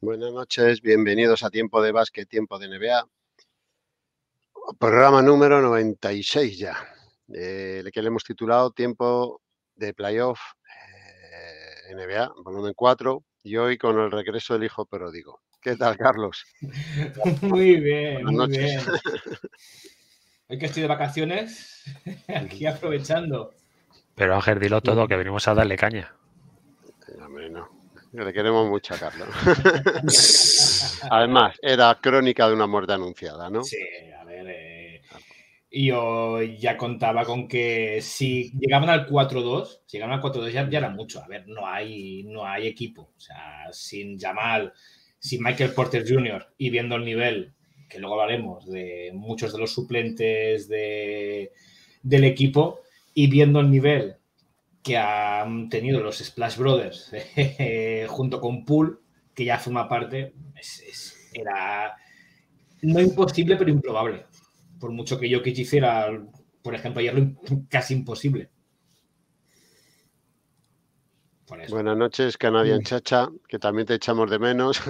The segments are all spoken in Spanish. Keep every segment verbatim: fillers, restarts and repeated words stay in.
Buenas noches, bienvenidos a Tiempo de Básquet, Tiempo de N B A. Programa número noventa y seis ya, eh, que le hemos titulado Tiempo de Playoff eh, N B A, volumen cuatro, y hoy con el regreso del hijo pródigo. ¿Qué tal, Carlos? Muy bien, Buenas muy noches. bien. Hoy que estoy de vacaciones, aquí aprovechando. Pero Ángel, dilo todo, que venimos a darle caña. Hombre, no. Le queremos mucho a Carlos. Además, era crónica de una muerte anunciada, ¿no? Sí, a ver. Eh, y yo ya contaba con que si llegaban al cuatro dos, si llegaban al cuatro dos ya, ya era mucho. A ver, no hay, no hay equipo. O sea, sin Jamal, sin Michael Porter junior y viendo el nivel, que luego hablaremos de muchos de los suplentes de, del equipo, y viendo el nivel que han tenido los Splash Brothers eh, junto con Poole, que ya forma parte, es, es, era no imposible, pero improbable. Por mucho que Jokic hiciera, por ejemplo, ayer lo casi imposible. Por eso. Buenas noches, Canadian Chacha, que también te echamos de menos.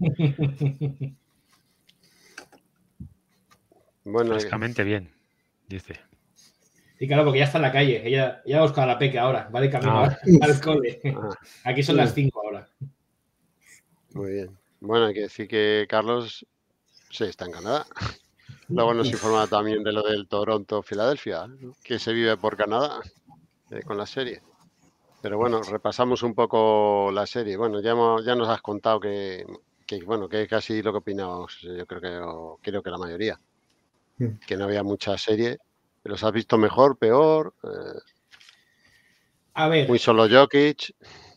Bueno, frescamente bien, dice. Y claro, porque ya está en la calle. Ella, ella busca a la peque ahora. Va de camino ah. al cole. Ah. Aquí son las cinco ahora. Muy bien. Bueno, hay que decir que Carlos sí está en Canadá. Luego nos informa también de lo del Toronto-Filadelfia, ¿no? Que se vive por Canadá eh, con la serie. Pero bueno, repasamos un poco la serie. Bueno, ya, hemos, ya nos has contado que, que, bueno, que casi lo que opinábamos, yo creo que, creo que la mayoría. Que no había mucha serie. ¿Los has visto mejor, peor? Eh, A ver. Muy solo Jokic.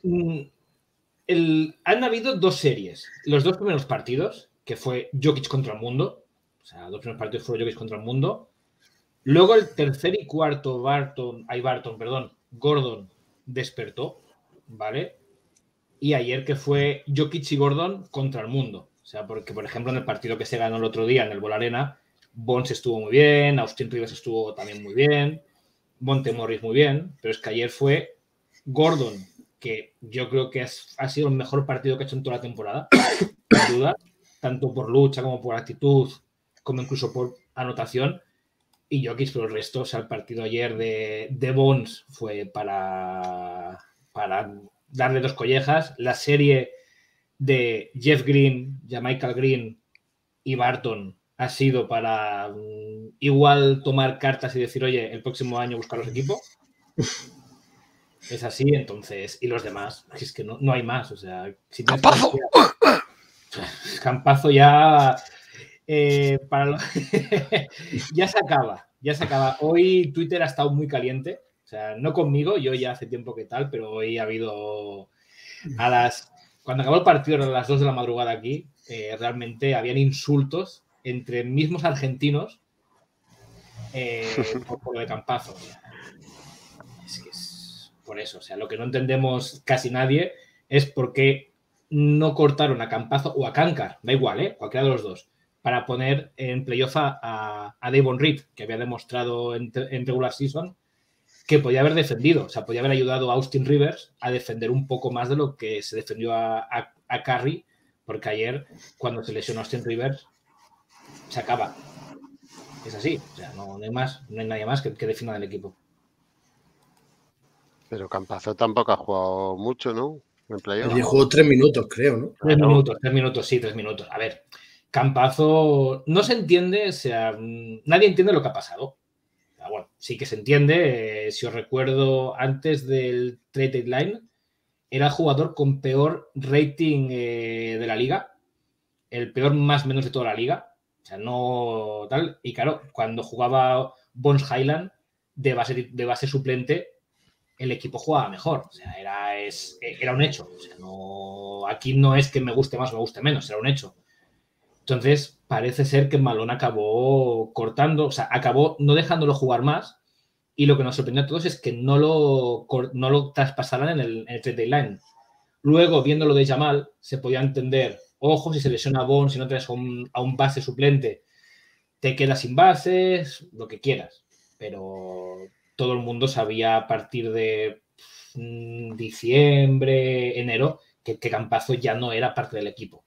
El, han habido dos series. Los dos primeros partidos, que fue Jokic contra el mundo. O sea, los dos primeros partidos fueron Jokic contra el mundo. Luego el tercer y cuarto, Barton, ay, Barton, perdón, Gordon despertó, ¿vale? Y ayer que fue Jokic y Gordon contra el mundo. O sea, porque, por ejemplo, en el partido que se ganó el otro día en el Ball Arena, Bonds estuvo muy bien, Austin Rivers estuvo también muy bien, Monte Morris muy bien, pero es que ayer fue Gordon, que yo creo que es, ha sido el mejor partido que ha hecho en toda la temporada, sin duda, tanto por lucha como por actitud, como incluso por anotación. Y Jokic por el resto, o sea, el partido ayer de, de Bonds fue para, para darle dos collejas. La serie de Jeff Green, Michael Green y Barton ha sido para um, igual tomar cartas y decir, oye, el próximo año buscar los equipos. Es así, entonces, y los demás, es que no, no hay más, o sea... Si ¡Campazo! Confiar, Campazo ya... Eh, para lo... ya se acaba, ya se acaba. Hoy Twitter ha estado muy caliente, o sea, no conmigo, yo ya hace tiempo que tal, pero hoy ha habido a las... Cuando acabó el partido a las dos de la madrugada aquí, eh, realmente habían insultos entre mismos argentinos eh, por, por lo de Campazo. Es que es por eso, o sea, lo que no entendemos casi nadie es por qué no cortaron a Campazo o a Cancar, da igual, ¿eh? Cualquiera de los dos, para poner en playoff a, a, a Davon Reed, que había demostrado en, en regular season que podía haber defendido, o sea, podía haber ayudado a Austin Rivers a defender un poco más de lo que se defendió a, a, a Curry, porque ayer, cuando se lesionó Austin Rivers, se acaba. Es así, o sea, no, no hay más, no hay nadie más que, que defina el equipo. Pero Campazo tampoco ha jugado mucho, ¿no? En playoff. Él jugó tres minutos, creo, ¿no? Tres claro. minutos, tres minutos, sí, tres minutos. A ver, Campazo no se entiende, o sea, nadie entiende lo que ha pasado. Bueno, sí que se entiende. Eh, si os recuerdo, antes del trade deadline, era el jugador con peor rating eh, de la liga. El peor más o menos de toda la liga. O sea, no tal. Y claro, cuando jugaba Bones Highland de base, de base suplente, el equipo jugaba mejor. O sea, era, es, era un hecho. O sea, no, aquí no es que me guste más o me guste menos, era un hecho. Entonces, parece ser que Malone acabó cortando, o sea, acabó no dejándolo jugar más, y lo que nos sorprendió a todos es que no lo, no lo traspasaran en el, en el trade deadline. Luego, viendo lo de Jamal, se podía entender, ojo, si se lesiona a Bones, si no traes a un, a un base suplente, te quedas sin bases, lo que quieras. Pero todo el mundo sabía a partir de mmm, diciembre, enero, que, que Campazo ya no era parte del equipo.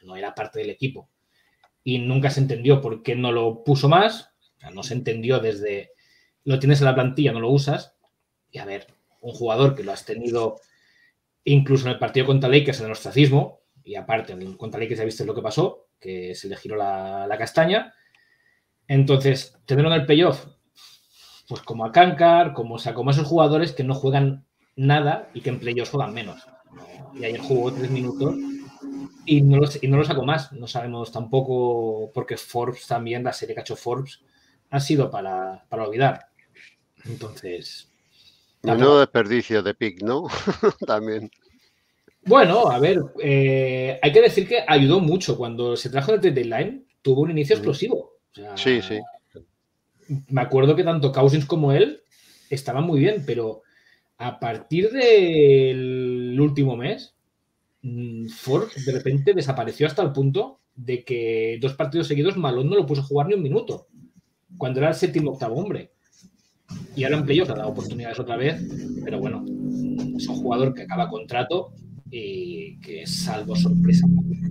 no era parte del equipo. Y nunca se entendió por qué no lo puso más. O sea, no se entendió desde... Lo tienes en la plantilla, no lo usas. Y a ver, un jugador que lo has tenido incluso en el partido contra Lakers en el ostracismo, y aparte, contra Lakers ya viste lo que pasó, que se le giró la, la castaña. Entonces, tenerlo en el playoff, pues como a Kankar, como, o sea, como esos jugadores que no juegan nada y que en playoffs juegan menos. Y ayer jugó tres minutos y no, lo, y no lo sacó más. No sabemos tampoco, porque Forbes también, la serie que ha hecho Forbes, ha sido para, para olvidar. Entonces... Menudo desperdicio de pick, ¿no? También. Bueno, a ver, eh, hay que decir que ayudó mucho. Cuando se trajo de deadline, tuvo un inicio explosivo. O sea, sí, sí. Me acuerdo que tanto Cousins como él estaban muy bien, pero a partir del último mes, Ford de repente desapareció hasta el punto de que dos partidos seguidos Malone no lo puso a jugar ni un minuto, cuando era el séptimo octavo hombre. Y ahora en playoff ha dado oportunidades otra vez, pero bueno, es un jugador que acaba contrato y que, salvo sorpresa,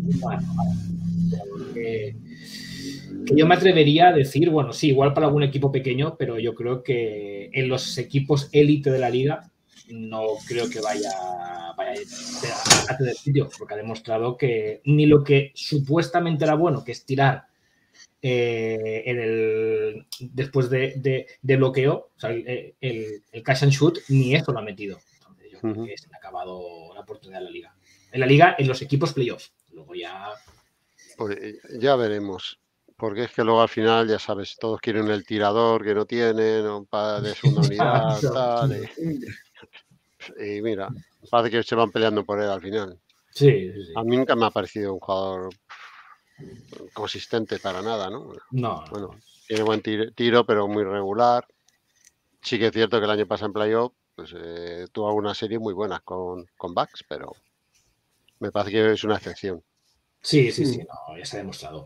que, que yo me atrevería a decir, bueno, sí, igual para algún equipo pequeño, pero yo creo que en los equipos élite de la liga no creo que vaya, vaya a tener sitio, porque ha demostrado que ni lo que supuestamente era bueno, que es tirar eh, en el después de, de, de bloqueo, o sea, el, el, el catch and shoot, ni eso lo ha metido. Entonces yo creo uh-huh. que se le ha acabado la oportunidad en la liga. En la liga, en los equipos playoffs. Luego ya... Pues ya veremos. Porque es que luego al final, ya sabes, todos quieren el tirador que no tienen, un par de segunda unidad, tal. Y, y mira, parece que se van peleando por él al final. Sí, sí, sí. A mí nunca me ha parecido un jugador consistente para nada, ¿no? No. Bueno, tiene buen tiro, tiro, pero muy regular. Sí que es cierto que el año pasado en playoff pues, eh, tuvo algunas series muy buenas con, con Bucks, pero me parece que es una excepción. Sí, sí, sí, no, ya se ha demostrado.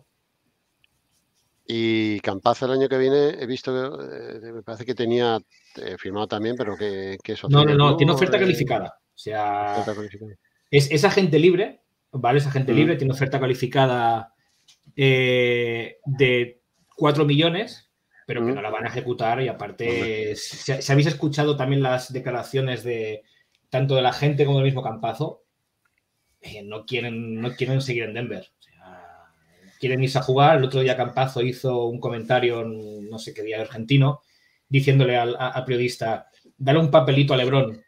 Y Campazzo el año que viene he visto que eh, me parece que tenía eh, firmado también, pero que, que eso. No, no, no, tiene oferta eh, calificada. O sea, oferta calificada. Es, es agente libre, ¿vale? Es agente mm. libre, tiene oferta calificada eh, de cuatro millones, pero mm. que no la van a ejecutar. Y aparte, mm. si, si habéis escuchado también las declaraciones de tanto de la gente como del mismo Campazzo, eh, no, quieren, no quieren seguir en Denver. O sea, quieren irse a jugar. El otro día Campazzo hizo un comentario, en no sé qué día argentino, diciéndole al, al periodista, dale un papelito a LeBron.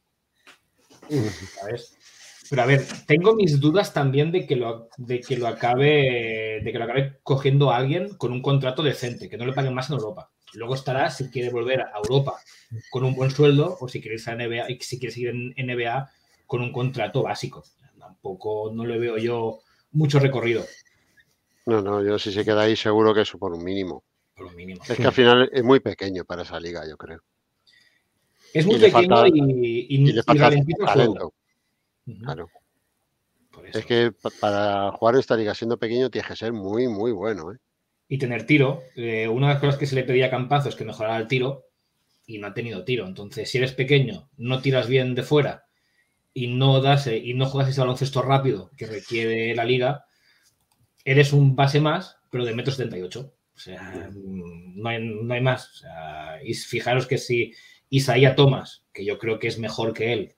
¿Sabes? Pero a ver, tengo mis dudas también de que lo, de que lo acabe de que lo acabe cogiendo a alguien con un contrato decente, que no le paguen más en Europa. Luego estará si quiere volver a Europa con un buen sueldo o si quiere irse a N B A y si quiere seguir en N B A con un contrato básico. Tampoco no le veo yo mucho recorrido. No, no, yo si se queda ahí seguro que eso por un mínimo. Por un mínimo. Es sí. que al final es muy pequeño para esa liga, yo creo. Es muy y pequeño falta, y, y, y le falta y talento. Uh-huh. Claro. Es que para jugar en esta liga siendo pequeño tienes que ser muy, muy bueno, ¿eh? Y tener tiro. Eh, una de las cosas que se le pedía a Campazzo es que mejorara el tiro y no ha tenido tiro. Entonces, si eres pequeño, no tiras bien de fuera y no das y no juegas ese baloncesto rápido que requiere la liga, eres un base más, pero de metro setenta y ocho. O sea, no hay, no hay más. O sea, y fijaros que si Isaiah Thomas, que yo creo que es mejor que él,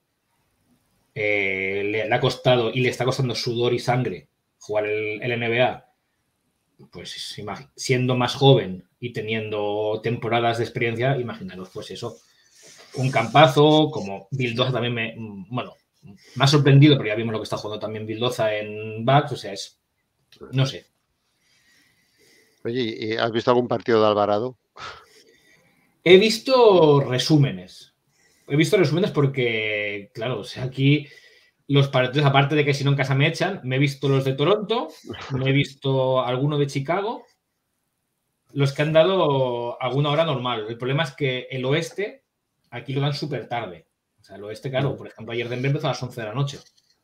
eh, le, le ha costado y le está costando sudor y sangre jugar el, el N B A, pues siendo más joven y teniendo temporadas de experiencia, imaginaros pues eso. Un Campazzo, como Vildoza también me... Bueno, me ha sorprendido, pero ya vimos lo que está jugando también Vildoza en Bucks, o sea, es... No sé. Oye, ¿y has visto algún partido de Alvarado? He visto resúmenes. He visto resúmenes porque, claro, o sea, aquí los partidos, aparte de que si no en casa me echan, me he visto los de Toronto, me he visto alguno de Chicago, los que han dado alguna hora normal. El problema es que el oeste aquí lo dan súper tarde. O sea, el oeste, claro, por ejemplo, ayer Denver empezó a las once de la noche.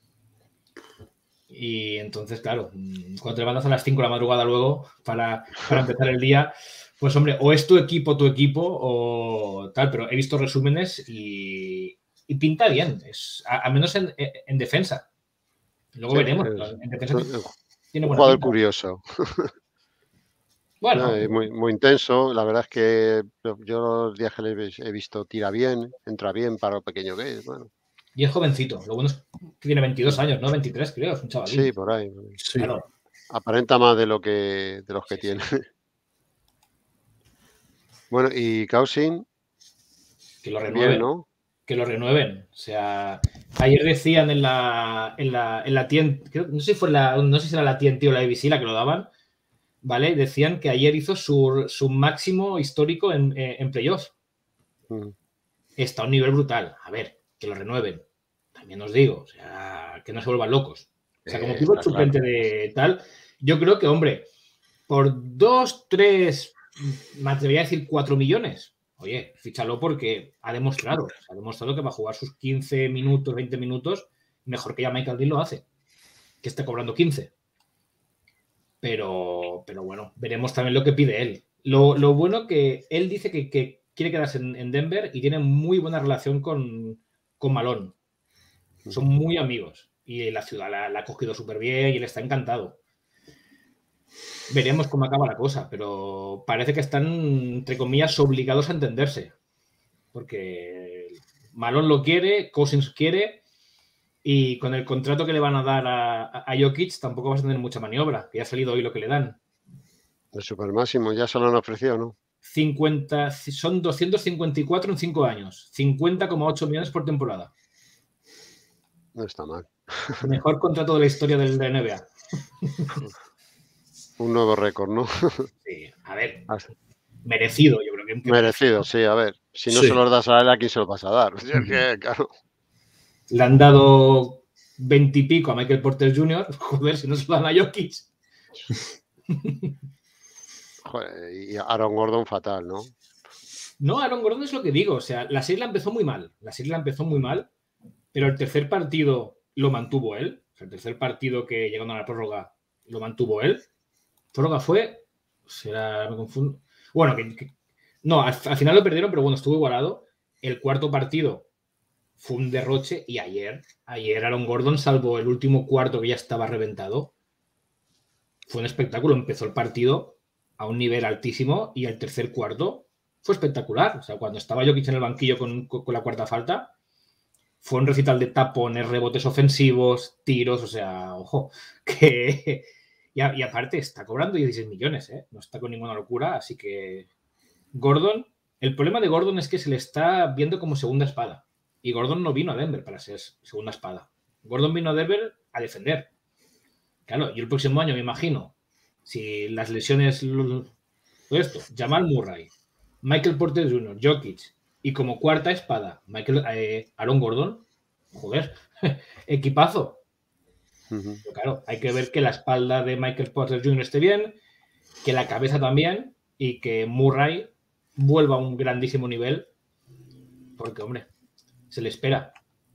Y entonces, claro, cuando te levantas a las cinco de la madrugada luego para, para empezar el día, pues hombre, o es tu equipo, tu equipo, o tal, pero he visto resúmenes y, y pinta bien, es, a, a menos en, en defensa. Luego sí, veremos. Es, en defensa. Tiene un buena jugador pinta. curioso. Bueno, No, es muy, muy intenso. La verdad es que yo los días que le he visto tira bien, entra bien para lo pequeño que es. Bueno. Y es jovencito. Lo bueno es que tiene veintidós años, ¿no? veintitrés, creo. Es un chavalín. Sí, por ahí. Por ahí. Sí. Claro. Aparenta más de lo que de los que Sí, tiene. sí. Bueno, y Cousin, Que lo bien, renueven. ¿no? Que lo renueven. O sea, ayer decían en la en la, en la T N T, creo, no sé si fue la, no sé si era la T N T o la A B C la que lo daban, ¿vale? Decían que ayer hizo su, su máximo histórico en, en playoffs. Mm. Está a un nivel brutal. A ver, que lo renueven. También os digo, o sea, que no se vuelvan locos. O sea, como Eh, pivot está suplente claro. de tal, yo creo que, hombre, por dos, tres, me atrevería a decir cuatro millones. Oye, fíchalo porque ha demostrado, ha demostrado que va a jugar sus quince minutos, veinte minutos, mejor que ya Michael Dean lo hace, que está cobrando quince. Pero, pero bueno, veremos también lo que pide él. Lo, lo bueno que él dice que, que quiere quedarse en, en Denver y tiene muy buena relación con, con Malone. Son muy amigos y la ciudad la, la ha cogido súper bien y él está encantado. Veremos cómo acaba la cosa, pero parece que están, entre comillas, obligados a entenderse. Porque Malone lo quiere, Cousins quiere, y con el contrato que le van a dar a, a Jokic tampoco vas a tener mucha maniobra, que ya ha salido hoy lo que le dan. El supermáximo, ya se lo han ofrecido, ¿no? cincuenta, son doscientos cincuenta y cuatro en cinco años, cincuenta coma ocho millones por temporada. No está mal. Mejor contrato de la historia del de N B A. Un nuevo récord, ¿no? Sí, a ver, merecido, yo creo que, que merecido, merecido, sí, a ver. Si no Sí. se los das a él, ¿a quién se los vas a dar? Es que, claro. Le han dado veintipico a Michael Porter junior Joder, si no se lo dan a Jokic. Joder, y Aaron Gordon fatal, ¿no? No, Aaron Gordon es lo que digo. O sea, la serie la empezó muy mal. La serie la empezó muy mal, pero el tercer partido lo mantuvo él. O sea, el tercer partido que llegando a la prórroga lo mantuvo él. Prórroga fue. Será. Me confundo. Bueno, que, que, no, al, al final lo perdieron, pero bueno, estuvo igualado. El cuarto partido fue un derroche y ayer, ayer Aaron Gordon, salvo el último cuarto que ya estaba reventado, fue un espectáculo. Empezó el partido a un nivel altísimo y el tercer cuarto fue espectacular. O sea, cuando estaba Jokic en el banquillo con, con, con la cuarta falta, fue un recital de tapones, rebotes ofensivos, tiros, o sea, ojo, que... Y, a, y aparte está cobrando dieciséis millones, ¿eh? No está con ninguna locura, así que Gordon, el problema de Gordon es que se le está viendo como segunda espada. Y Gordon no vino a Denver para ser segunda espada. Gordon vino a Denver a defender. Claro, y el próximo año me imagino, si las lesiones, pues esto, Jamal Murray, Michael Porter junior, Jokic, y como cuarta espada, Michael, eh, Aaron Gordon, joder, equipazo. Uh-huh. Pero claro, hay que ver que la espalda de Michael Porter junior esté bien, que la cabeza también, y que Murray vuelva a un grandísimo nivel, porque, hombre, se le espera.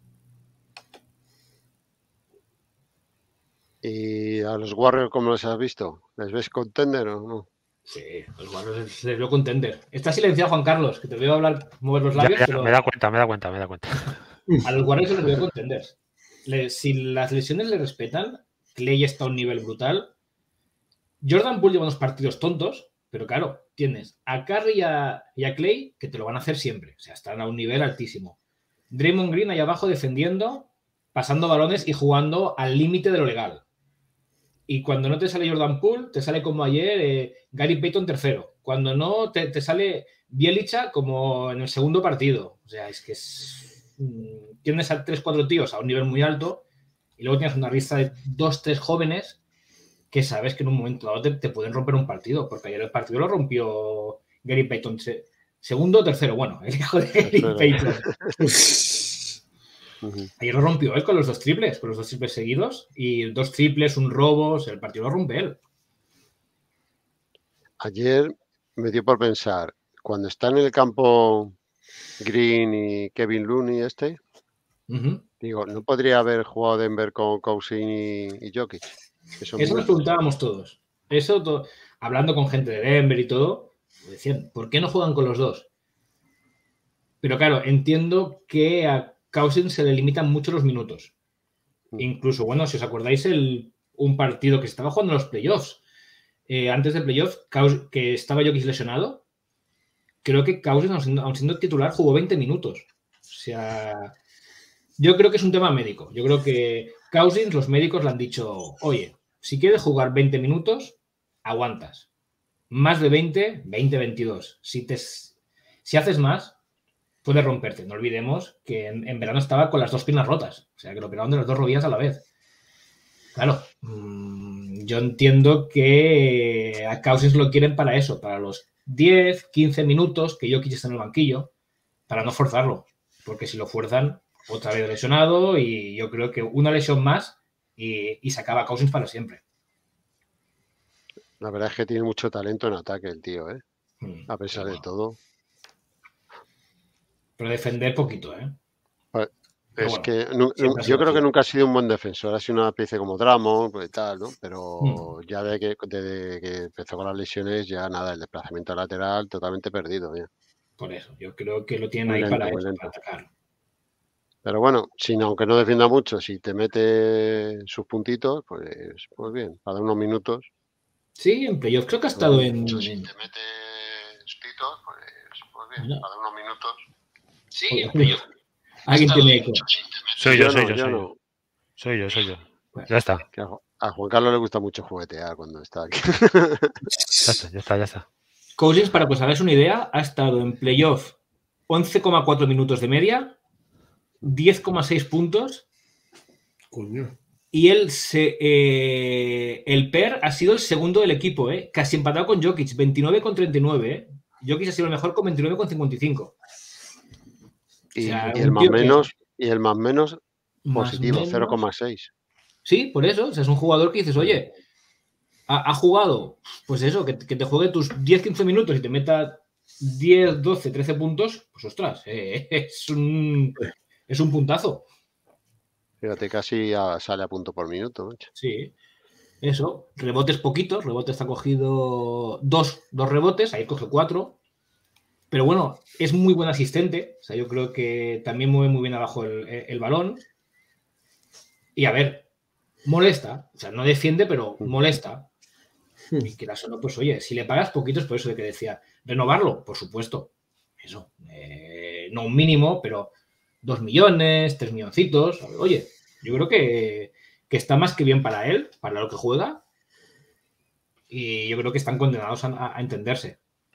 ¿Y a los Warriors cómo los has visto? ¿Les ves contender o no? Sí, los Warriors les veo contender. Está silenciado Juan Carlos, que te veo hablar, mover los labios. Ya, ya, pero me da cuenta, me da cuenta, me da cuenta. A los Warriors les veo contender. Le, si las lesiones le respetan, Clay está a un nivel brutal. Jordan Poole lleva unos partidos tontos, pero claro, tienes a Curry y a, y a Clay que te lo van a hacer siempre. O sea, están a un nivel altísimo. Draymond Green ahí abajo defendiendo, pasando balones y jugando al límite de lo legal. Y cuando no te sale Jordan Poole, te sale como ayer eh, Gary Payton tercero. Cuando no, te, te sale Bielicha como en el segundo partido. O sea, es que es, mmm, tienes a tres, cuatro tíos a un nivel muy alto y luego tienes una lista de dos, tres jóvenes que sabes que en un momento dado te, te pueden romper un partido. Porque ayer el partido lo rompió Gary Payton. Se, segundo o tercero. Bueno, el hijo de Gary Payton. Uh-huh. Ayer lo rompió él con los dos triples, con los dos triples seguidos, y dos triples, un robo, o sea, el partido lo rompe él. Ayer me dio por pensar, cuando está en el campo Green y Kevin Looney este, uh-huh. digo, ¿no podría haber jugado Denver con Cousin y, y Jokic? Eso minutos. Nos preguntábamos todos. Eso, to- hablando con gente de Denver y todo, decían, ¿por qué no juegan con los dos? Pero claro, entiendo que a Cousins se le limitan mucho los minutos. Mm. Incluso, bueno, si os acordáis, el un partido que se estaba jugando en los playoffs. Eh, antes del playoff, que estaba Jokic lesionado, creo que Cousins, aun siendo, aun siendo titular, jugó veinte minutos. O sea, yo creo que es un tema médico. Yo creo que Cousins, los médicos le han dicho, oye, si quieres jugar veinte minutos, aguantas. Más de veinte, veinte, veintidós. Si, te, si haces más, puedes romperte. No olvidemos que en, en verano estaba con las dos piernas rotas. O sea, que lo operaron de las dos rodillas a la vez. Claro, mmm, yo entiendo que a Cousins lo quieren para eso, para los diez, quince minutos que Jokic está en el banquillo, para no forzarlo. Porque si lo fuerzan, otra vez lesionado y yo creo que una lesión más y, y se acaba Cousins para siempre. La verdad es que tiene mucho talento en ataque el tío, ¿eh? Hmm, a pesar bueno. de todo. Pero defender poquito, ¿eh? Pues, es bueno, que no, no, yo creo que nunca ha sido un buen defensor. Ha sido una especie como Drummond, pues tal, ¿no? Pero hmm. ya de que, desde que empezó con las lesiones, ya nada, el desplazamiento lateral totalmente perdido. Ya. Por eso, yo creo que lo tienen muy ahí lento, para, eso, para atacar. Pero bueno, si, aunque no defienda mucho, si te mete sus puntitos, pues, pues bien, para dar unos minutos. Sí, en playoff creo que ha estado en... Mucho, si te mete pitos, pues, pues bien, no. Para dar unos minutos. Sí, en playoff. Alguien tiene eco. Soy yo, soy yo, yo soy no. yo. Soy yo, soy yo. Bueno. Ya está. A Juan Carlos le gusta mucho juguetear cuando está aquí. Ya está, ya está, ya está. Cousins, para que os hagáis una idea, ha estado en playoff once coma cuatro minutos de media, diez coma seis puntos. Coño. Y él se, eh, el P E R ha sido el segundo del equipo, eh, casi empatado con Jokic, veintinueve con treinta y nueve. Eh. Jokic ha sido el mejor con veintinueve con cincuenta y cinco. Y, o sea, y, el más menos, que... y el más menos positivo, cero coma seis. Sí, por eso. O sea, es un jugador que dices, oye, ha, ha jugado, pues eso, que, que te juegue tus diez, quince minutos y te meta diez, doce, trece puntos, pues ostras, eh, es, un, es un puntazo. Fíjate, casi a, sale a punto por minuto. Macho. Sí, eso. Rebotes poquitos. Rebotes ha cogido dos, dos rebotes. Ahí coge cuatro. Pero bueno, es muy buen asistente. O sea, yo creo que también mueve muy bien abajo el, el balón. Y a ver, molesta. O sea, no defiende, pero molesta. Y quieras o no, pues oye, si le pagas poquitos, por eso de que decía, renovarlo, por supuesto. Eso. Eh, no un mínimo, pero... Dos millones, tres milloncitos. Oye, yo creo que, que está más que bien para él, para lo que juega. Y yo creo que están condenados a, a entenderse.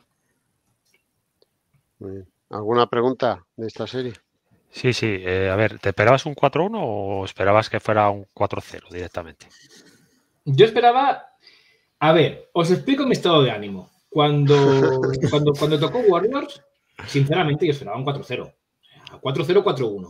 Muy bien. ¿Alguna pregunta de esta serie? Sí, sí. Eh, a ver, ¿te esperabas un cuatro uno o esperabas que fuera un cuatro cero directamente? Yo esperaba... A ver, os explico mi estado de ánimo. Cuando, cuando, cuando tocó Warriors, sinceramente yo esperaba un cuatro cero. cuatro cero, cuatro uno.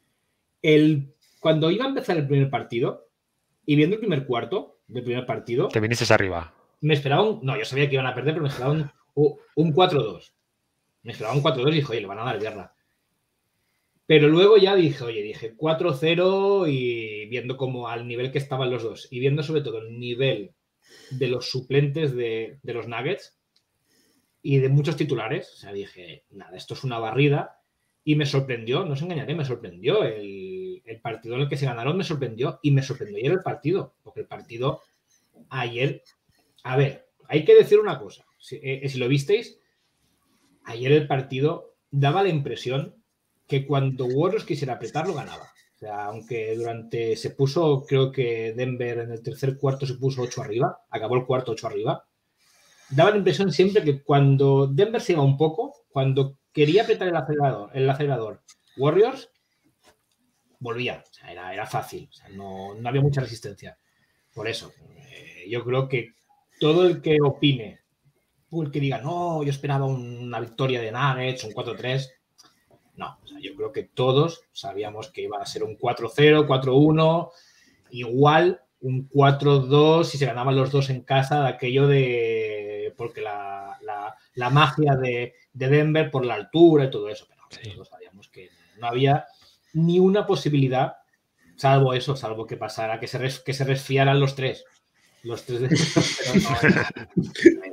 El, cuando iba a empezar el primer partido y viendo el primer cuarto del primer partido... Te viniste arriba. Me esperaba un... No, yo sabía que iban a perder, pero me esperaba un, un cuatro dos. Me esperaba un cuatro dos y dije, oye, le van a dar guerra. Pero luego ya dije, oye, dije cuatro cero y viendo como al nivel que estaban los dos y viendo sobre todo el nivel de los suplentes de, de los Nuggets y de muchos titulares, o sea, dije, nada, esto es una barrida. Y me sorprendió, no os engañaré, me sorprendió el, el partido en el que se ganaron, me sorprendió. Y me sorprendió ayer el partido, porque el partido ayer... A ver, hay que decir una cosa. Si, eh, si lo visteis, ayer el partido daba la impresión que cuando Warriors quisiera apretarlo, ganaba. O sea, aunque durante... Se puso, creo que Denver en el tercer cuarto se puso ocho arriba, acabó el cuarto ocho arriba. Daba la impresión siempre que cuando Denver se iba un poco, cuando... quería apretar el acelerador, el acelerador Warriors, volvía. O sea, era, era fácil. O sea, no, no había mucha resistencia. Por eso, eh, yo creo que todo el que opine, o el que diga, no, yo esperaba una victoria de Nuggets, un cuatro tres, no. O sea, yo creo que todos sabíamos que iba a ser un cuatro cero, cuatro uno, igual un cuatro dos si se ganaban los dos en casa, de aquello de... porque la, la, la magia de, de Denver por la altura y todo eso, pero sí. Todos sabíamos que no había ni una posibilidad, salvo eso, salvo que pasara, que se, res, que se resfriaran los tres. Los tres de... pero no,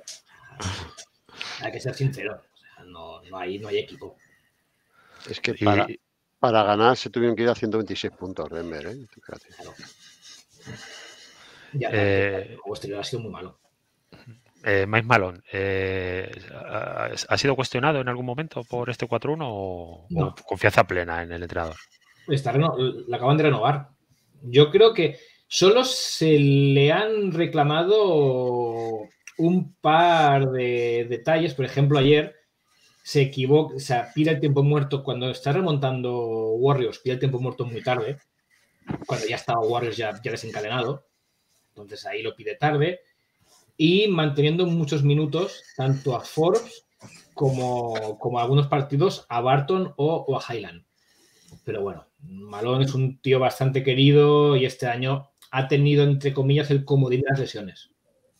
hay que ser sincero, o sea, no, no, hay, no hay equipo. Es que para, para ganar se tuvieron que ir a ciento veintiséis puntos Denver, ¿eh? Fíjate. Claro. Ya, Eh, el juego exterior ha sido muy malo. eh, Mike Malone, eh, ¿ha, ha sido cuestionado en algún momento por este cuatro uno o, No. o confianza plena en el entrenador? Está reno- la acaban de renovar. Yo creo que solo se le han reclamado un par de detalles. Por ejemplo, ayer se equivoca, o sea, pide el tiempo muerto cuando está remontando Warriors, pide el tiempo muerto muy tarde, cuando ya estaba Warriors ya, ya desencadenado. Entonces ahí lo pide tarde. Y manteniendo muchos minutos tanto a Forbes como, como a algunos partidos a Barton o, o a Highland. Pero bueno, Malone es un tío bastante querido y este año ha tenido, entre comillas, el comodín de las lesiones.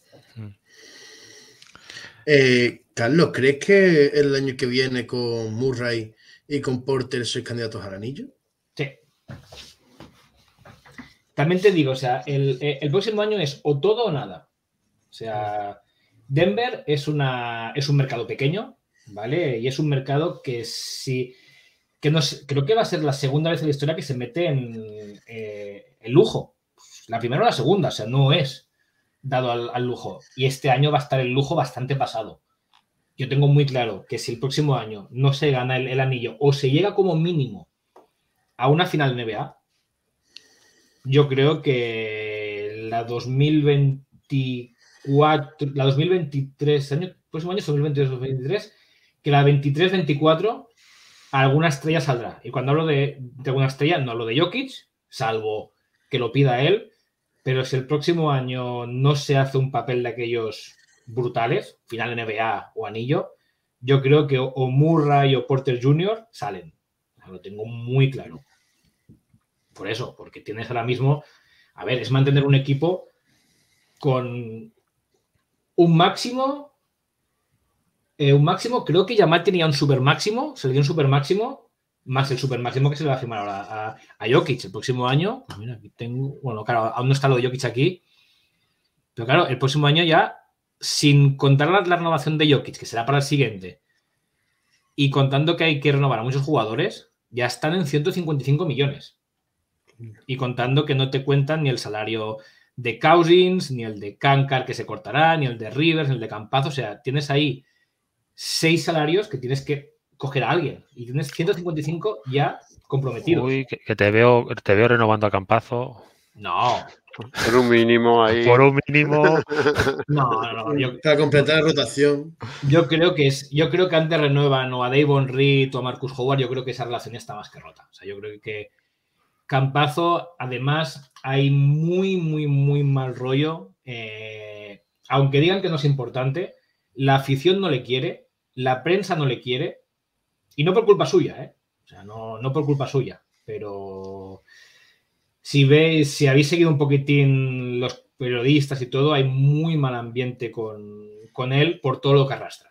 Eh, Carlos, ¿crees que el año que viene con Murray y con Porter sois candidatos al anillo? Sí. También te digo, o sea, el, el próximo año es o todo o nada. O sea, Denver es, una, es un mercado pequeño, ¿vale? Y es un mercado que sí, que no sé, creo que va a ser la segunda vez en la historia que se mete en eh, el lujo. La primera o la segunda, o sea, no es dado al, al lujo. Y este año va a estar el lujo bastante pasado. Yo tengo muy claro que si el próximo año no se gana el, el anillo o se llega como mínimo a una final de N B A, yo creo que la dos mil veinticuatro, la dos mil veintitrés, año, próximo año, dos mil veintidós dos mil veintitrés, que la veintitrés veinticuatro alguna estrella saldrá. Y cuando hablo de, de alguna estrella, no hablo de Jokic, salvo que lo pida él, pero si el próximo año no se hace un papel de aquellos brutales, final N B A o anillo, yo creo que o Murray o Porter junior salen. O sea, lo tengo muy claro. Por eso, porque tienes ahora mismo, a ver, es mantener un equipo con un máximo, eh, un máximo, creo que Jamal tenía un super máximo, se le dio un super máximo, más el super máximo que se le va a firmar ahora a, a Jokic el próximo año. Pues mira, aquí tengo, bueno, claro, aún no está lo de Jokic aquí, pero claro, el próximo año ya, sin contar la, la renovación de Jokic, que será para el siguiente, y contando que hay que renovar a muchos jugadores, ya están en ciento cincuenta y cinco millones. Y contando que no te cuentan ni el salario de Cousins, ni el de Kankar que se cortará, ni el de Rivers, ni el de Campazo. O sea, tienes ahí seis salarios que tienes que coger a alguien. Y tienes ciento cincuenta y cinco ya comprometidos. Uy, que, que te veo, te veo renovando a Campazo. No. Por un mínimo ahí. Por un mínimo. No, no, no. Yo, Para completar la rotación. Yo creo que es, yo creo que antes renuevan o a Davon Reed o a Marcus Howard. Yo creo que esa relación está más que rota. O sea, yo creo que Campazo, además, hay muy, muy, muy mal rollo. Eh, aunque digan que no es importante, la afición no le quiere, la prensa no le quiere, y no por culpa suya, ¿eh? O sea, no, no por culpa suya, pero si veis, si habéis seguido un poquitín los periodistas y todo, hay muy mal ambiente con, con él por todo lo que arrastra.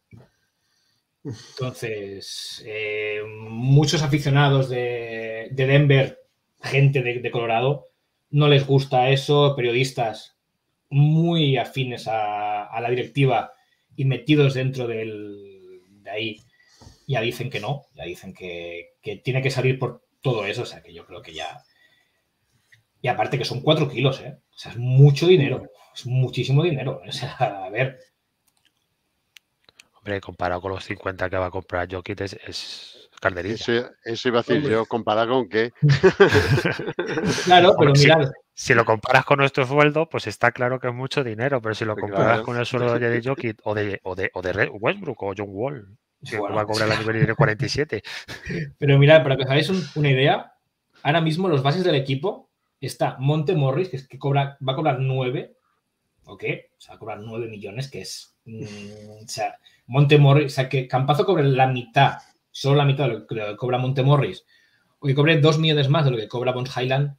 Entonces, eh, muchos aficionados de, de Denver, gente de, de Colorado, no les gusta eso, periodistas muy afines a, a la directiva y metidos dentro del, de ahí, ya dicen que no, ya dicen que, que tiene que salir por todo eso, o sea que yo creo que ya... Y aparte que son cuatro kilos, ¿eh? O sea, es mucho dinero, es muchísimo dinero, o sea, a ver... Hombre, comparado con los cincuenta que va a comprar Jokic, es, es calderilla. Eso, eso iba a decir Hombre. yo, ¿comparado con qué? Claro, pero Hombre, mirad... Si, si lo comparas con nuestro sueldo, pues está claro que es mucho dinero, pero si lo comparas Claro. con el sueldo de Jokic o de, o de, o de Westbrook o John Wall, que Bueno, va a cobrar el año que viene cuarenta y siete. Pero mirad, para que os hagáis un, una idea, ahora mismo los bases del equipo está Monte Morris, que, es que cobra, va a cobrar nueve, ¿ok? O sea, va a cobrar nueve millones, que es... Mmm, o sea, Monte Morris, o sea, que Campazo cobre la mitad, solo la mitad de lo que cobra Monte Morris, o que cobre dos millones más de lo que cobra Bones Highland,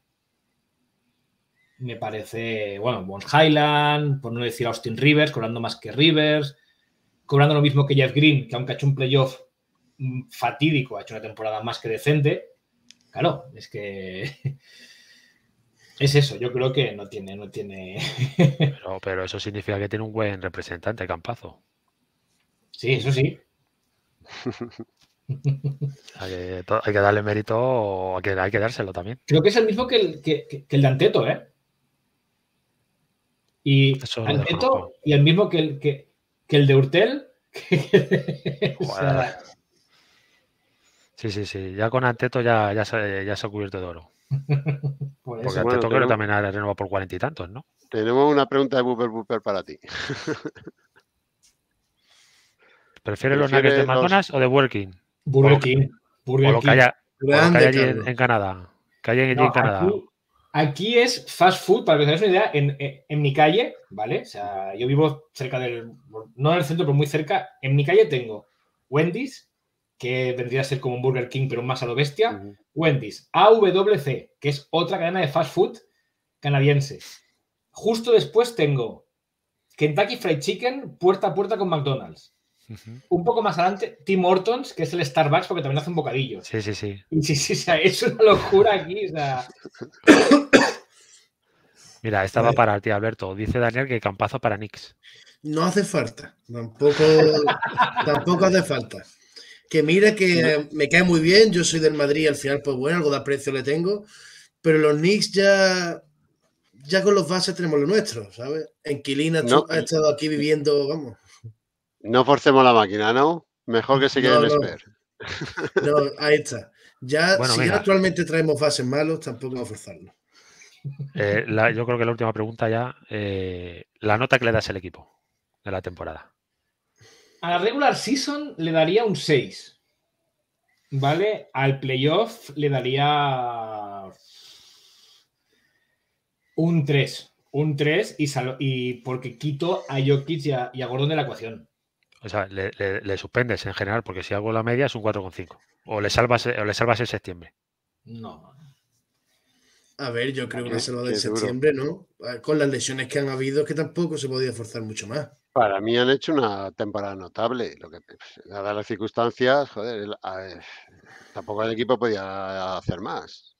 me parece... Bueno, Bones Highland, por no decir Austin Rivers, cobrando más que Rivers, cobrando lo mismo que Jeff Green, que aunque ha hecho un playoff fatídico, ha hecho una temporada más que decente. Claro, es que es eso, yo creo que no tiene, no tiene. Pero, pero eso significa que tiene un buen representante, Campazo. Sí, eso sí. Hay que, hay que darle mérito, hay que, hay que dárselo también. Creo que es el mismo que el, que, que el de Anteto, ¿eh? Y Eso lo Anteto, desconozco. y el mismo que el, que, que el de Hurtel. Que, o sea, Joder. Sí, sí, sí. Ya con Anteto ya, ya, se, ya se ha cubierto de oro. por Porque eso. Bueno, Anteto creo que tenemos, también ha renovado por cuarenta y tantos, ¿no? tenemos una pregunta de Booper Booper para ti. ¿Prefieres los nuggets de ¿Prefieres los... McDonald's o de Burger King? O Burger lo, King. o Burger lo que King. haya, o lo que hay Grande, allí en, Carlos. en Canadá. Que hay allí No, en Canadá. aquí, aquí es fast food, para que os hagáis una idea, en, en, en mi calle, ¿vale? O sea, yo vivo cerca del, no en el centro, pero muy cerca. En mi calle tengo Wendy's, que vendría a ser como un Burger King, pero más a lo bestia. Ujú. Wendy's, A W C, que es otra cadena de fast food canadiense. Justo después tengo Kentucky Fried Chicken, puerta a puerta con McDonald's. Ujú. Un poco más adelante, Tim Hortons, que es el Starbucks, porque también hacen bocadillos. Sí, sí, sí. Y sí, sí, o sea, es una locura aquí, o sea... Mira, esta va para ti, Alberto. Dice Daniel que campazo para Knicks. No hace falta. Tampoco, tampoco hace falta. Que mira que me cae muy bien. Yo soy del Madrid, al final, pues bueno, algo de aprecio le tengo. Pero los Knicks ya, ya con los bases tenemos lo nuestro, ¿sabes? Enquilina No, ha estado aquí viviendo, vamos. no forcemos la máquina, ¿no? Mejor que se quede No, en no, Esper. no, ahí está. Ya, Bueno, si ya venga. actualmente traemos bases malos, tampoco vamos a forzarlo. Eh, la- yo creo que la última pregunta ya. eh, la nota que le das al equipo de la temporada. A la regular season le daría un seis. ¿Vale? Al playoff le daría un tres. Un tres y, sal- y porque quito a Jokic y a, y a Gordon de la ecuación. O sea, le, le- le suspendes en general, porque si hago la media es un cuatro coma cinco. O le salvas, o le salvas en septiembre. No. A ver, yo creo que Qué- una salvada qué de duro. septiembre, ¿no? Con las lesiones que han habido, que tampoco se podía forzar mucho más. Para mí han hecho una temporada notable. Lo que, dadas las circunstancias, joder, el- a ver, tampoco el equipo podía hacer más.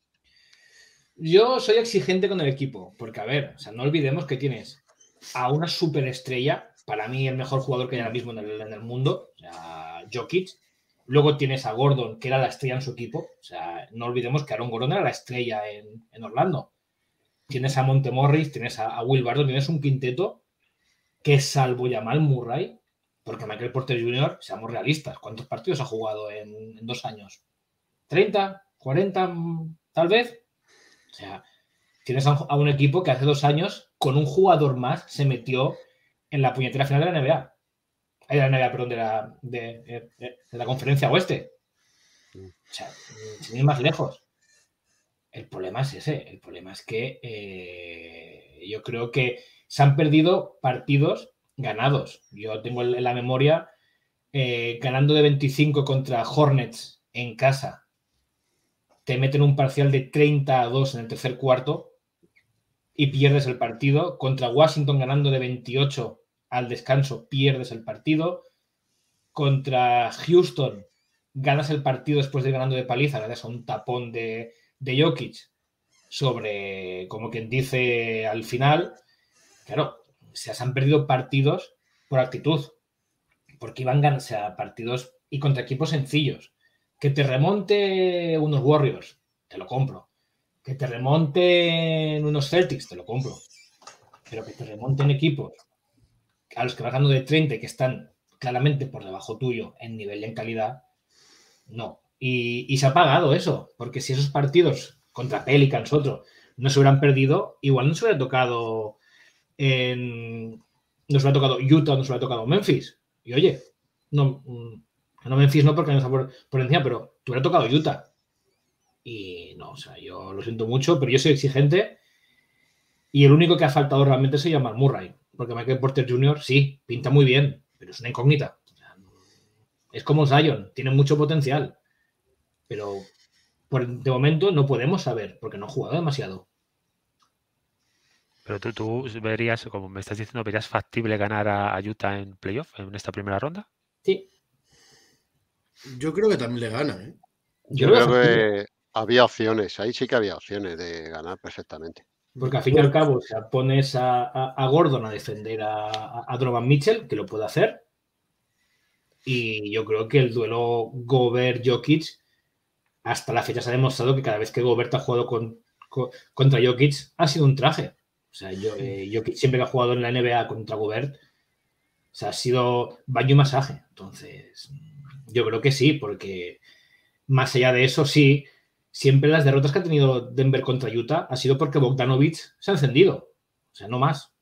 Yo soy exigente con el equipo, porque a ver, o sea, no olvidemos que tienes a una superestrella, para mí el mejor jugador que hay ahora mismo en el, en el mundo, o sea, Jokic. Luego tienes a Gordon, que era la estrella en su equipo. O sea, no olvidemos que Aaron Gordon era la estrella en, en Orlando. Tienes a Montemorris, tienes a, a Will Barton, tienes un quinteto que, salvo Jamal Murray, porque Michael Porter junior, seamos realistas, ¿cuántos partidos ha jugado en, en dos años? ¿treinta? ¿cuarenta? Tal vez. O sea, tienes a un, a un equipo que hace dos años, con un jugador más, se metió en la puñetera final de la N B A. De la N B A, perdón, de la, de, de, de la conferencia oeste. O sea, sin ir más lejos. El problema es ese. El problema es que eh, yo creo que se han perdido partidos ganados. Yo tengo en la memoria eh, ganando de veinticinco contra Hornets en casa. Te meten un parcial de treinta a dos en el tercer cuarto y pierdes el partido. Contra Washington ganando de veintiocho al descanso, pierdes el partido. Contra Houston ganas el partido después de ganando de paliza, gracias a un tapón de, de Jokic sobre, como quien dice, al final. Claro, se han perdido partidos por actitud, porque iban ganando, o sea, partidos y contra equipos sencillos. Que te remonte unos Warriors, te lo compro. Que te remonten unos Celtics, te lo compro. Pero que te remonten equipos a los que vas ganando de treinta y que están claramente por debajo tuyo en nivel y en calidad, no. Y, y se ha pagado eso, porque si esos partidos contra Pelicans, otro, no se hubieran perdido, igual no se hubiera tocado en, no se hubiera tocado Utah, no se hubiera tocado Memphis. Y oye, no, no Memphis no porque no está por, por encima, pero te hubiera tocado Utah. Y no, o sea, yo lo siento mucho, pero yo soy exigente y el único que ha faltado realmente se llama Murray. Porque Michael Porter junior sí, pinta muy bien, pero es una incógnita. O sea, es como Zion, tiene mucho potencial. Pero por, de momento no podemos saber, porque no ha jugado demasiado. Pero tú, tú verías, como me estás diciendo, ¿verías factible ganar a, a Utah en playoff en esta primera ronda? Sí. Yo creo que también le gana, ¿eh? Yo, Yo creo que había opciones, ahí sí que había opciones de ganar perfectamente. Porque al fin y al cabo, o sea, pones a, a, a Gordon a defender a, a Donovan Mitchell, que lo puede hacer. Y yo creo que el duelo Gobert-Jokic, hasta la fecha se ha demostrado que cada vez que Gobert ha jugado con, con, contra Jokic, ha sido un traje. O sea, yo, eh, yo siempre que he jugado en la N B A contra Gobert, o sea, ha sido baño y masaje. Entonces, yo creo que sí, porque más allá de eso, sí, siempre las derrotas que ha tenido Denver contra Utah ha sido porque Bogdanovic se ha encendido. O sea, no más.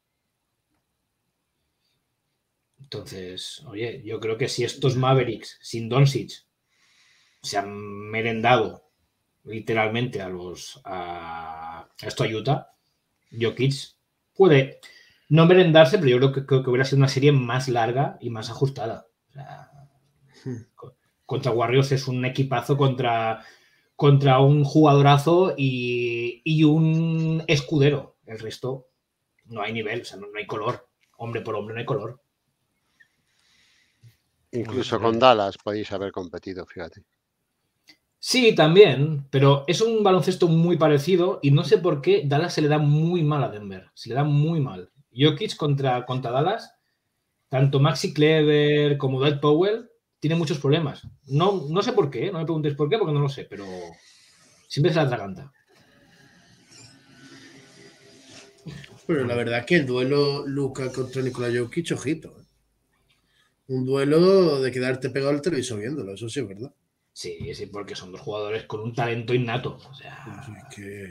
Entonces, oye, yo creo que si estos Mavericks sin Doncic se han merendado literalmente a los a, a esto a Utah, Jokic puede no merendarse, pero yo creo que, creo que hubiera sido una serie más larga y más ajustada. O sea, hmm. Contra Warriors es un equipazo contra, contra un jugadorazo y, y un escudero. El resto no hay nivel, o sea, no, no hay color. Hombre por hombre no hay color. Incluso con Dallas podéis haber competido, fíjate. Sí, también, pero es un baloncesto muy parecido y no sé por qué Dallas se le da muy mal a Denver. Se le da muy mal. Jokic contra, contra Dallas, tanto Maxi Kleber como Dwight Powell tienen muchos problemas. No, no sé por qué, no me preguntéis por qué, porque no lo sé, pero siempre se la atraganta. Pero la verdad es que el duelo Luka contra Nikola Jokic, ojito. ¿eh? Un duelo de quedarte pegado al televisor viéndolo, eso sí es verdad. Sí, sí, porque son dos jugadores con un talento innato. O sea, es que...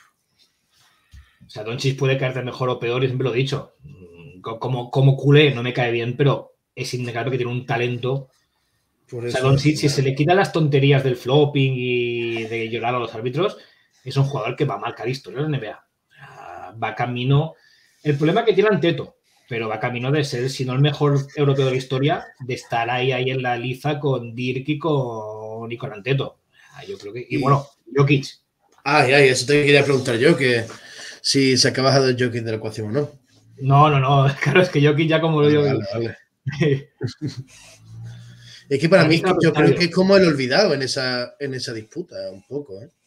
o sea Doncic puede caerte mejor o peor, y siempre lo he dicho. Como, como culé no me cae bien, pero es innegable que tiene un talento. Por o sea, Doncic, si se le quitan las tonterías del flopping y de llorar a los árbitros, es un jugador que va a marcar historia en la N B A. O sea, va camino... El problema que tiene Anteto, pero va camino de ser, si no el mejor europeo de la historia, de estar ahí, ahí en la liza con Dirk y con, y con Anteto. Yo creo que... Y, y bueno, Jokic. Ay, ay, eso te quería preguntar yo, que si se acaba de Jokic de la ecuación o no. No, no, no. Claro, es que Jokic ya como lo digo... Vale, vale. Es que para mí, yo creo que es como el olvidado en esa, en esa disputa, un poco, ¿eh?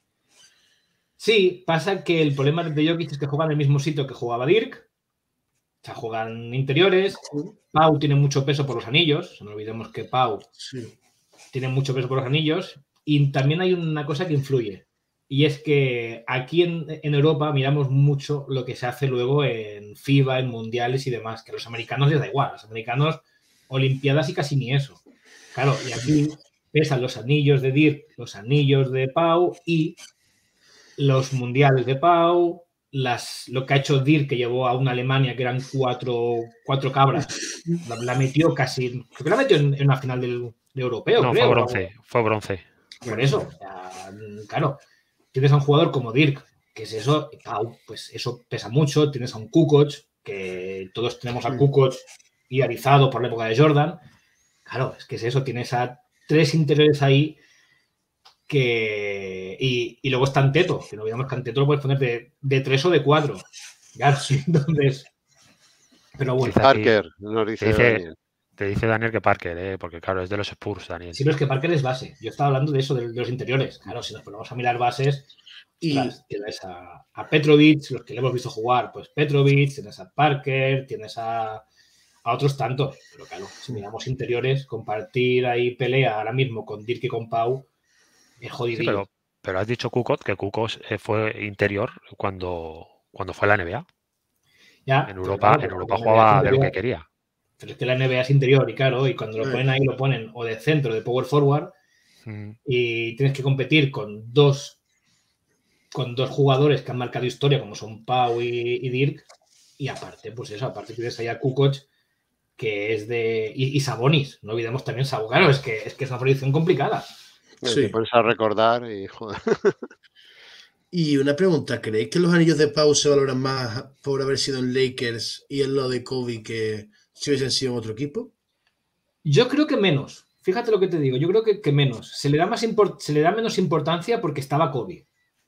Sí, pasa que el problema de Jokic es que juega en el mismo sitio que jugaba Dirk. O sea, juegan interiores. Pau tiene mucho peso por los anillos. No olvidemos que Pau sí. tiene mucho peso por los anillos. Y también hay una cosa que influye. Y es que aquí en, en Europa miramos mucho lo que se hace luego en FIBA, en mundiales y demás. Que a los americanos les da igual. A los americanos, olimpiadas y casi ni eso. Claro, y aquí pesan los anillos de Dirk, los anillos de Pau y los mundiales de Pau, las, lo que ha hecho Dirk, que llevó a una Alemania que eran cuatro, cuatro cabras, la, la metió casi, creo que la metió en, en una final del, de europeo, no, creo. fue bronce, o, fue bronce. Por eso, o sea, claro, tienes a un jugador como Dirk, que es eso, y Pau, pues eso pesa mucho, tienes a un Kukoc, que todos tenemos a Kukoc idealizado por la época de Jordan. Claro, es que es eso, tienes a tres interiores ahí que... Y, y luego está Anteto, que no olvidamos que Anteto lo puedes poner de, de tres o de cuatro. Claro, sí, entonces... Pero bueno. Parker, nos dice, te dice Daniel. Te dice Daniel que Parker, ¿eh? Porque claro, es de los Spurs, Daniel. Sí, pero es que Parker es base. Yo estaba hablando de eso, de, de los interiores. Claro, si nos ponemos a mirar bases, y ostras, tienes a, a Petrovic, los que le hemos visto jugar, pues Petrovic, tienes a Parker, tienes a... a otros tantos, pero claro, si miramos interiores, compartir ahí pelea ahora mismo con Dirk y con Pau es jodido. Sí, pero, pero has dicho Kukoc, que Kukoc fue interior cuando, cuando fue a la N B A. Ya, en Europa, claro, en Europa jugaba de lo que quería. Pero es que la N B A es interior y claro, y cuando lo ponen ahí lo ponen o de centro, de power forward, mm. y tienes que competir con dos con dos jugadores que han marcado historia, como son Pau y, y Dirk, y aparte, pues eso, aparte tienes ahí a Kukoc, que es de... Y, y Sabonis, no olvidemos también Sabonis. Claro, es que, es que es una proyección complicada. Sí. Te pones a recordar y joder. Y una pregunta, ¿creéis que los anillos de Pau se valoran más por haber sido en Lakers y en lo de Kobe que si hubiesen sido en otro equipo? Yo creo que menos. Fíjate lo que te digo, yo creo que, que menos. Se le, da más import- se le da menos importancia porque estaba Kobe.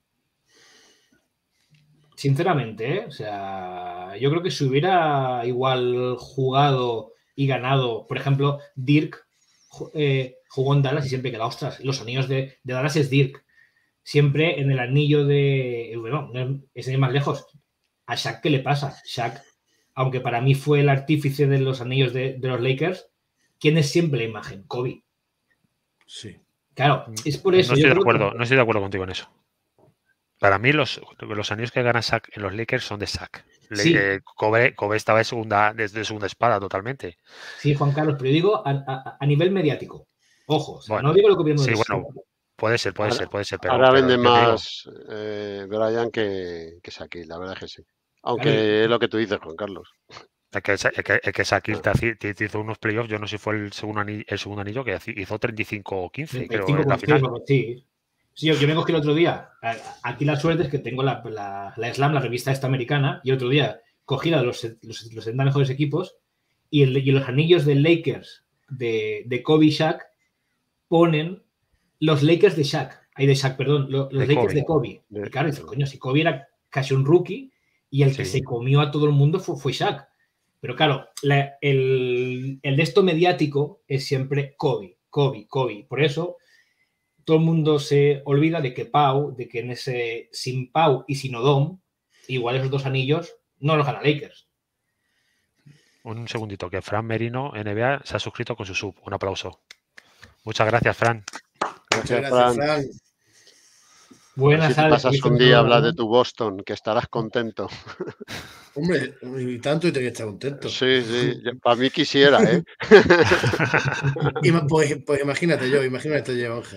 Sinceramente, ¿eh? O sea, yo creo que si hubiera igual jugado y ganado, por ejemplo, Dirk eh, jugó en Dallas y siempre queda, ostras, los anillos de, de Dallas es Dirk. Siempre en el anillo de... Bueno, es ir más lejos. ¿A Shaq qué le pasa? Shaq, aunque para mí fue el artífice de los anillos de, de los Lakers, ¿quién es siempre la imagen? Kobe. Sí. Claro, es por eso. No estoy, yo de creo acuerdo, que... no estoy de acuerdo contigo en eso. Para mí los, los anillos que gana Shaq en los Lakers son de Shaq. Sí. Eh, Kobe, Kobe estaba de segunda, desde segunda espada totalmente. Sí, Juan Carlos, pero yo digo a, a, a nivel mediático. Ojo, o sea, Bueno, no digo lo que vimos sí, de bueno, Shaq. puede ser, puede Ahora, ser, puede ser. Pero, ahora pero vende yo te digo, más eh, Brian que, que Shaquille, la verdad es que sí. Aunque Claro, es lo que tú dices, Juan Carlos. es que, es que, es que Shaquille Ah, te, haci- te- te hizo unos playoffs, yo no sé si fue el segundo anillo, el segundo anillo que haci- hizo treinta y cinco quince, creo, treinta y cinco en la con final. sí. Sí, yo, yo me cogí el otro día. a- Aquí la suerte es que tengo la, la, la Slam, la revista esta americana, y el otro día cogí la de los, los, los setenta mejores equipos y, el, y los anillos de Lakers de, de Kobe y Shaq ponen los Lakers de Shaq. Ay, de Shaq, perdón, lo- los De Lakers Kobe. de Kobe. de- Y claro, dices, coño, si Kobe era casi un rookie y el que Sí. se comió a todo el mundo fue, fue Shaq. Pero claro, la- el, el de esto mediático es siempre Kobe, Kobe, Kobe. Por eso todo el mundo se olvida de que Pau, de que en ese sin Pau y sin Odom, igual esos dos anillos no los gana Lakers. Un segundito, que Fran Merino, N B A, se ha suscrito con su sub. Un aplauso. Muchas gracias, Fran. Muchas Gracias, gracias, Fran. Fran. A ver Buenas si te tardes. pasas un día a hablar de tu Boston, que estarás contento. Hombre, y tanto y tenía que estar contento. Sí, sí, yo- para mí quisiera, ¿eh? Y, ma- pues, pues imagínate yo, imagínate yo, Ángel.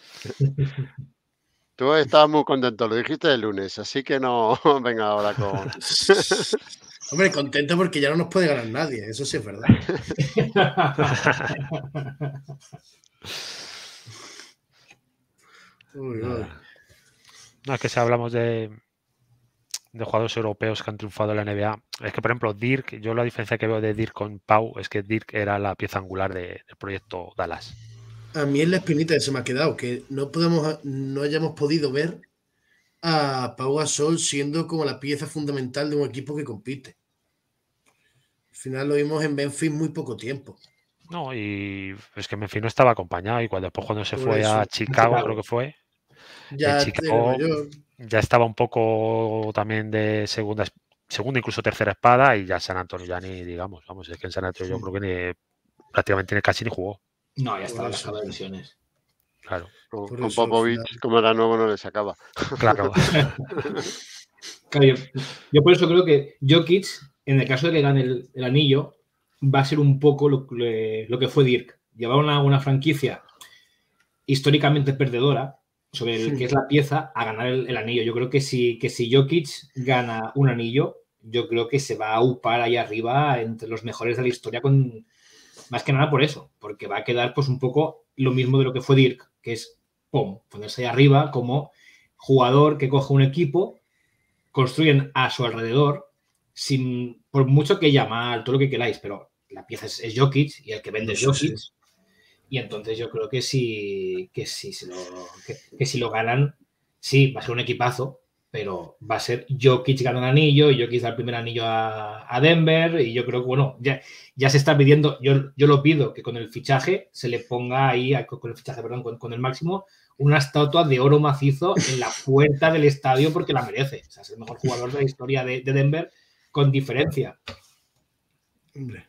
Tú estabas muy contento, lo dijiste el lunes, así que no venga ahora con... Hombre, contento porque ya no nos puede ganar nadie, eso sí es verdad. Uy, uy. Nada. No, es que si hablamos de, de jugadores europeos que han triunfado en la N B A, es que, por ejemplo, Dirk, yo la diferencia que veo de Dirk con Pau es que Dirk era la pieza angular de- del proyecto Dallas. A mí es la espinita que se me ha quedado, que no podemos, no hayamos podido ver a Pau Gasol siendo como la pieza fundamental de un equipo que compite. Al final lo vimos en Memphis muy poco tiempo. No, y es que Memphis no estaba acompañado y cuando después cuando se Por fue eso. a Chicago, Chicago. creo que fue, Ya en de Chicago Nueva York. ya estaba un poco también de segunda, segunda incluso tercera espada y ya San Antonio ya ni digamos, vamos, es que en San Antonio yo creo que ni, prácticamente ni casi ni jugó, No, ya estaba Por en la eso. sala de lesiones. claro, Con, Por con eso, al Popovich, final. como era nuevo, no le sacaba. claro. Claro, yo, yo por eso creo que Jokic, en el caso de que gane el, el anillo, va a ser un poco lo, que- lo que fue Dirk. Llevar una, una franquicia históricamente perdedora sobre el Sí. que es la pieza a ganar el, el anillo. Yo creo que si, que si Jokic gana un anillo, yo creo que se va a upar ahí arriba entre los mejores de la historia con más que nada por eso, porque va a quedar pues un poco lo mismo de lo que fue Dirk, que es pum, ponerse ahí arriba como jugador que coge un equipo, construyen a su alrededor, sin por mucho que llamar, todo lo que queráis, pero la pieza es, es Jokic y el que vende es Sí, sí. Jokic. Y entonces yo creo que si, que si, se lo, que, que si lo ganan, sí, va a ser un equipazo, pero va a ser Jokic gana un anillo y Jokic da el primer anillo a, a Denver y yo creo que, bueno, ya, ya se está pidiendo, yo, yo lo pido, que con el fichaje se le ponga ahí, con el fichaje, perdón, con, con el máximo, una estatua de oro macizo en la puerta del estadio porque la merece. O sea, es el mejor jugador de la historia de, de Denver con diferencia. Hombre.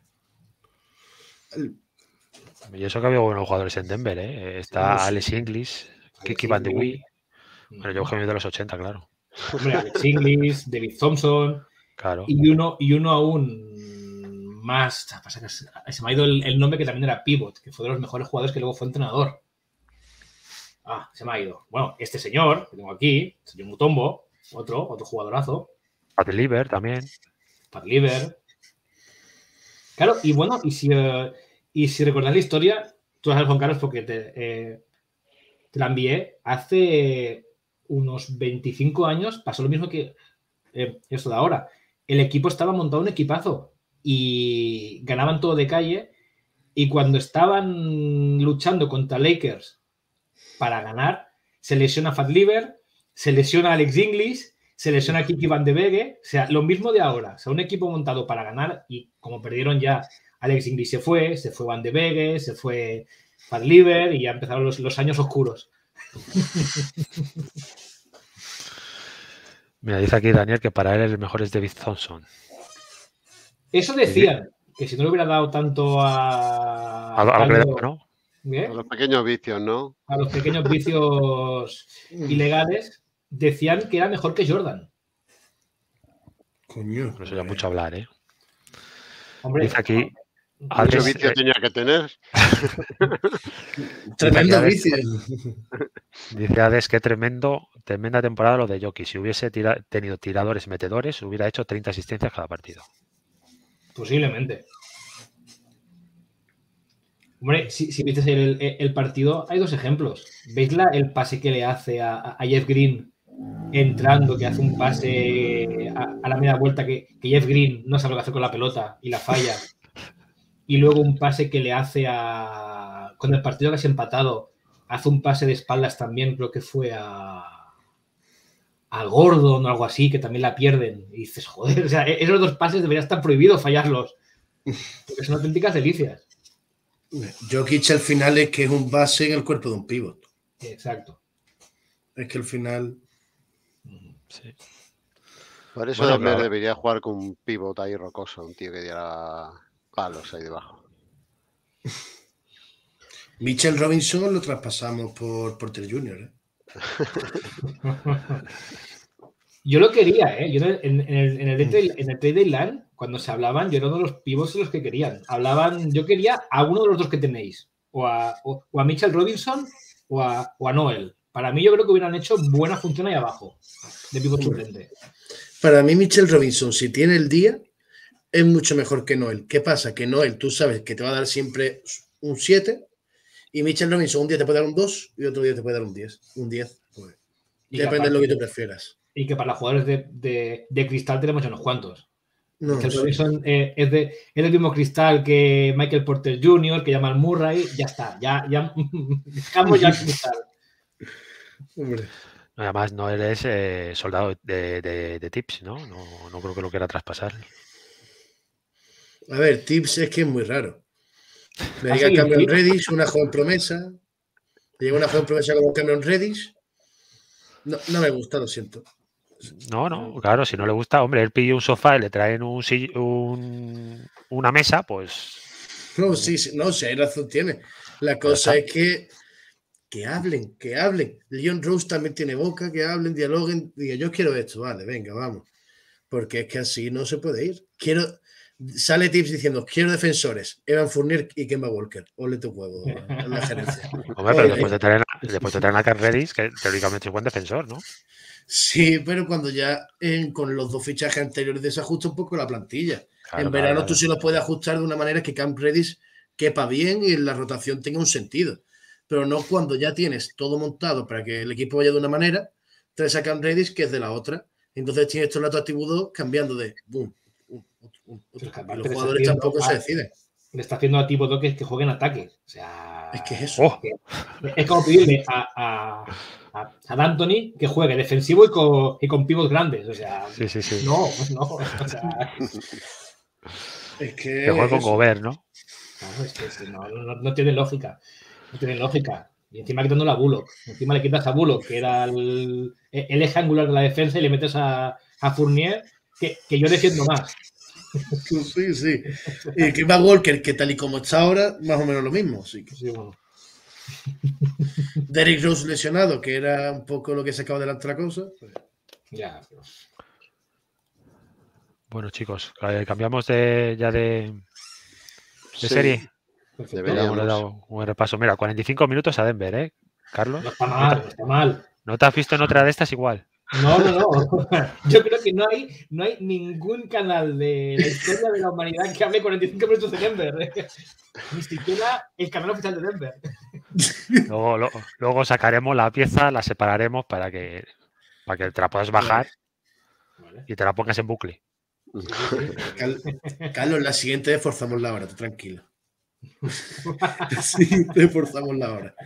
Y eso que había buenos jugadores en Denver, ¿eh? Está Sí, sí. Alex Inglis, Kiki Alex Van de Inglis. Wee, pero yo que de los ochenta, claro. Hombre, Alex Inglis, David Thompson Claro. y uno, y uno aún más. Pasa que se se me ha ido el, el nombre que también era Pivot, que fue de los mejores jugadores que luego fue entrenador. Ah, se me ha ido. Bueno, este señor que tengo aquí, el señor Mutombo, otro, otro jugadorazo, Pat Liver también. Pat Liver. Claro, y bueno, y si, eh, y si recordáis la historia, tú sabes, Juan Carlos, porque te, eh, te la envié hace unos veinticinco años, pasó lo mismo que eh, esto de ahora. El equipo estaba montado un equipazo y ganaban todo de calle y cuando estaban luchando contra Lakers para ganar, se lesiona Fat Liver, se lesiona Alex Inglis, se lesiona Kiki Van de Vege, o sea, lo mismo de ahora, o sea, un equipo montado para ganar y como perdieron ya, Alex Inglis se fue, se fue Van de Vege, se fue Fat Liver y ya empezaron los, los años oscuros. Mira, dice aquí Daniel que para él el mejor es David Thompson. Eso decían, que si no le hubiera dado tanto a... A, a lo que le Caldo, da, ¿no? ¿eh? A los pequeños vicios, ¿no? A los pequeños vicios ilegales, decían que era mejor que Jordan. Coño. No sería mucho hablar, ¿eh? Hombre, Dice aquí... Mucho Hades, vicio eh, tenía que tener. Tremendo Hades- vicio. Dice Hades, qué tremendo, tremenda temporada lo de Jokic. Si hubiese tira- tenido tiradores metedores, hubiera hecho treinta asistencias cada partido. posiblemente. Hombre, si, si viste el, el- el partido, hay dos ejemplos. ¿Veis la, el pase que le hace a, a Jeff Green entrando, que hace un pase a, a la media vuelta, que, que Jeff Green no sabe lo que hacer con la pelota y la falla? Y luego un pase que le hace a... Con el partido que has empatado, hace un pase de espaldas también, creo que fue a... al Gordon o algo así, que también la pierden. Y dices, joder, o sea, esos dos pases deberían estar prohibidos fallarlos. Porque son auténticas delicias. Jokic al final es que es un base en el cuerpo de un pívot. Exacto. Es que al final... Sí. Por eso Bueno, Denver claro. debería jugar con un pivot ahí rocoso, un tío que diera palos ahí debajo. Mitchell Robinson lo traspasamos por Porter junior ¿eh? Yo lo quería, ¿eh? Yo en, en el, en, el trade, en el trade deadline, cuando se hablaban, yo era uno de los pivots de los que querían. Hablaban, yo quería a uno de los dos que tenéis, o a, o, o a Mitchell Robinson o a, o a Noel. Para mí, yo creo que hubieran hecho buena función ahí abajo, de pivot suplente. Para mí, Mitchell Robinson, si tiene el día, es mucho mejor que Noel. ¿Qué pasa? Que Noel, tú sabes que te va a dar siempre un siete, y Mitchell Robinson un día te puede dar un dos y otro día te puede dar un diez. Un diez, pues. Depende de lo que tú prefieras. Y que para los jugadores de, de, de cristal tenemos ya unos cuantos. No, Mitchell sí. Robinson eh, es, de, es del mismo cristal que Michael Porter junior, que llama al Murray, ya está, ya, ya dejamos ya el cristal. Hombre. Además, no eres eh, soldado de, de, de tips, ¿no? ¿no? No creo que lo quiera traspasar. A ver, Tips es que es muy raro. Me ¿Ah, diga sí? Cameron ¿Sí? Reddish, una joven promesa. Me llega una joven promesa como Cameron Reddish. No, no me gusta, lo siento. No, no, claro, si no le gusta, hombre, él pide un sofá y le traen un, un una mesa, pues... No, sí, sí, no sé, razón tiene. La cosa es que que hablen, que hablen. Leon Rose también tiene boca, que hablen, dialoguen, diga, yo quiero esto, vale, venga, vamos. Porque es que así no se puede ir. Quiero, sale Tips diciendo, quiero defensores, Evan Fournier y Kemba Walker. Ole tu huevo a la gerencia. Hombre, pero después de tener, después de tener a Cam Reddish, que teóricamente es buen defensor, ¿no? Sí, pero cuando ya en, con los dos fichajes anteriores desajusta un poco la plantilla. Claro, en verano claro, tú sí lo puedes ajustar de una manera que Cam Reddish quepa bien y la rotación tenga un sentido. Pero no cuando ya tienes todo montado para que el equipo vaya de una manera, traes a Cam Reddish que es de la otra. Entonces tienes todo el rato a Thibodeau cambiando de boom, boom, boom, boom, y los jugadores tampoco se deciden. Le está haciendo a Thibodeau que, que jueguen ataque. O sea, es que es eso. Oh. Es como pedirle a, a, a, a Anthony que juegue defensivo y con, y con pivots grandes. O sea, sí, sí, sí. no, no. O sea, es que, que juegue con Gobert, ¿no? Claro, es que es, no, no, no tiene lógica. No tiene lógica. Y encima quitándole a Bullock. Encima le quitas a Bullock, que era el, el eje angular de la defensa, y le metes a, a Fournier, que, que yo defiendo más. Sí, sí. Y Kemba Walker, que tal y como está ahora, más o menos lo mismo. Así que... sí, bueno. Derrick Rose lesionado, que era un poco lo que sacaba adelante la cosa. Ya, pero... Bueno, chicos, cambiamos de ya de, de Sí, serie. deberíamos. Le he dado un repaso. Mira, cuarenta y cinco minutos a Denver, ¿eh, Carlos? No está mal, no está mal. ¿No te has visto en otra de estas igual? No, no, no. Yo creo que no hay, no hay ningún canal de la historia de la humanidad que hable cuarenta y cinco minutos de Denver. ¿eh? Ni siquiera el canal oficial de Denver. Luego, lo, luego sacaremos la pieza, la separaremos para que, para que te la puedas bajar vale. y te la pongas en bucle. Carlos, la siguiente vez forzamos la hora, tú tranquilo. Sí, te forzamos la hora.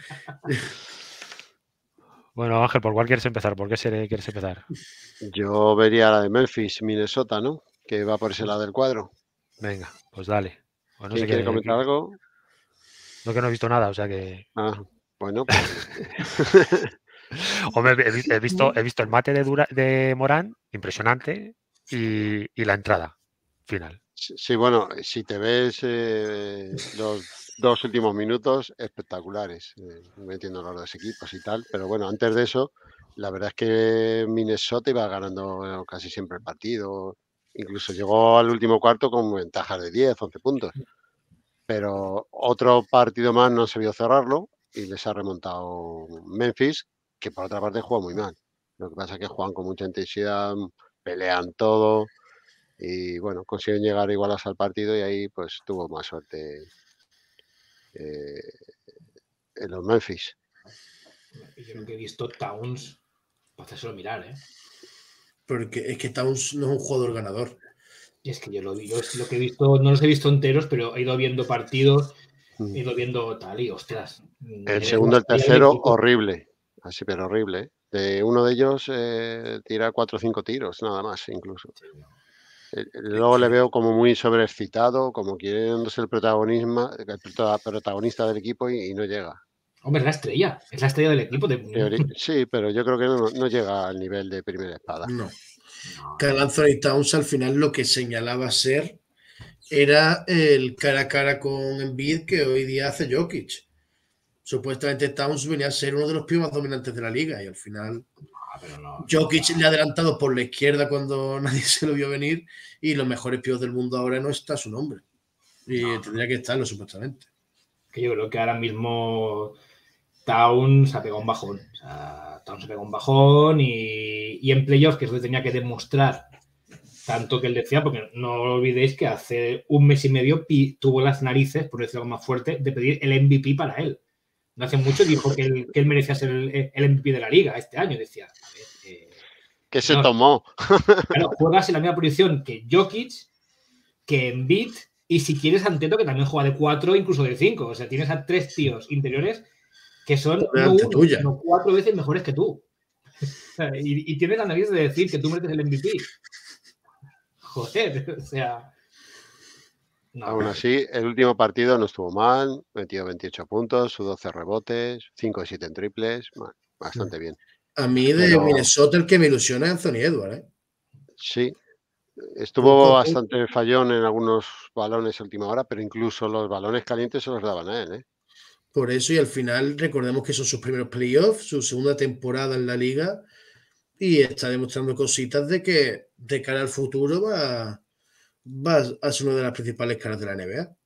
Bueno, Ángel, ¿por cuál quieres empezar? ¿Por qué serie quieres empezar? Yo vería la de Memphis, Minnesota, ¿no? Que va por ese lado del cuadro. Venga, pues dale. Pues no ¿Quién sé quiere qué, comentar qué... algo? No, que no he visto nada, o sea que... Ah, bueno, pues... Hombre, he, he, visto, he visto el mate de, Dura, de Morán, impresionante, y, y la entrada final. Sí, sí, bueno, si te ves eh, los dos últimos minutos, espectaculares, eh, metiendo los dos equipos y tal, pero bueno, antes de eso, la verdad es que Minnesota iba ganando casi siempre el partido. Incluso llegó al último cuarto con ventajas de diez, once puntos. Pero otro partido más no se vio cerrarlo y les ha remontado Memphis, que por otra parte juega muy mal. Lo que pasa es que juegan con mucha intensidad, pelean todo y bueno, consiguen llegar igualas al partido y ahí pues tuvo más suerte eh, en los Memphis. Yo lo que he visto Towns, para hacérselo mirar, ¿eh? Porque es que Towns no es un jugador ganador. Y es que yo lo, yo es lo que he visto, no los he visto enteros, pero he ido viendo partidos, Mm. he ido viendo tal y ostras. El segundo, el tercero, horrible. Así, pero horrible. ¿eh? De uno de ellos eh, tira cuatro o cinco tiros, nada más, incluso. Sí, no. Eh, Luego le veo como muy sobreexcitado, como queriendo ser el protagonismo, el prota- protagonista del equipo y, y no llega. Hombre, es la estrella, es la estrella del equipo. De... Teori- Sí, pero yo creo que no, no llega al nivel de primera espada. No. No. Karl Anthony Towns al final lo que señalaba ser era el cara a cara con Embiid que hoy día hace Jokic. Supuestamente Towns venía a ser uno de los pies más dominantes de la liga y al final Ah, pero no, Jokic no. le ha adelantado por la izquierda cuando nadie se lo vio venir y los mejores píos del mundo ahora no está su nombre. Y No. tendría que estarlo supuestamente. Que yo creo que ahora mismo Towns se ha pegado un bajón. O sea, Towns se ha pegado un bajón y, y en playoffs, que es donde tenía que demostrar tanto que él decía, porque no olvidéis que hace un mes y medio pi, tuvo las narices, por decirlo más fuerte, de pedir el M V P para él. No hace mucho dijo que él, que él merecía ser el, el M V P de la liga este año. Decía, a ver, eh, ¿Qué se no, tomó? claro, juegas en la misma posición que Jokic, que Embiid, y si quieres Antetokounmpo, que también juega de cuatro, incluso de cinco. O sea, tienes a tres tíos interiores que son no uno, tuya. sino cuatro veces mejores que tú. y, y tienes la nariz de decir que tú mereces el M V P. Joder, o sea... No, Aún no. así, el último partido no estuvo mal, metió veintiocho puntos, sus doce rebotes, cinco de siete en triples, bueno, bastante bien. A mí de Pero- Minnesota el que me ilusiona es Anthony Edwards. ¿eh? Sí, Poco estuvo a bastante fallón en algunos balones a última hora, pero incluso los balones calientes se los daban a él, ¿eh? Por eso, y al final recordemos que son sus primeros playoffs, su segunda temporada en la liga, y está demostrando cositas de que de cara al futuro va, va a ser una de las principales caras de la N B A.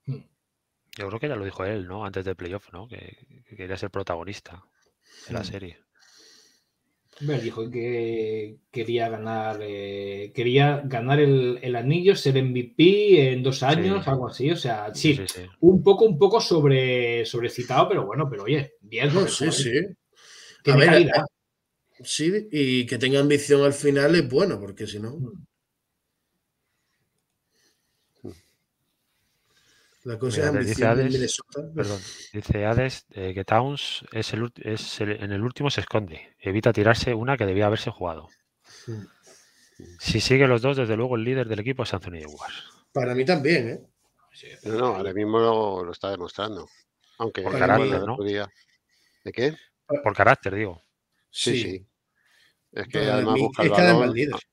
Yo creo que ya lo dijo él, ¿no? Antes del playoff, ¿no? Que, que quería ser protagonista de la Mm. serie. Hombre, dijo que quería ganar, eh, quería ganar el, el anillo, ser M V P en dos años, Sí. algo así. O sea, Sí, sí, sí, sí. un poco, un poco sobre, sobrecitado, pero bueno, pero oye, bien. No, porque el sí, joven sí. tiene A ver, calidad. Sí, y que tenga ambición al final es bueno, porque si no, la cosa Mira, es te dice ambición en Hades, Minnesota. perdón, dice Hades eh, que Towns es el, ulti- es el- en el último se esconde, evita tirarse una que debía haberse jugado. Mm. Si sigue los dos, desde luego el líder del equipo es Anthony Edwards. Para mí también, ¿eh? Sí, No, pero no, ahí- ahora mismo lo, lo está demostrando. Aunque, Por Para bueno, carácter, el ¿no? otro día... ¿De qué? Por carácter, digo. Sí, Sí, sí. Es que para además mí busca el es cada vez más balón. líder.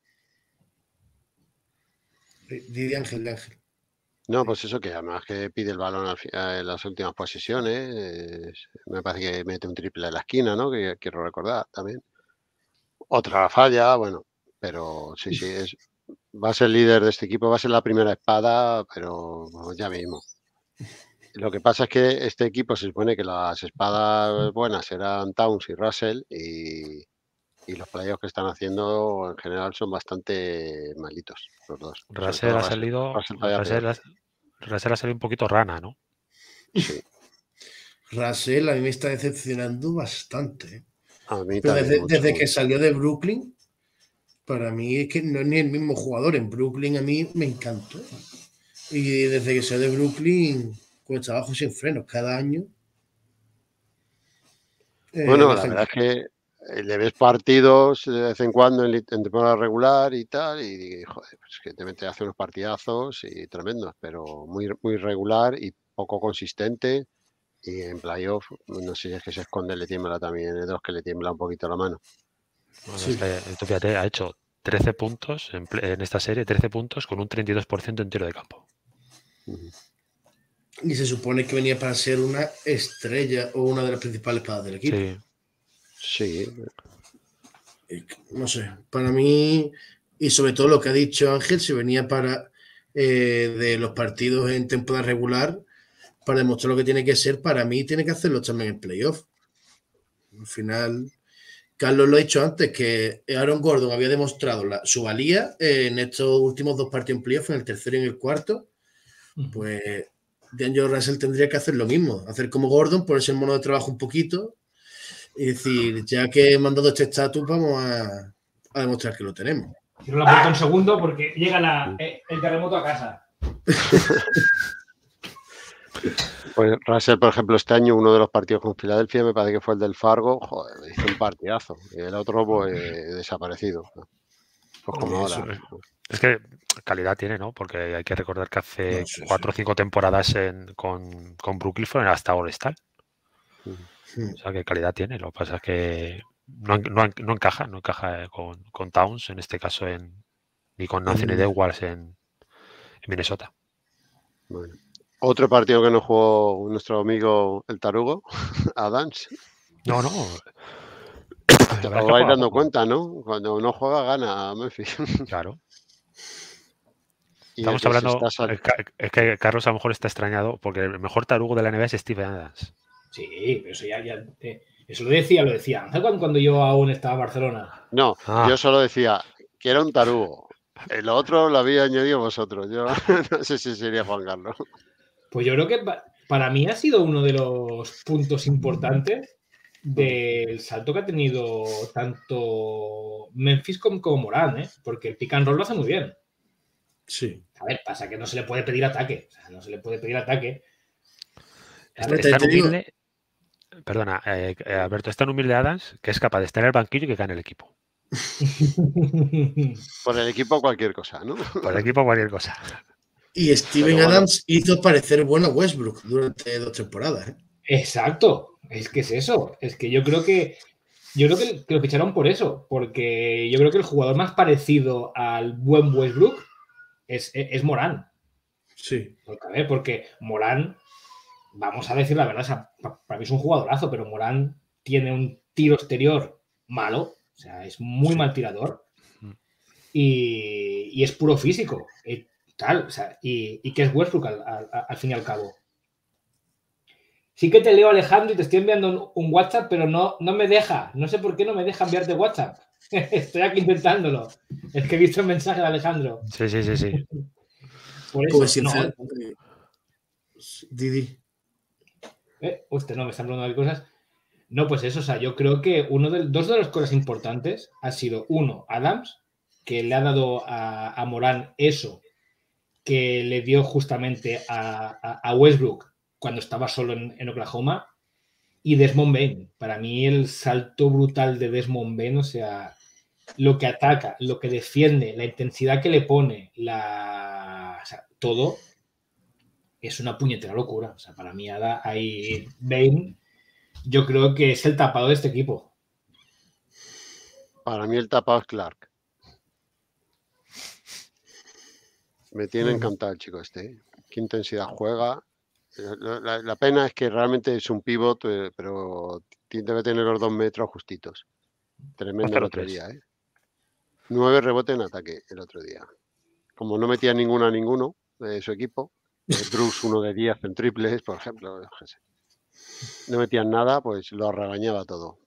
Di Ángel, de Ángel. No, pues eso que además que pide el balón al fi- en las últimas posiciones. eh, me parece que mete un triple en la esquina, ¿no? Que quiero recordar también. Otra la falla, bueno, pero sí, sí, es, va a ser líder de este equipo, va a ser la primera espada, pero bueno, ya mismo. Lo que pasa es que este equipo se supone que las espadas buenas eran Towns y Russell y, y los playoffs que están haciendo en general son bastante malitos los dos. Sobre Russell todo ha Russell. salido, Russell todavía Russell, peor. ha- Russell ha salido un poquito rana, ¿no? Sí, Russell a mí me está decepcionando bastante. ¿eh? a mí Pero también desde, mucho, desde mucho. que salió de Brooklyn, para mí es que no es ni el mismo jugador. En Brooklyn a mí me encantó. Y desde que salió de Brooklyn, cuesta abajo sin frenos, cada año. eh, Bueno, la baja el verdad es nivel. que eh, le ves partidos de vez en cuando en, li- en temporada regular y tal, y digo, joder, pues que te mete a hacer unos partidazos y tremendos, pero muy, muy regular y poco consistente. Y en playoff, no sé si es que se esconde, le tiembla también, es de los que le tiembla un poquito la mano. Bueno, Sí. es que, tú fíjate, ha hecho trece puntos en, ple- en esta serie, trece puntos con un treinta y dos por ciento en tiro de campo. Ujú. Y se supone que venía para ser una estrella o una de las principales espadas del equipo. Sí, Sí, no sé, para mí, y sobre todo lo que ha dicho Ángel, si venía para eh, de los partidos en temporada regular, para demostrar lo que tiene que ser, para mí tiene que hacerlo también en playoff. Al final, Carlos lo ha dicho antes, que Aaron Gordon había demostrado la, su valía en estos últimos dos partidos en playoff, en el tercero y en el cuarto. Pues D'Angelo Russell tendría que hacer lo mismo, hacer como Gordon, ponerse el mono de trabajo un poquito y decir, ya que he mandado este estatus, vamos a, a demostrar que lo tenemos. Cierro la puerta un segundo porque llega la, eh, el terremoto a casa. Pues Russell, por ejemplo, este año uno de los partidos con Filadelfia me parece que fue el del Fargo, joder, hizo un partidazo. Y el otro, pues, desaparecido. Pues como ahora. Es que calidad tiene, ¿no? Porque hay que recordar que hace No, sí, cuatro o sí. cinco temporadas en, con, con Brooklyn fueron hasta All-Star. Mm. O sea, que calidad tiene. Lo que pasa es que no, no, no encaja, no encaja con, con Towns, en este caso, en, ni con Anthony Mm. Edwards en, en Minnesota. Bueno. Otro partido que no jugó nuestro amigo el Tarugo, Adams. No, no. Os vais dando cuenta, ¿no? Cuando no juega, gana Memphis. Claro. Y Estamos el que se hablando. está sal- Es que Carlos a lo mejor está extrañado porque el mejor tarugo de la N B A es Steven Adams. Sí, pero eso ya, ya eh, eso lo decía, lo decía Ángel cuando, cuando yo aún estaba en Barcelona. No, Ah. yo solo decía que era un tarugo. El otro lo había añadido vosotros. Yo no sé si sería Juan Carlos. Pues yo creo que pa- para mí ha sido uno de los puntos importantes del salto que ha tenido tanto Memphis como, como Morán, ¿eh? Porque el pick and roll lo hace muy bien. Sí. A ver, pasa que no se le puede pedir ataque. O sea, no se le puede pedir ataque. Está, Te- es tan te digo- humilde. Perdona, eh, eh, Alberto, es tan humilde Adams que es capaz de estar en el banquillo y que gane el equipo. Por el equipo cualquier cosa, ¿no? Por el equipo cualquier cosa. Y Steven Pero bueno. Adams hizo parecer bueno a Westbrook durante dos temporadas. ¿eh? Exacto, es que es eso. Es que yo creo que yo creo que, que lo ficharon por eso, porque yo creo que el jugador más parecido al buen Westbrook es, es, es Morán. Sí. Porque, a ver, porque Morán, vamos a decir la verdad, o sea, pa- para mí es un jugadorazo, pero Morán tiene un tiro exterior malo, o sea, es muy Sí. mal tirador y, y es puro físico, y tal, o sea, y, y que es Westbrook al, al, al fin y al cabo. Sí que te leo, Alejandro, y te estoy enviando un, un WhatsApp, pero no, no me deja. No sé por qué no me deja enviarte WhatsApp. Estoy aquí intentándolo. Es que he visto el mensaje de Alejandro. Sí, sí, sí, sí. Por eso, Pues no. sinceramente. Didi. Eh, Usted no me está hablando de cosas. No, pues eso, o sea, yo creo que uno de, dos de las cosas importantes ha sido, uno, Adams, que le ha dado a, a Morán eso que le dio justamente a, a, a Westbrook cuando estaba solo en, en Oklahoma, y Desmond Bain. Para mí el salto brutal de Desmond Bain, o sea, lo que ataca, lo que defiende, la intensidad que le pone, la, o sea, todo es una puñetera locura. O sea, para mí ahí Bain, yo creo que es el tapado de este equipo. Para mí el tapado es Clark. Me tiene encantado el chico este. ¿eh? Qué intensidad juega. La, la, la pena es que realmente es un pivot, eh, pero debe tener los dos metros justitos. Tremendo el otro día, ¿eh? Nueve rebotes en ataque el otro día. Como no metía ninguno a ninguno de su equipo, eh, Bruce uno de diez en triples, por ejemplo, no metían nada, pues lo arrebañaba todo.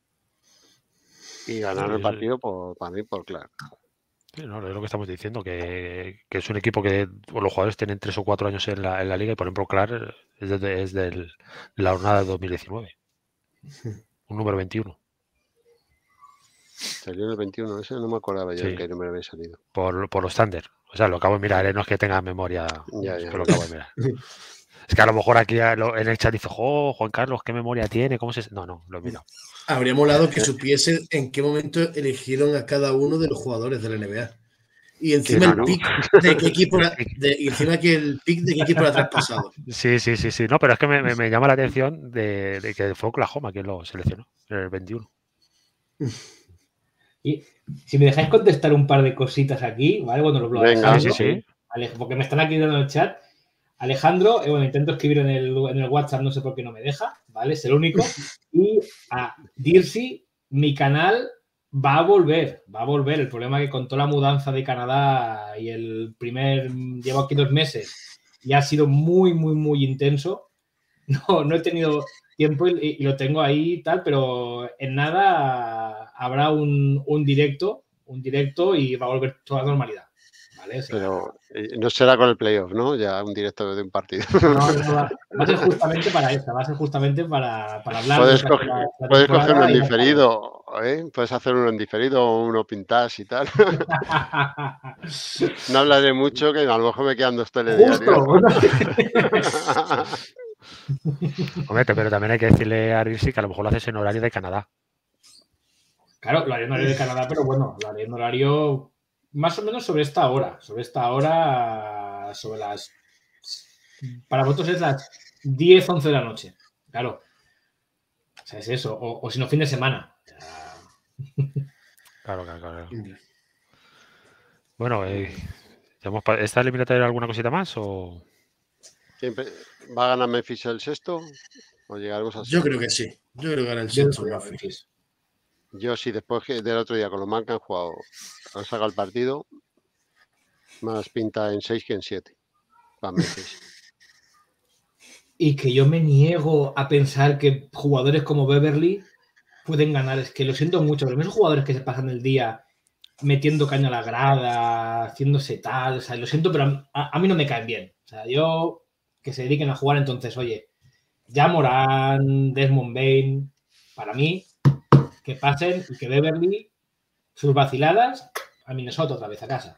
Y ganaron el partido por, para mí por Clark. Sí, no, es lo que estamos diciendo, que, que es un equipo que los jugadores tienen tres o cuatro años en la, en la liga y, por ejemplo, Clark es de, es del, de la jornada de dos mil diecinueve. Un número veintiuno. Salió en el veintiuno, ese no me acordaba yo sí. en qué número había salido. Por, por los Thunder. O sea, lo acabo de mirar, ¿eh? No es que tenga memoria, ya, es ya, que lo acabo de mirar. Es que a lo mejor aquí en el chat dice, oh, Juan Carlos, ¿qué memoria tiene? ¿Cómo se...? No, no, lo he mirado. Habría molado que supiese en qué momento eligieron a cada uno de los jugadores de la N B A. Y encima sí, el pick ¿no? de qué equipo era, de, y encima que el pick de qué equipo era traspasado. Sí, sí, sí, sí. No, pero es que me, me, me llama la atención de, de que fue Oklahoma quien lo seleccionó en el veintiuno. Y si me dejáis contestar un par de cositas aquí, ¿vale? Bueno, lo Venga, sí, sí. Porque me están aquí dando en el chat. Alejandro, eh, bueno, intento escribir en el, en el WhatsApp, no sé por qué no me deja, ¿vale? Es el único. Y a Dircy, mi canal va a volver, va a volver. El problema es que con toda la mudanza de Canadá y el primer, llevo aquí dos meses y ha sido muy, muy, muy intenso. No, no he tenido tiempo y, y lo tengo ahí y tal, pero en nada habrá un, un directo, un directo y va a volver toda la normalidad. ¿Vale? O sea, pero no será con el playoff, ¿no? Ya un directo de un partido. No, no, va, va a ser justamente para eso, va a ser justamente para, para hablar Puedes, de coger, la, la puedes coger uno en y diferido, ¿eh? Puedes hacer uno en diferido o uno pintas y tal. No hablaré mucho, que a lo mejor me quedan dos telediarios. Hombre, pero también hay que decirle a Rirsi que a lo mejor lo haces en horario de Canadá. Claro, lo haré en horario de Canadá, pero bueno, lo haré en horario más o menos sobre esta hora. Sobre esta hora, sobre las... Para vosotros es las diez, once de la noche. Claro. O sea, es eso. O, o si no, fin de semana. O sea... Claro, claro, claro. Bueno, eh, ¿esta eliminatoria alguna cosita más o...? Siempre, ¿va a ganar Memphis el sexto? ¿O llegaremos a Yo creo que sí. Yo creo que gana el sexto Memphis. Yo sí, después del otro día con lo mal que han jugado, han sacado el partido, más pinta en seis que en siete. Para Memphis. Y que yo me niego a pensar que jugadores como Beverly pueden ganar. Es que lo siento mucho. Los mismos jugadores que se pasan el día metiendo caña a la grada, haciéndose tal, o sea, lo siento, pero a, a mí no me caen bien. O sea, yo que se dediquen a jugar, entonces, oye, ya Morán, Desmond Bain, para mí, que pasen y que Beverly, sus vaciladas, a Minnesota otra vez a casa.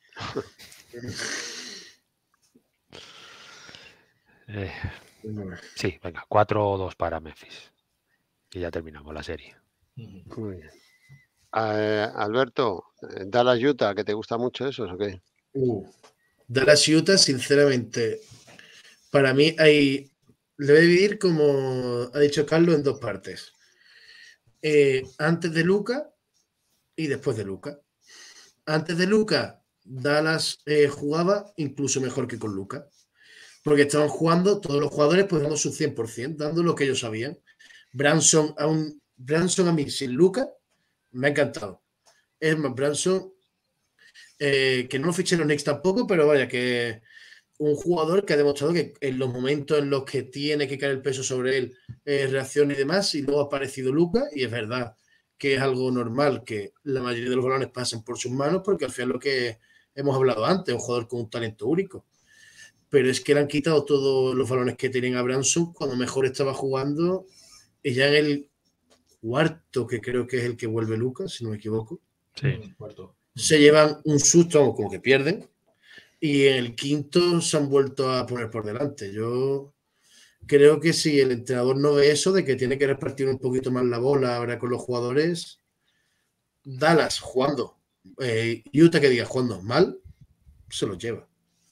Eh, sí, venga, cuatro o dos para Memphis. Y ya terminamos la serie. Muy bien. Eh, Alberto, Dallas Utah, ¿que te gusta mucho eso o qué? Uh, Dallas Utah, sinceramente, para mí hay. Le voy a dividir, como ha dicho Carlos, en dos partes. Eh, antes de Luka y después de Luka. Antes de Luka, Dallas eh, jugaba incluso mejor que con Luka. Porque estaban jugando todos los jugadores pues dando su cien por ciento, dando lo que ellos sabían. Branson a, un, Branson a mí sin Luka me ha encantado. Es más, Branson, eh, que no lo fiché en los Knicks tampoco, pero vaya, que un jugador que ha demostrado que en los momentos en los que tiene que caer el peso sobre él, eh, reacciona y demás, y luego ha aparecido Luka, y es verdad que es algo normal que la mayoría de los balones pasen por sus manos, porque al final lo que hemos hablado antes, un jugador con un talento único. Pero es que le han quitado todos los balones que tienen a Branson cuando mejor estaba jugando, y ya en el cuarto, que creo que es el que vuelve Lucas, si no me equivoco, sí. cuarto. Se llevan un susto, como que pierden, y en el quinto se han vuelto a poner por delante. Yo creo que si el entrenador no ve eso, de que tiene que repartir un poquito más la bola ahora con los jugadores, Dallas jugando, eh, Utah que diga jugando mal, se los lleva.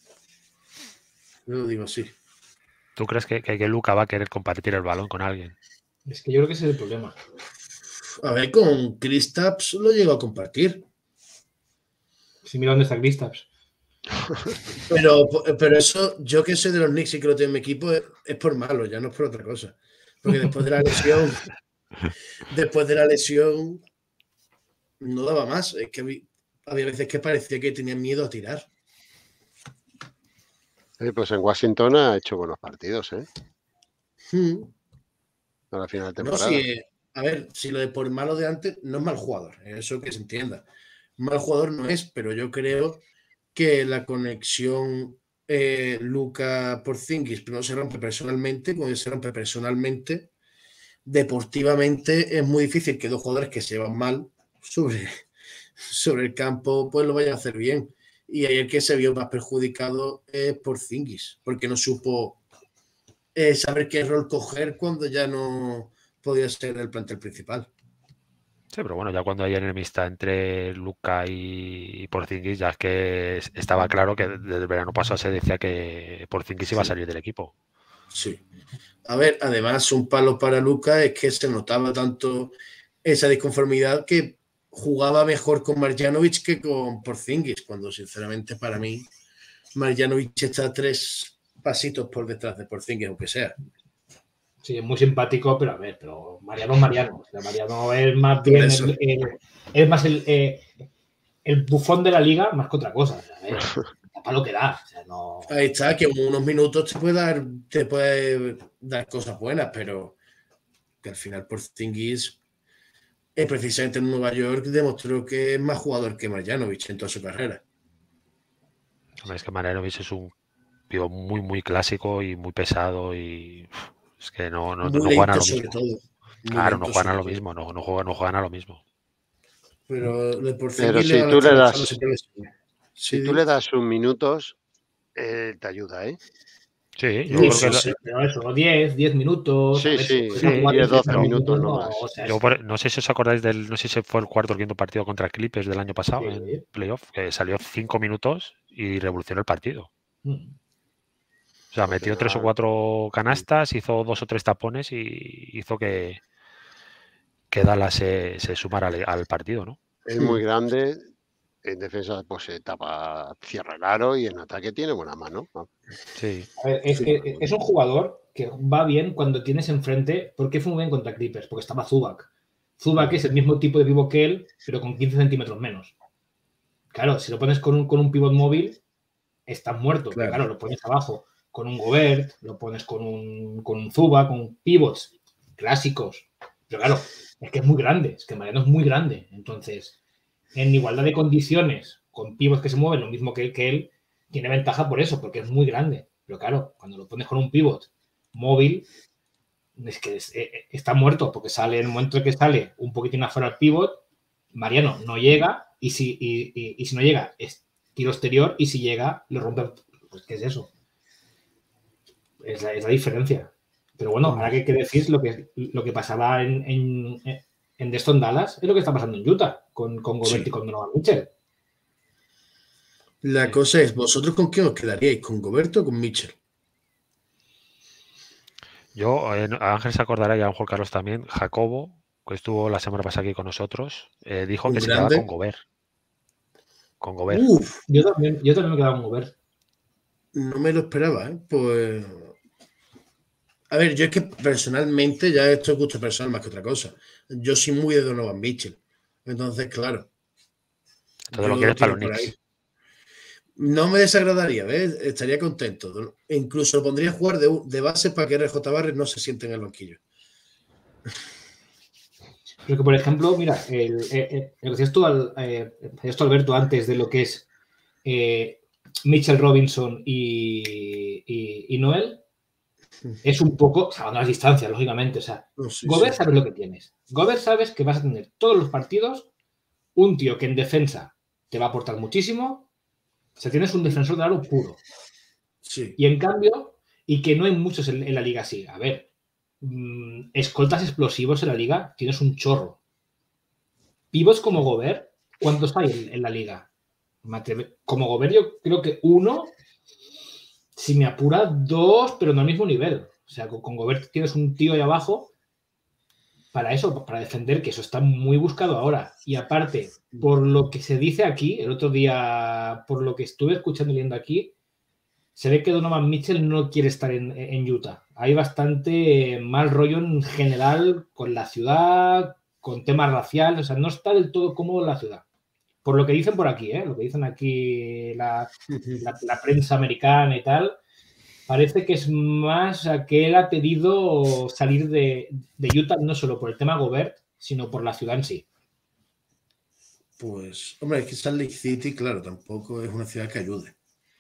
Yo lo digo así. ¿Tú crees que, que, que Luka va a querer compartir el balón con alguien? Es que yo creo que ese es el problema. A ver, con Kristaps lo llego a compartir. Si mira dónde está Kristaps. Pero, pero eso, yo que soy de los Knicks y que lo tengo en mi equipo, es, es por malo, ya no es por otra cosa. Porque después de la lesión, después de la lesión, no daba más. Es que había, había veces que parecía que tenía miedo a tirar. Eh, pues en Washington ha hecho buenos partidos, ¿eh? Hmm. A la final de temporada. No, si, a ver, si lo de por malo de antes, no es mal jugador, eso que se entienda. Mal jugador no es, pero yo creo que la conexión eh, Luka Porzingis no se rompe personalmente, cuando se rompe personalmente, deportivamente es muy difícil que dos jugadores que se llevan mal sobre, sobre el campo pues lo vayan a hacer bien. Y ahí el que se vio más perjudicado es Porzingis, porque no supo eh, saber qué rol coger cuando ya no podía ser el plantel principal. Sí, pero bueno, ya cuando hay enemistad entre Luka y Porzingis, ya es que estaba claro que desde el verano pasado se decía que Porzingis iba a salir del equipo. Sí. A ver, además, un palo para Luka es que se notaba tanto esa disconformidad que jugaba mejor con Marjanovic que con Porzingis, cuando sinceramente para mí Marjanovic está tres pasitos por detrás de Porzingis, aunque sea. Sí, es muy simpático, pero a ver, pero Mariano es Mariano. O sea, Mariano es más bien el, el, es más el, eh, el bufón de la liga más que otra cosa. O sea, eh, para lo que da. O sea, no... Ahí está, que en unos minutos te puede dar, te puede dar cosas buenas, pero que al final Porzingis, eh, precisamente en Nueva York, demostró que es más jugador que Marjanovic en toda su carrera. Es que Marjanovic es un pío muy, muy clásico y muy pesado y es que no, no, no juegan a lo mismo. Todo. Claro, no juegan a lo todo. mismo, no, no, juegan, no juegan a lo mismo. Pero, de por Pero si, le tú le, das, si sí, tú le das sus minutos, eh, te ayuda, ¿eh? Sí, yo sí, creo sí, que sí, pero eso, diez, diez minutos. Sí, a ver, sí, si sí diez, doce minutos no más. O sea, yo por, no sé si os acordáis del, no sé si fue el cuarto o quinto partido contra Clippers del año pasado sí. en playoff, que salió cinco minutos y revolucionó el partido. Mm. O sea, metió no, tres o cuatro canastas, hizo dos o tres tapones y hizo que, que Dallas se, se sumara al, al partido, ¿no? Es muy grande. En defensa, pues se tapa, cierra el aro y en ataque tiene buena mano. Sí. A ver, es, es, es un jugador que va bien cuando tienes enfrente. ¿Por qué fue muy bien contra Clippers? Porque estaba Zubac. Zubac es el mismo tipo de pivot que él, pero con quince centímetros menos. Claro, si lo pones con un, con un pivot móvil, estás muerto. Claro. claro, lo pones abajo con un Gobert, lo pones con un, con un Zubac, con pivots clásicos. Pero claro, es que es muy grande. Es que Mariano es muy grande. Entonces, en igualdad de condiciones, con pivots que se mueven lo mismo que, que él, tiene ventaja por eso, porque es muy grande. Pero claro, cuando lo pones con un pivot móvil, es que es, es, está muerto, porque sale en el momento en que sale un poquitín afuera el pivot, Mariano no llega, y si, y, y, y si no llega, es tiro exterior, y si llega, lo rompe. Pues, ¿qué es eso? Es la, es la diferencia. Pero bueno, ahora que, que decís lo que, lo que pasaba en, en, en Deston Dallas, es lo que está pasando en Utah, con, con Gobert sí. y con Donovan Mitchell. La cosa es, ¿vosotros con quién os quedaríais? ¿Con Gobert o con Mitchell? Yo, eh, Ángel se acordará y a lo mejor Carlos también, Jacobo, que estuvo la semana pasada aquí con nosotros, eh, dijo que se quedaba con Gobert. Con Gobert. Uf, yo también, yo también me quedaba con Gobert. No me lo esperaba, ¿eh? Pues... A ver, yo es que personalmente, ya esto es gusto personal más que otra cosa. Yo soy muy de Donovan Mitchell. Entonces, claro. Todo lo quieres para los Knicks. No me desagradaría, ¿ves? Estaría contento. Incluso lo pondría a jugar de, de base para que R J Barrett no se siente en el banquillo. Pero que, por ejemplo, mira, el, el, el, el decías tú, al, eh, esto Alberto, antes de lo que es eh, Mitchell Robinson y, y, y Noel, es un poco, salvando las distancias, lógicamente. O sea, no, sí, Gobert sí. sabes lo que tienes. Gobert sabes que vas a tener todos los partidos un tío que en defensa te va a aportar muchísimo. O sea, tienes un defensor de aro puro. Sí. Y en cambio, y que no hay muchos en, en la liga así. A ver, mmm, escoltas explosivos en la liga, tienes un chorro. Pivots como Gobert, ¿cuántos hay en, en la liga? Como Gobert yo creo que uno, si me apura, dos, pero no al mismo nivel. O sea, con, con Gobert tienes un tío ahí abajo para eso, para defender, que eso está muy buscado ahora. Y aparte, por lo que se dice aquí, el otro día, por lo que estuve escuchando y leyendo aquí, se ve que Donovan Mitchell no quiere estar en, en Utah. Hay bastante mal rollo en general con la ciudad, con temas raciales, o sea, no está del todo cómodo la ciudad. Por lo que dicen por aquí, ¿eh? Lo que dicen aquí la, la, la prensa americana y tal, parece que es más que él ha pedido salir de, de Utah no solo por el tema Gobert, sino por la ciudad en sí. Pues, hombre, es que Salt Lake City, claro, tampoco es una ciudad que ayude.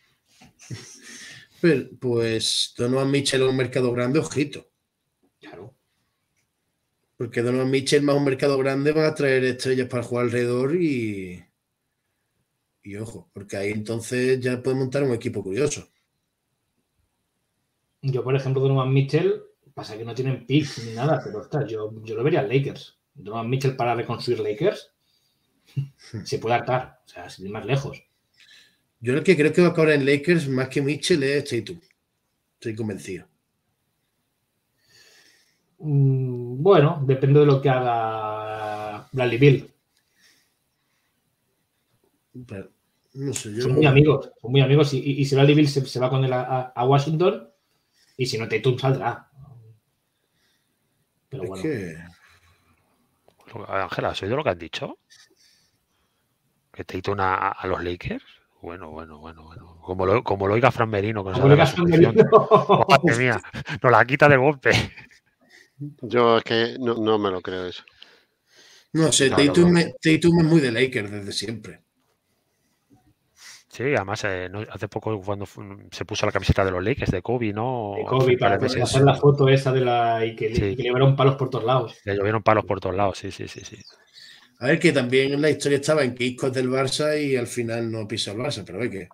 Pero, pues, Donovan Mitchell es un mercado grande, ojito. Claro. Porque Donovan Mitchell más un mercado grande va a traer estrellas para jugar alrededor y... Y ojo, porque ahí entonces ya puede montar un equipo curioso. Yo, por ejemplo, Donovan Mitchell, pasa que no tienen picks ni nada, pero ostras, yo, yo lo vería en Lakers. Donovan Mitchell para reconstruir Lakers se puede hartar, o sea, sin ir más lejos. Yo el que creo que va a acabar en Lakers más que Mitchell es Tatum. Estoy convencido. Mm, bueno, depende de lo que haga Bradley Beal. Pero, no sé, yo son no... muy amigos, son muy amigos. Y, y, y si Bradley Beal se, se va con él a, a Washington, y si no, Tatum saldrá. Pero Es bueno. que... Ángela, ¿has oído lo que has dicho? ¿Que Tatum a, a los Lakers? Bueno, bueno, bueno, bueno. Como lo, como lo oiga Fran Merino, que nos Como haga le la digas Fran suscripción. Merino. Oh, madre mía, nos la quita de golpe. Yo es que no, no me lo creo eso. No sé, No, yo Tatum, creo- es- Tatum es muy de Lakers desde siempre. Sí, además, eh, no- hace poco cuando fu- se puso la camiseta de los Lakers, de Kobe, ¿no? De Hace Kobe un par para de poder meses. hacer la foto esa de la y que, Sí. y que le llevaron palos por todos lados. Le llovieron palos por todos lados, sí, sí, sí, sí. A ver, que también la historia estaba en que Isco es del Barça y al final no pisa el Barça, pero ve que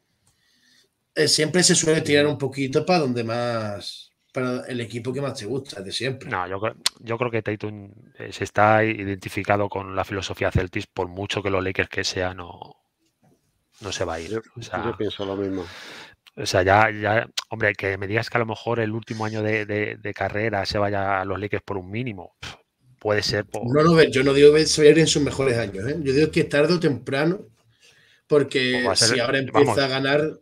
eh, siempre se suele tirar un poquito para donde más, para el equipo que más te gusta, de siempre. No, yo, creo- yo creo que Tatum eh, se está identificado con la filosofía Celtics, por mucho que los Lakers que sea, no, no se va a ir. Yo, O sea, yo pienso lo mismo. o sea, ya, ya, hombre, que me digas que a lo mejor el último año de, de- de carrera se vaya a los Lakers por un mínimo, pf, puede ser por... No, no, yo no digo que se vaya a ir en sus mejores años, ¿eh? Yo digo que tarde o temprano, o porque va a ser- si ahora vamos, empieza a ganar,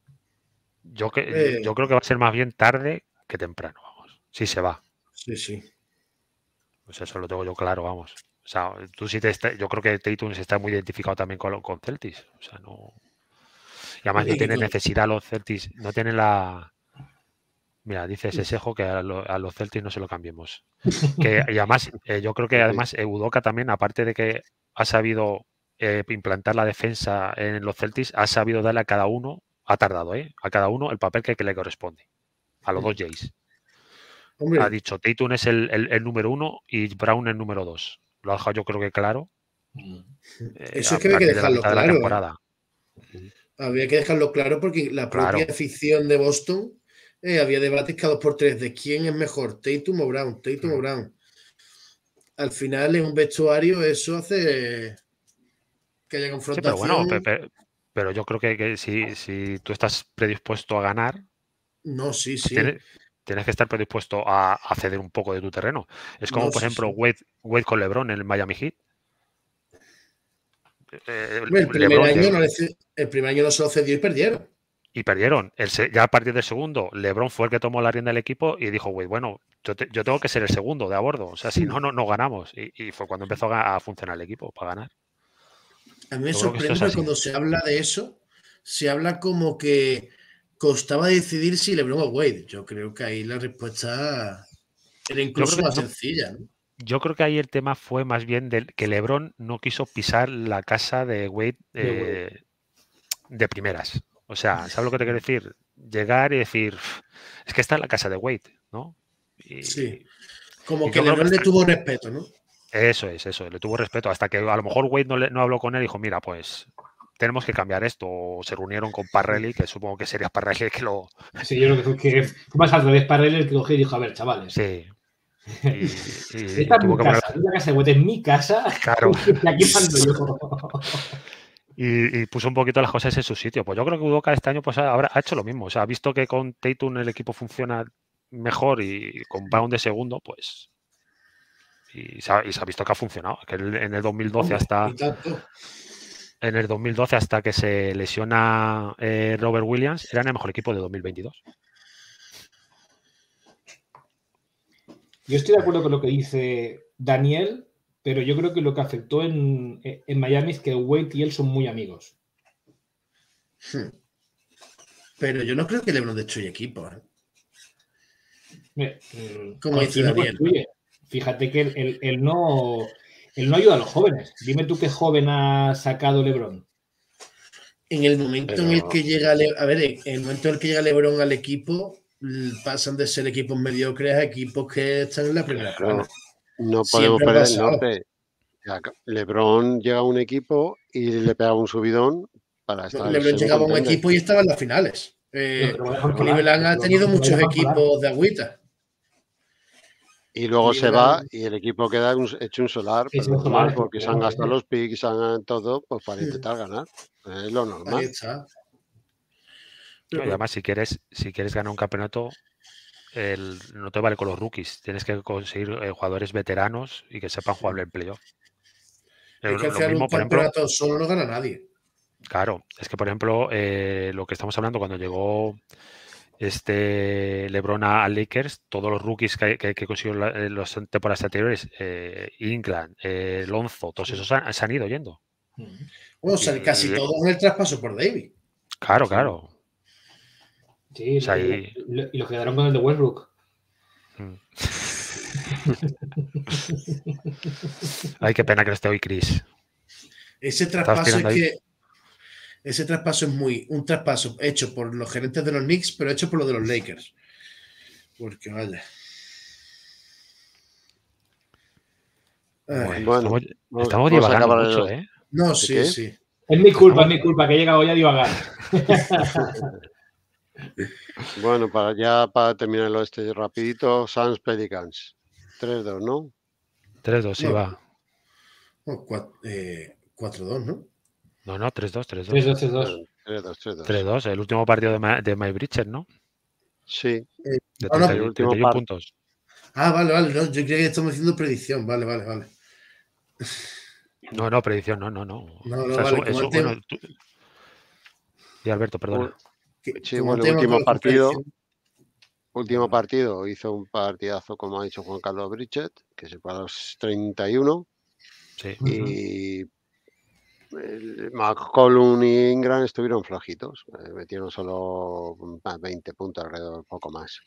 yo, que, eh, yo creo que va a ser más bien tarde que temprano, vamos, si se va. sí, sí. Pues eso lo tengo yo claro, vamos. O sea, tú sí te está- yo creo que Tatum se está muy identificado también con, con Celtics. O sea, no... Y además no Y que tienen con- necesidad los Celtics, no tienen la... Mira, dice Sesejo que a, lo- a los Celtics no se lo cambiemos. Que, y además, eh, yo creo que además eh, Udoka también, aparte de que ha sabido eh, implantar la defensa en los Celtics, ha sabido darle a cada uno, ha tardado, ¿eh? A cada uno el papel que, que le corresponde. A los dos Jays. Ha Hombre, dicho, Tatum es el, el- el número uno y Brown el número dos. Lo ha dejado yo creo que claro. eh, eso a es que había que partir de la dejarlo mitad de la claro, ¿eh? temporada. Había que dejarlo claro porque la propia Claro. afición de Boston eh, había debates cada dos por tres de quién es mejor, Tatum o Brown, Tatum o Mm. Brown. Al final, en un vestuario, eso hace que haya Sí, pero confrontación. bueno, pe- pe- pero yo creo que, que si, si tú estás predispuesto a ganar, No, sí, sí. tienes, tienes que estar predispuesto a, a ceder un poco de tu terreno. Es como, No, por sí, ejemplo, sí. Wade, Wade con LeBron en el Miami Heat. Eh, Hombre, el, primer LeBron año llegó- no le ce- el primer año no se lo cedió y perdieron. y perdieron. El se- ya a partir del segundo, LeBron fue el que tomó la rienda del equipo y dijo, Wade, bueno, yo, te- yo tengo que ser el segundo de a bordo. O sea, si no, no, no ganamos. Y, y fue cuando empezó a, a funcionar el equipo para ganar. A mí me Yo creo que esto sorprende es porque así. cuando se habla de eso, se habla como que costaba decidir si LeBron o Wade. Yo creo que ahí la respuesta era incluso que más no. sencilla, ¿no? Yo creo que ahí el tema fue más bien del que LeBron no quiso pisar la casa de Wade, De Wade. eh, de primeras. O sea, ¿sabes lo que te quiero decir? Llegar y decir, es que está en la casa de Wade, ¿no? Y, Sí. Como y que yo creo que LeBron le hasta- tuvo respeto, ¿no? Eso es, eso, le tuvo respeto. Hasta que a lo mejor Wade no, le- no habló con él y dijo, mira, pues tenemos que cambiar esto. O se reunieron con Parrelli, que supongo que sería Parrelli el que lo... Sí, yo creo que fue más al revés para él el que cogió y dijo, a ver, chavales, Sí. Y, y esta es tuvo mi que poner- casa, la casa de Wade es mi casa, Claro. y aquí mando yo. Y, y puso un poquito las cosas en su sitio. Pues yo creo que Udoka este año pues, ha, habrá- ha hecho lo mismo. O sea, ha visto que con Tatum el equipo funciona mejor y con Brown de segundo, pues. Y se ha, y se ha visto que ha funcionado. Que el- en el dos mil doce Hombre, hasta y tanto. en el dos mil doce hasta que se lesiona eh, Robert Williams, eran el mejor equipo de dos mil veintidós. Yo estoy de acuerdo con lo que dice Daniel, pero yo creo que lo que afectó en, en Miami es que Wade y él son muy amigos. Hmm. Pero yo no creo que LeBron destruya equipo, ¿eh? Mira, mm, Como dice construye, Daniel. construye. Fíjate que él, él- él no, él no ayuda a los jóvenes. Dime tú qué joven ha sacado LeBron. En el momento Pero- en el que llega Le- a ver, en el momento en el que llega LeBron al equipo, l- pasan de ser equipos mediocres a equipos que están en la primera Claro. plana. No Siempre podemos ha perder el pasado. norte. Ya, LeBron llega a un equipo y le pega un subidón para estar LeBron ser un llegaba a un contender. equipo y estaba en las finales. Eh, Pero lo dejan colar, Cleveland ha lo- tenido lo muchos dejan colar. equipos de agüita. Y luego se Cleveland- va y el equipo queda un- hecho un solar, Sí, pero sí, un normal, solar, porque se han claro, gastado sí. los picks, se han todo, pues para Sí. intentar ganar. Es lo Ahí normal. está. No, Pero- y además, si quieres, si quieres ganar un campeonato, el, no te vale con los rookies. Tienes que conseguir eh, jugadores veteranos y que sepan jugar en playoff. Eh, es que al lo final mismo, un por ejemplo, campeonato solo no gana nadie. claro, es que por ejemplo, eh, lo que estamos hablando cuando llegó este LeBron a Lakers, todos los rookies que, que, que consiguió en las temporadas anteriores, eh, England, eh, Lonzo, todos esos han, se han ido yendo. Bueno, o sea, casi todo en el traspaso por Davis. Claro, claro. Sí, O sea, y, y... y los quedaron con el de Westbrook. Ay, qué pena que no esté hoy Chris. Ese traspaso es que ese traspaso es muy un traspaso hecho por los gerentes de los Knicks, pero hecho por los de los Lakers. Porque vaya. Bueno, bueno, estamos, vamos, estamos vamos a divagando acabar mucho, el... ¿eh? No, sí, qué? sí. Es mi culpa, es mi culpa, que he llegado hoy a divagar. Bueno, para ya para terminar el oeste rapidito, Suns Pelicans. tres dos, ¿no? tres dos, sí, No. va. No, cuatro dos, ¿no? No, no, tres dos, tres dos. tres dos, tres dos. tres dos, tres dos. tres dos, el último partido de, Ma de Mike Bridges, ¿no? Sí. Eh, De no, no, treinta, el último treinta y uno par... puntos. Ah, vale, vale. No, yo creía que estamos haciendo predicción. Vale, vale, vale. No, no, predicción, no, no, no. No, no, o sea, vale. eso, eso, tema... bueno, tú... Y Alberto, perdona. Que, sí, bueno, último partido. Último partido, hizo un partidazo, como ha dicho Juan Carlos Bridges, que se fue a los treinta y uno. Sí. Y McCollum y Ingram estuvieron flojitos. Eh, metieron solo veinte puntos alrededor, poco más.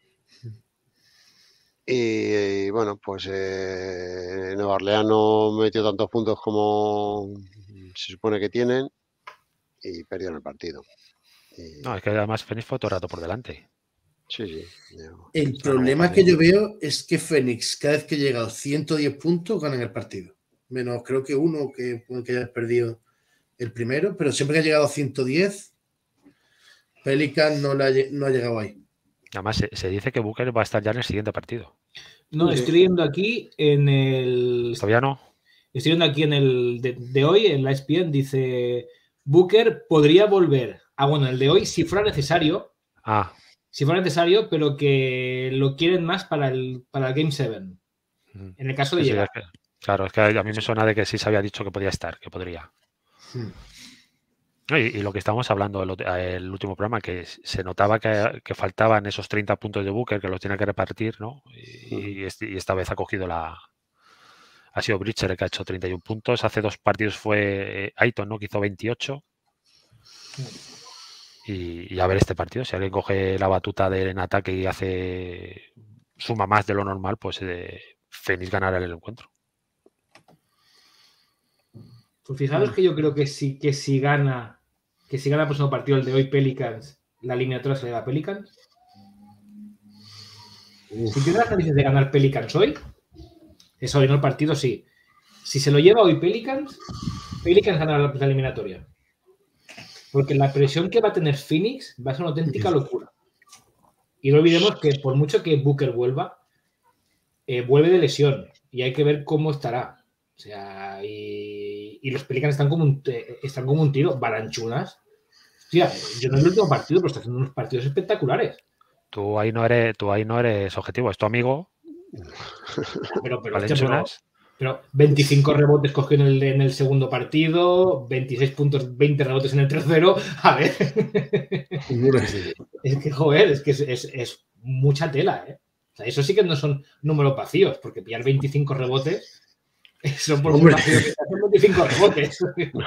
Y, y bueno, pues eh, Nueva Orleans no metió tantos puntos como se supone que tienen y perdieron el partido. Y... No, es que además Phoenix fue todo el rato por delante. Sí, sí. El problema que yo veo es que Phoenix, cada vez que llega a ciento diez puntos, ganan el partido. Menos creo que uno que, que hayas perdido el primero, pero siempre que ha llegado a ciento diez, Pelican no, la, no ha llegado ahí. Además, se, se dice que Booker va a estar ya en el siguiente partido. No, estoy leyendo aquí en el... ¿Todavía no? Estoy viendo aquí en el de, de hoy, en la E S P N, dice Booker podría volver. Ah, bueno, el de hoy, si fuera necesario. Ah. Si fuera necesario, pero que lo quieren más para el, para el Game siete. Mm. En el caso de sí, llegar. Sí, es que, claro, es que a mí me suena de que sí se había dicho que podía estar, que podría. Hmm. Y, y lo que estábamos hablando el, el último programa, que se notaba que, que faltaban esos treinta puntos de Booker, que los tiene que repartir, ¿no? Y, y, este, y esta vez ha cogido la... Ha sido Bridges el que ha hecho treinta y uno puntos. Hace dos partidos fue Ayton, ¿no? Que hizo veintiocho. Y, y a ver este partido. Si alguien coge la batuta de, en ataque y hace suma más de lo normal, pues eh, Phoenix ganará el encuentro. Pues fijaros que yo creo que si, que si gana que si gana el próximo partido, el de hoy, Pelicans, la eliminatoria se le da a Pelicans. Uf. Si tiene las narices de ganar Pelicans hoy, es hoy, no el partido, sí. Si se lo lleva hoy Pelicans, Pelicans gana la, la eliminatoria. Porque la presión que va a tener Phoenix va a ser una auténtica locura. Y no olvidemos que por mucho que Booker vuelva, eh, vuelve de lesión y hay que ver cómo estará. O sea, y, y los Pelicans están como un, están como un tiro, balanchunas. Hostia, yo no es el último partido, pero está haciendo unos partidos espectaculares. Tú ahí no eres, tú ahí no eres objetivo, es tu amigo. Pero, pero, hostia, pero, pero veinticinco rebotes cogió en el, en el segundo partido, veintiséis puntos, veinte rebotes en el tercero. A ver. Es que, joder, es que es, es, es mucha tela, ¿eh? O sea, eso sí que no son números vacíos, porque pillar veinticinco rebotes son por muy vacíos que son veinticinco rebotes.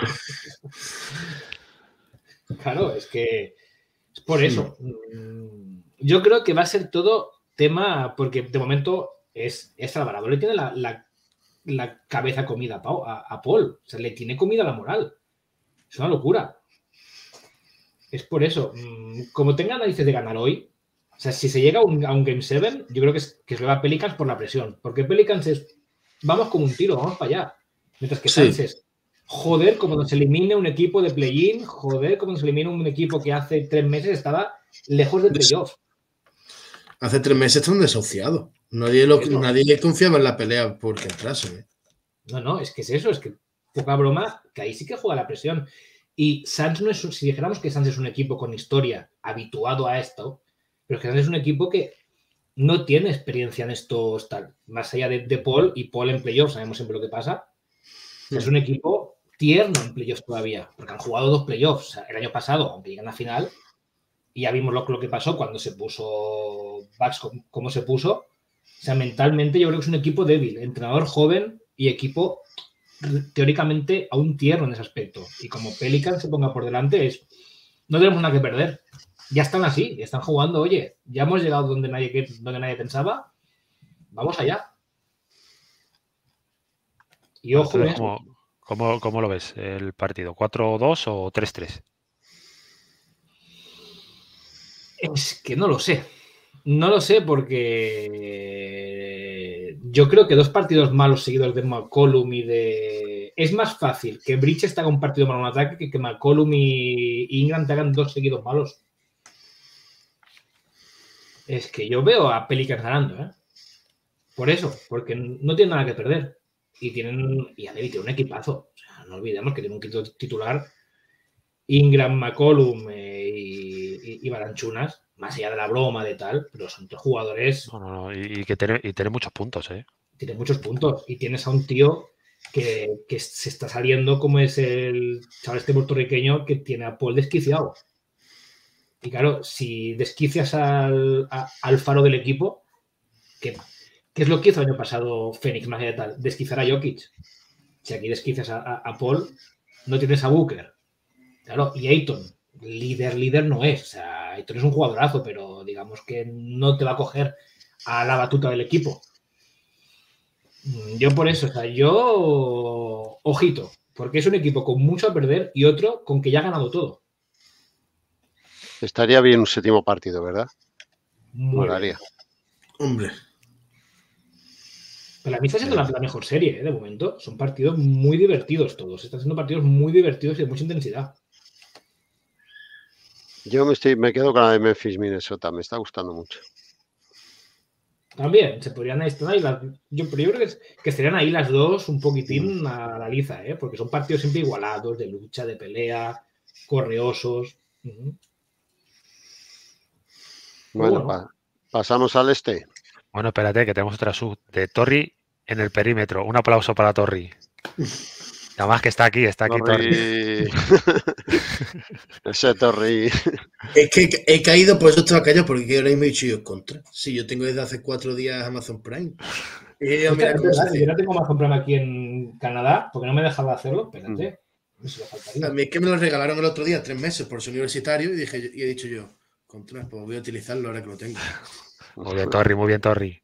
Claro, es que es por eso. Yo creo que va a ser todo tema, porque de momento es, es Alvarado le tiene la, la, la cabeza comida a, Pau, a, a Paul. O sea, le tiene comida la moral. Es una locura. Es por eso. Como tenga narices de ganar hoy, o sea, si se llega a un, a un Game siete, yo creo que, es, que se le va a Pelicans por la presión. Porque Pelicans es, vamos como un tiro, vamos para allá. Mientras que Suns es, joder, como nos elimine un equipo de play-in, joder, como nos elimina un equipo que hace tres meses estaba lejos de playoff. Hace tres meses está un desahuciado. Nadie, lo, nadie le confiaba en la pelea porque entrase. ¿eh? No, no, es que es eso, es que poca broma, que ahí sí que juega la presión. Y Suns no es, si dijéramos que Suns es un equipo con historia, habituado a esto, pero es que Suns es un equipo que no tiene experiencia en esto tal, más allá de, de Paul, y Paul en playoffs, sabemos siempre lo que pasa. O sea, es un equipo tierno en playoffs todavía, porque han jugado dos playoffs. O sea, el año pasado, aunque llegan a final, Y ya vimos lo, lo que pasó cuando se puso Bucks, cómo se puso. O sea, mentalmente yo creo que es un equipo débil, entrenador joven y equipo teóricamente aún tierno en ese aspecto. Y como Pelicans se ponga por delante, es no tenemos nada que perder. Ya están así, están jugando, oye, ya hemos llegado donde nadie, donde nadie pensaba, vamos allá. Y ojo, Entonces, ¿cómo, cómo, ¿cómo lo ves el partido? ¿cuatro dos o tres tres? Es que no lo sé. No lo sé porque yo creo que dos partidos malos seguidos de McCollum y de... Es más fácil que Bridges te haga un partido malo en ataque que que McCollum y Ingram te hagan dos seguidos malos. Es que yo veo a Pelicans ganando, ¿eh? Por eso, porque no tienen nada que perder. Y tienen, y a David tiene un equipazo. O sea, no olvidemos que tiene un titular Ingram, McCollum eh, y, y, y Balanchunas, más allá de la broma de tal, pero son tres jugadores. No, no, no, y, y que tiene, y tiene muchos puntos, ¿eh? Tiene muchos puntos. Y tienes a un tío que, que se está saliendo, como es el chaval este puertorriqueño que tiene a Paul desquiciado. Y claro, si desquicias al, a, al faro del equipo, ¿qué, ¿qué es lo que hizo el año pasado Phoenix más allá de tal? Desquiciar a Jokic. Si aquí desquicias a, a, a Paul, no tienes a Booker. Claro, y Ayton, líder, líder no es. O sea, Ayton es un jugadorazo, pero digamos que no te va a coger a la batuta del equipo. Yo por eso, o sea, yo ojito, porque es un equipo con mucho a perder y otro con que ya ha ganado todo. Estaría bien un séptimo partido, ¿verdad? Muy Molaría. Hombre. Pero a mí está siendo la, la mejor serie, ¿eh? De momento. Son partidos muy divertidos todos. Están siendo partidos muy divertidos y de mucha intensidad. Yo me estoy, me quedo con la de Memphis, Minnesota. Me está gustando mucho. También se podrían estar ahí las, yo, pero yo creo que, es, que estarían ahí las dos un poquitín mm. a la liza, ¿eh? Porque son partidos siempre igualados, de lucha, de pelea, correosos. Uh-huh. Bueno, bueno. Pa pasamos al este. Bueno, espérate, que tenemos otra sub de Torri en el perímetro. Un aplauso para Torri. Además que está aquí, está aquí Torri. Ese Torri. Es que he caído, por eso estaba callado, porque ahora mismo he dicho yo contra. Si yo tengo desde hace cuatro días Amazon Prime. Y yo, mira, verdad, yo no tengo Amazon Prime aquí en Canadá, porque no me dejaba hacerlo. Espérate. Mm. A mí es que me lo regalaron el otro día, tres meses, por su universitario, y dije y he dicho yo, contra, pues voy a utilizarlo ahora que lo tengo. Muy bien, Torri, muy bien, Torri.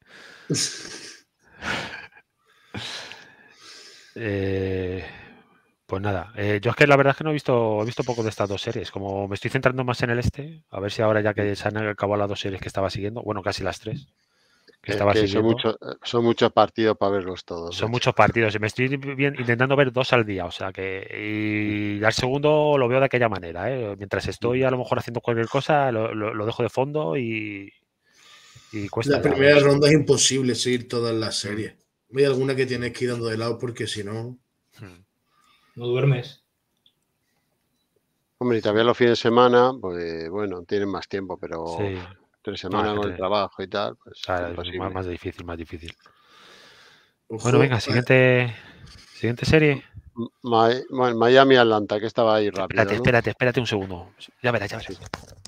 eh, pues nada, eh, yo es que la verdad es que no he visto, he visto poco de estas dos series. Como me estoy centrando más en el este, a ver si ahora ya que se han acabado las dos series que estaba siguiendo, bueno, casi las tres. Que es estaba que siguiendo. Son, mucho, son muchos partidos para verlos todos. Son muchos partidos y me estoy bien, intentando ver dos al día, o sea que y al segundo lo veo de aquella manera, ¿eh? Mientras estoy a lo mejor haciendo cualquier cosa lo, lo, lo dejo de fondo y, y cuesta. La primera ya, ronda es imposible seguir todas las series. Mm. Hay alguna que tienes que ir dando de lado porque si no... Hmm. No duermes. Hombre, y también los fines de semana, pues bueno, tienen más tiempo, pero sí. tres semanas no, con el trabajo y tal, pues claro, es más, más difícil, más difícil. Ojo, bueno, venga, siguiente, siguiente serie. Ma Miami Atlanta, que estaba ahí rápido. Espérate, ¿no? espérate, espérate un segundo. Ya verás, ya verás.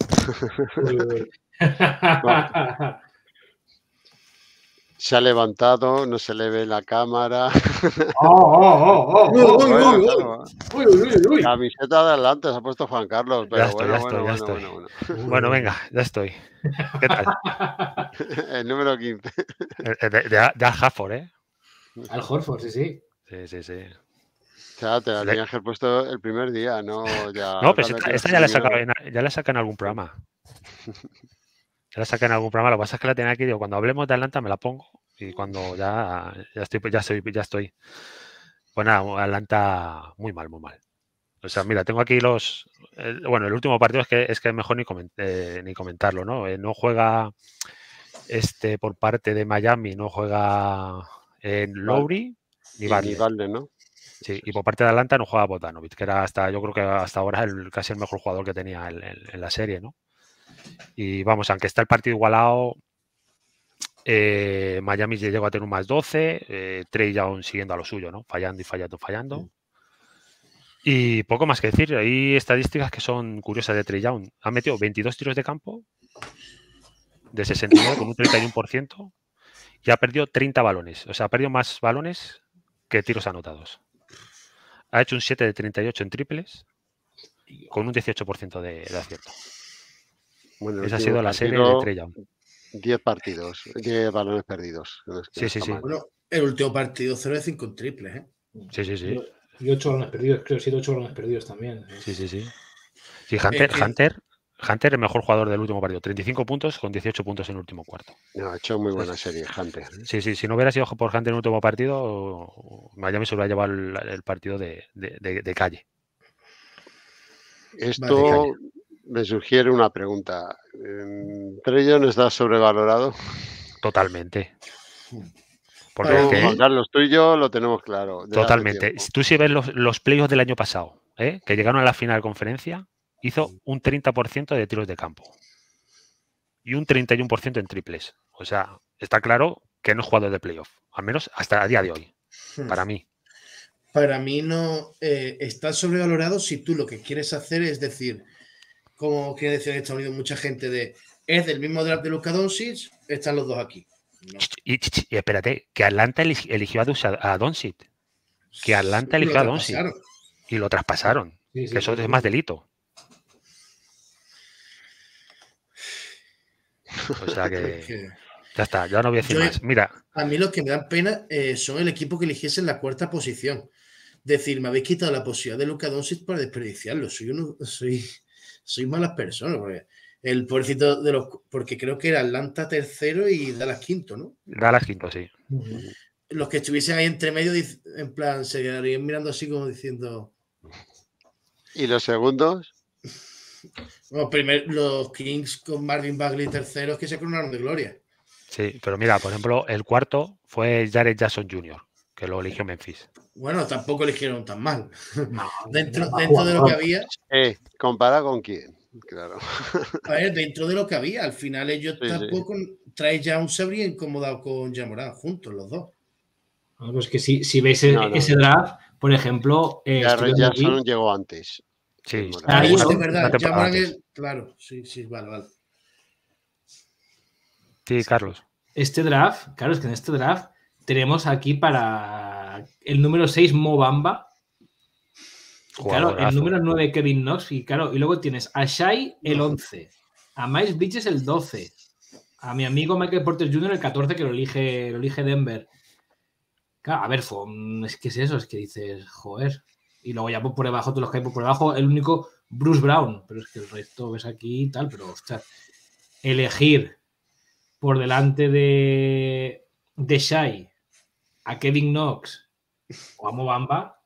Sí. Se ha levantado, no se le ve la cámara. Oh, oh, oh, oh, bueno, uy, claro. uy, uy, uy, uy. Camiseta de adelante se ha puesto Juan Carlos, pero ya estoy, bueno, ya estoy, bueno, ya bueno, estoy. bueno, bueno. Bueno, venga, ya estoy. ¿Qué tal? El número quince. De, de, de Al Hafford, ¿eh? Al Horford, sí, sí. Sí, sí, sí. O sea, te la Le... tenías que haber puesto el primer día, no ya. No, pues esta, esta ya, la saca, ya la sacan en algún programa. Ya la sacan en algún programa. Lo que pasa es que la tenía aquí, digo, cuando hablemos de Atlanta me la pongo. Y cuando ya, ya estoy, ya estoy, ya estoy. Pues nada, Atlanta muy mal, muy mal. O sea, mira, tengo aquí los. El, bueno, el último partido es que es que mejor ni, coment, eh, ni comentarlo, ¿no? Eh, no juega este por parte de Miami, no juega en Lowry ni Barley. Ni Barley, ¿no? Sí, y por parte de Atlanta no juega Bogdanovic, que era hasta, yo creo que hasta ahora el, casi el mejor jugador que tenía en, en, en la serie, ¿no? Y vamos, aunque está el partido igualado, eh, Miami llegó a tener un más doce, eh, Trey Young siguiendo a lo suyo, ¿no? Fallando y fallando, fallando. Y poco más que decir. Hay estadísticas que son curiosas de Trae Young. Ha metido veintidós tiros de campo de sesenta y nueve con un treinta y uno por ciento y ha perdido treinta balones. O sea, ha perdido más balones que tiros anotados. Ha hecho un siete de treinta y ocho en triples con un dieciocho por ciento de, de acierto. Bueno, Esa ha sido la serie de Trae Young. diez partidos, diez balones perdidos. Es que Sí, sí, está sí. mal. Bueno, el último partido cero de cinco en triples, ¿eh? Sí, sí, sí. Y ocho balones perdidos, creo, siete, ocho balones perdidos también. Sí, sí, sí. Sí, Hunter, Es que- Hunter, Hunter, el mejor jugador del último partido. treinta y cinco puntos con dieciocho puntos en el último cuarto. No, ha hecho muy buena serie, Hunter. Sí, sí, si no hubiera sido por Hunter en el último partido, Miami se hubiera llevado el, el partido de, de, de, de calle. Esto Vale, me sugiere una pregunta. ¿Trae Young está sobrevalorado? Totalmente. Porque Para es Tú, que, Juan Carlos, tú y yo lo tenemos claro. desde hace totalmente. tiempo. Tú si ves los, los playoffs del año pasado, ¿eh? que llegaron a la final de conferencia, hizo un treinta por ciento de tiros de campo y un treinta y uno por ciento en triples. O sea, está claro que no es jugador de playoff, al menos hasta el día de hoy, Hmm. para mí. Para mí no eh, está sobrevalorado si tú lo que quieres hacer es decir, como quiere decir en Estados Unidos mucha gente de es del mismo draft de Luka Doncic, están los dos aquí. No. Y, y, y espérate, que Atlanta eligió a, Dus- a Doncic, que Atlanta Lo eligió a Doncic traspasaron. y lo traspasaron, Sí, sí, que eso sí, es sí. más delito. O sea que Es que ya está, ya no voy a decir Yo- más. Mira, a mí los que me dan pena eh, son el equipo que eligiese en la cuarta posición. Decir, me habéis quitado la posibilidad de Luka Doncic para desperdiciarlo. Soy uno, soy, soy malas personas. Porque el pobrecito de los. Porque creo que era Atlanta tercero y Dallas quinto, ¿no? Dallas quinto, sí. Ujú. Los que estuviesen ahí entre medio, dic- en plan, se quedarían mirando así como diciendo. ¿Y los segundos? Bueno, primero los Kings con Marvin Bagley terceros que se coronaron de gloria. Sí, pero mira, por ejemplo, el cuarto fue Jared Jackson junior, que lo eligió Memphis. Bueno, tampoco eligieron tan mal. No, Dentro, no, dentro de lo que jugador. había, Eh, ¿compara con quién? Claro. a ver, dentro de lo que había, al final ellos Sí, sí. tampoco trae ya un se habría incomodado con Jamoran juntos los dos. Ah, pues que si, si veis e- No, no. ese draft, por ejemplo, eh, Jared estuvieron allí, Jackson llegó antes. Sí, El Morán. Ah, Ahí, eso ¿no? es verdad. Una temporada Jamoran antes. es- claro, sí, sí, vale, vale. Sí, Carlos. este draft, claro, es que en este draft tenemos aquí para el número seis Mo Bamba. Claro, el Jugadorazo. número nueve Kevin Knox. Y claro, y luego tienes a Shai el once, a Miles Bridges el doce, a mi amigo Michael Porter junior el catorce, que lo elige, lo elige Denver. Claro, a ver, fue un- es que es eso, es que dices, joder. Y luego ya por debajo, todos los que hay por debajo, el único Bruce Brown, pero es que el resto ves aquí y tal, pero ostras, elegir por delante de, de Shai a Kevin Knox o a Mo Bamba,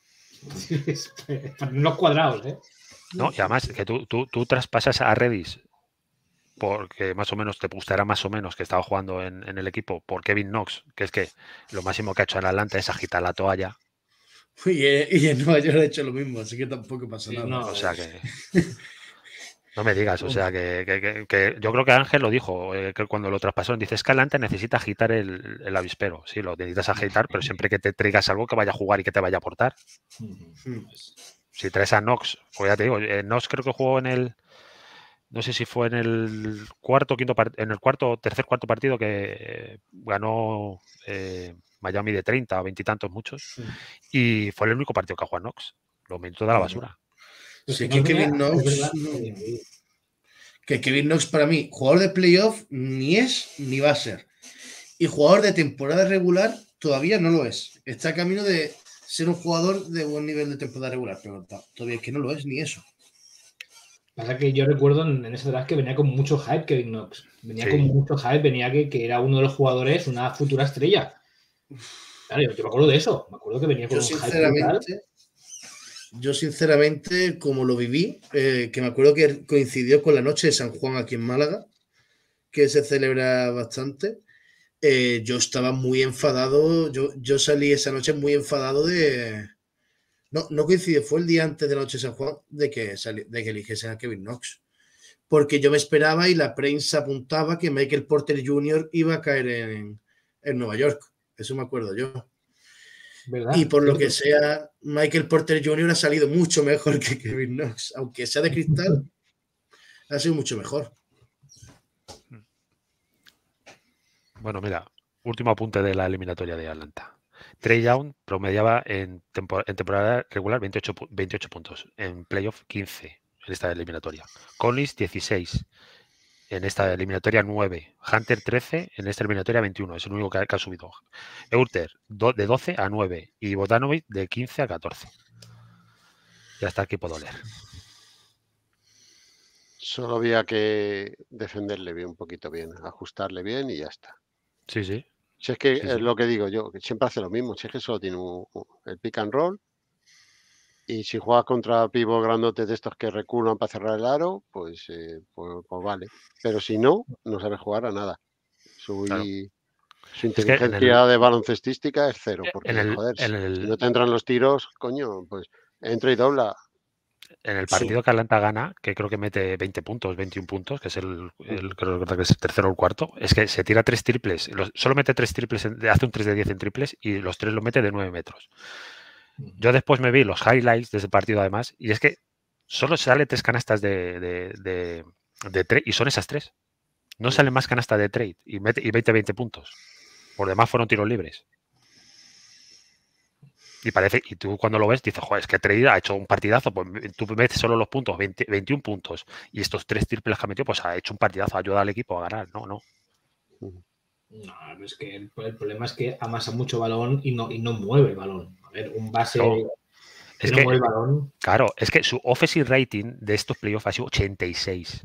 es para los cuadrados, ¿eh? No, y además que tú, tú, tú traspasas a Redis porque más o menos te gustará más o menos que estaba jugando en, en el equipo por Kevin Knox, que es que lo máximo que ha hecho en Atlanta es agitar la toalla. Y, eh, y en Nueva York ha hecho lo mismo, así que tampoco pasa Sí, nada. no. O sea que. No me digas, o sea que, que- que- que yo creo que Ángel lo dijo, eh, que cuando lo traspasaron, dice, es que Atlanta necesita agitar el, el avispero. Sí, lo necesitas agitar, pero siempre que te traigas algo que vaya a jugar y que te vaya a aportar. Hmm. Si traes a Knox, pues ya te digo, eh, Knox creo que jugó en el, no sé si fue en el cuarto, quinto, part- en el cuarto, tercer, cuarto partido que eh, ganó eh, Miami de treinta o veintitantos muchos, y fue el único partido que jugó Knox. Lo metió de la basura. Sí, no que Kevin tenía- Knox, es verdad, no. sí. Que Kevin Knox para mí, jugador de playoff, ni es ni va a ser. Y jugador de temporada regular, todavía no lo es. Está a camino de ser un jugador de buen nivel de temporada regular, pero to- todavía es que no lo es ni eso. Pasa que yo recuerdo en, en ese draft que venía con mucho hype Kevin Knox. Venía Sí. con mucho hype, venía que, que era uno de los jugadores, una futura estrella. Claro, yo, yo me acuerdo de eso. Me acuerdo que venía con Yo un hype brutal. sinceramente, yo sinceramente, como lo viví, eh, que me acuerdo que coincidió con la noche de San Juan aquí en Málaga, que se celebra bastante, eh, yo estaba muy enfadado, yo, yo salí esa noche muy enfadado de... No, no coincidió, fue el día antes de la noche de San Juan de que, sali- de que eligiesen a Kevin Knox. Porque yo me esperaba y la prensa apuntaba que Michael Porter junior iba a caer en, en Nueva York. Eso me acuerdo yo. ¿verdad? Y por lo ¿Cierto? que sea, Michael Porter junior ha salido mucho mejor que Kevin Knox. Aunque sea de cristal, ha sido mucho mejor. Bueno, mira, último apunte de la eliminatoria de Atlanta. Trae Young promediaba en, tempor en temporada regular veintiocho, veintiocho puntos, en playoff quince en esta eliminatoria. Collins dieciséis, en esta eliminatoria nueve. Hunter trece, en esta eliminatoria veintiuno, es el único que ha, que ha subido. Euter do, de doce a nueve y Bogdanovic de quince a catorce. Ya está, aquí puedo leer. Solo había que defenderle bien, un poquito bien, ajustarle bien y ya está. Sí, sí. Si es que Sí, es sí. lo que digo yo, que siempre hace lo mismo. Si es que solo tiene un, un- el pick and roll. Y si juegas contra pivos grandotes de estos que reculan para cerrar el aro, pues, eh, pues, pues vale. Pero si no, no sabes jugar a nada. Su, Claro. y- su Es que en inteligencia el, de baloncestística es cero. en Porque, el, joder, en si, si no el, te entran los tiros, coño, pues entra y dobla. en el Sí. partido que Atlanta gana, que creo que mete veinte puntos, veintiún puntos, que es el, el creo que es el tercero o el cuarto, es que se tira tres triples, los, solo mete tres triples, en- hace un tres de diez en triples y los tres lo mete de nueve metros. Yo después me vi los highlights de ese partido además, y es que solo sale tres canastas de, de, de, de trade, y son esas tres. No sale más canasta de trade y, mete, y mete veinte puntos. Por demás fueron tiros libres. Y parece, y tú cuando lo ves dices, joder, es que Trade ha hecho un partidazo, pues tú metes solo los puntos, veinte, veintiún puntos, y estos tres triples que ha metido, pues ha hecho un partidazo, ha ayudado al equipo a ganar. No, no. No, es que el, el problema es que amasa mucho balón y no, y no mueve el balón. A ver, un base No. que Es no que, mueve el balón. claro, es que su offensive rating de estos playoffs ha sido ochenta y seis.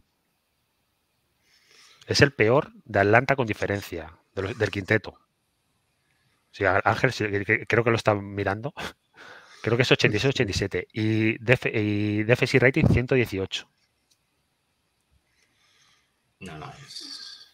Es el peor de Atlanta con diferencia, de los- del quinteto. Sí, Ángel, sí, que- que- creo que lo está mirando. Creo que es ochenta y seis ochenta y siete. Y, def, y defensive rating ciento dieciocho. No, no, es...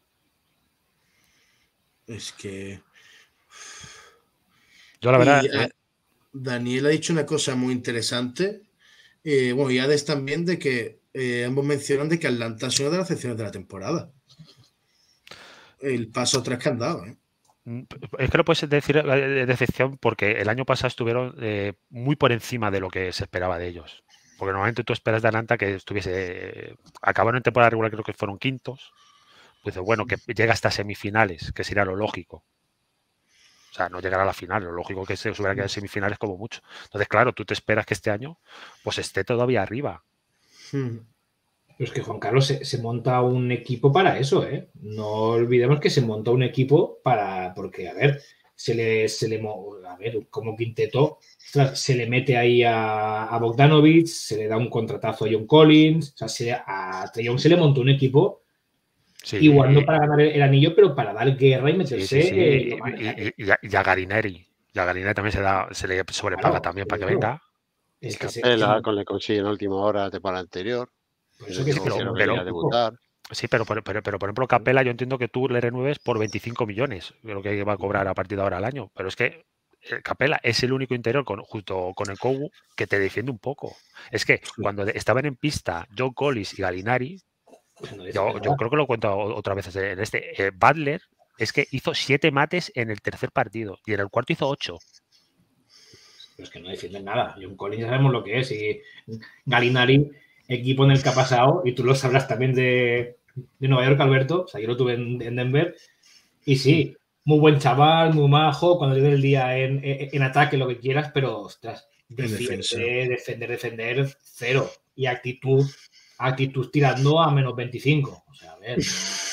Es que. Yo la Y verdad... ah, eh, Daniel ha dicho una cosa muy interesante. Eh, bueno, y Hades también, de que eh, ambos mencionan de que Atlanta es una de las excepciones de la temporada. El paso atrás que han dado, ¿eh? Es que lo puedes decir eh, de decepción porque el año pasado estuvieron eh, muy por encima de lo que se esperaba de ellos. Porque normalmente tú esperas de Atlanta que estuviese... eh, acabaron en temporada regular, creo que fueron quintos. Pues bueno, que llega hasta semifinales, que sería lo lógico. O sea, no llegar a la final, lo lógico que se hubiera quedado en semifinales como mucho. Entonces, claro, tú te esperas que este año pues esté todavía arriba. Hmm. Pero es que Juan Carlos se, se monta un equipo para eso, ¿eh? No olvidemos que se monta un equipo para... Porque, a ver, se le... Se le a ver, como quinteto, ostras, se le mete ahí a, a Bogdanovic, se le da un contratazo a John Collins, o sea, se, a Trae Young se le montó un equipo Sí, igual no para ganar el, el anillo, pero para dar guerra y meterse... sí, sí, sí. eh, Y, tomar, y, y, y, a, y a Garineri. Y a Garineri también se, da, se le sobrepaga claro, también para que claro. venga. Es que se, Capela, se, con le consiguen a última hora de temporada anterior. por eso que, Sí, que pero, se Creo que monta el venía a pero, equipo. debutar. sí, pero, pero, pero, pero por ejemplo, Capela, yo entiendo que tú le renueves por veinticinco millones, lo que va a cobrar a partir de ahora al año. Pero es que eh, Capela es el único interior, con, junto con el Kogu, que te defiende un poco. Es que cuando de, estaban en pista John Collins y Galinari, Pues no yo, yo creo que lo cuento otra vez en este, eh, Butler es que hizo siete mates en el tercer partido y en el cuarto hizo ocho. Pero es que no defienden nada. John Collins ya sabemos lo que es. Y Galinari, equipo en el que ha pasado, y tú lo sabrás también de, de Nueva York, Alberto. O sea, yo lo tuve en, en Denver. Y sí, muy buen chaval, muy majo, cuando llegue el día en, en, en ataque, lo que quieras, pero, ostras, defiende, defender, defender, cero. Y actitud, actitud tirando a menos veinticinco. O sea, a ver,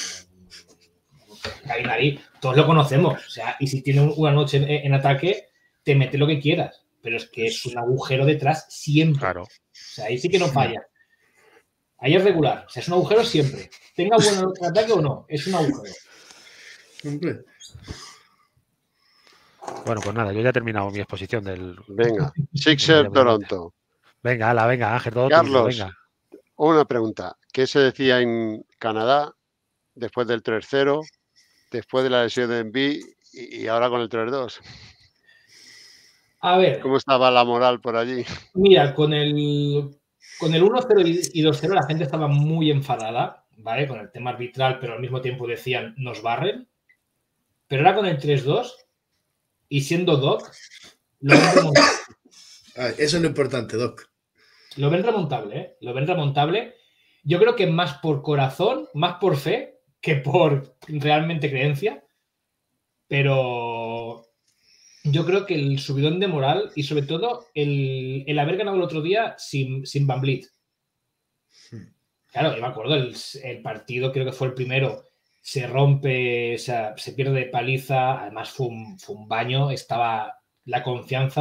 Galinari, todos lo conocemos. O sea, y si tiene una noche en, en ataque, te mete lo que quieras. Pero es que es un agujero detrás siempre. Claro. O sea, ahí sí que no falla. Ahí es regular. O sea, es un agujero siempre. Tenga buen ataque o no, es un agujero. Hombre. Bueno, pues nada, yo ya he terminado mi exposición del... Venga, Sixer Toronto. Venga, ala, venga, Ángel, todo Carlos, tuyo, venga. Una pregunta. ¿Qué se decía en Canadá después del tres cero, después de la lesión de Embiid y, y ahora con el tres dos? A ver. ¿Cómo estaba la moral por allí? Mira, con el, con el uno cero y dos cero la gente estaba muy enfadada, ¿vale? Con el tema arbitral, pero al mismo tiempo decían, nos barren. Pero ahora con el tres dos, y siendo Doc, lo ven remontable. Ah, eso es lo importante, Doc. Lo ven remontable, ¿eh? Lo ven remontable. Yo creo que más por corazón, más por fe, que por realmente creencia. Pero yo creo que el subidón de moral y sobre todo el, el haber ganado el otro día sin, sin Van Vliet. Claro, yo me acuerdo, el, el partido creo que fue el primero, se rompe, o sea, se pierde paliza, además fue un, fue un baño, estaba la confianza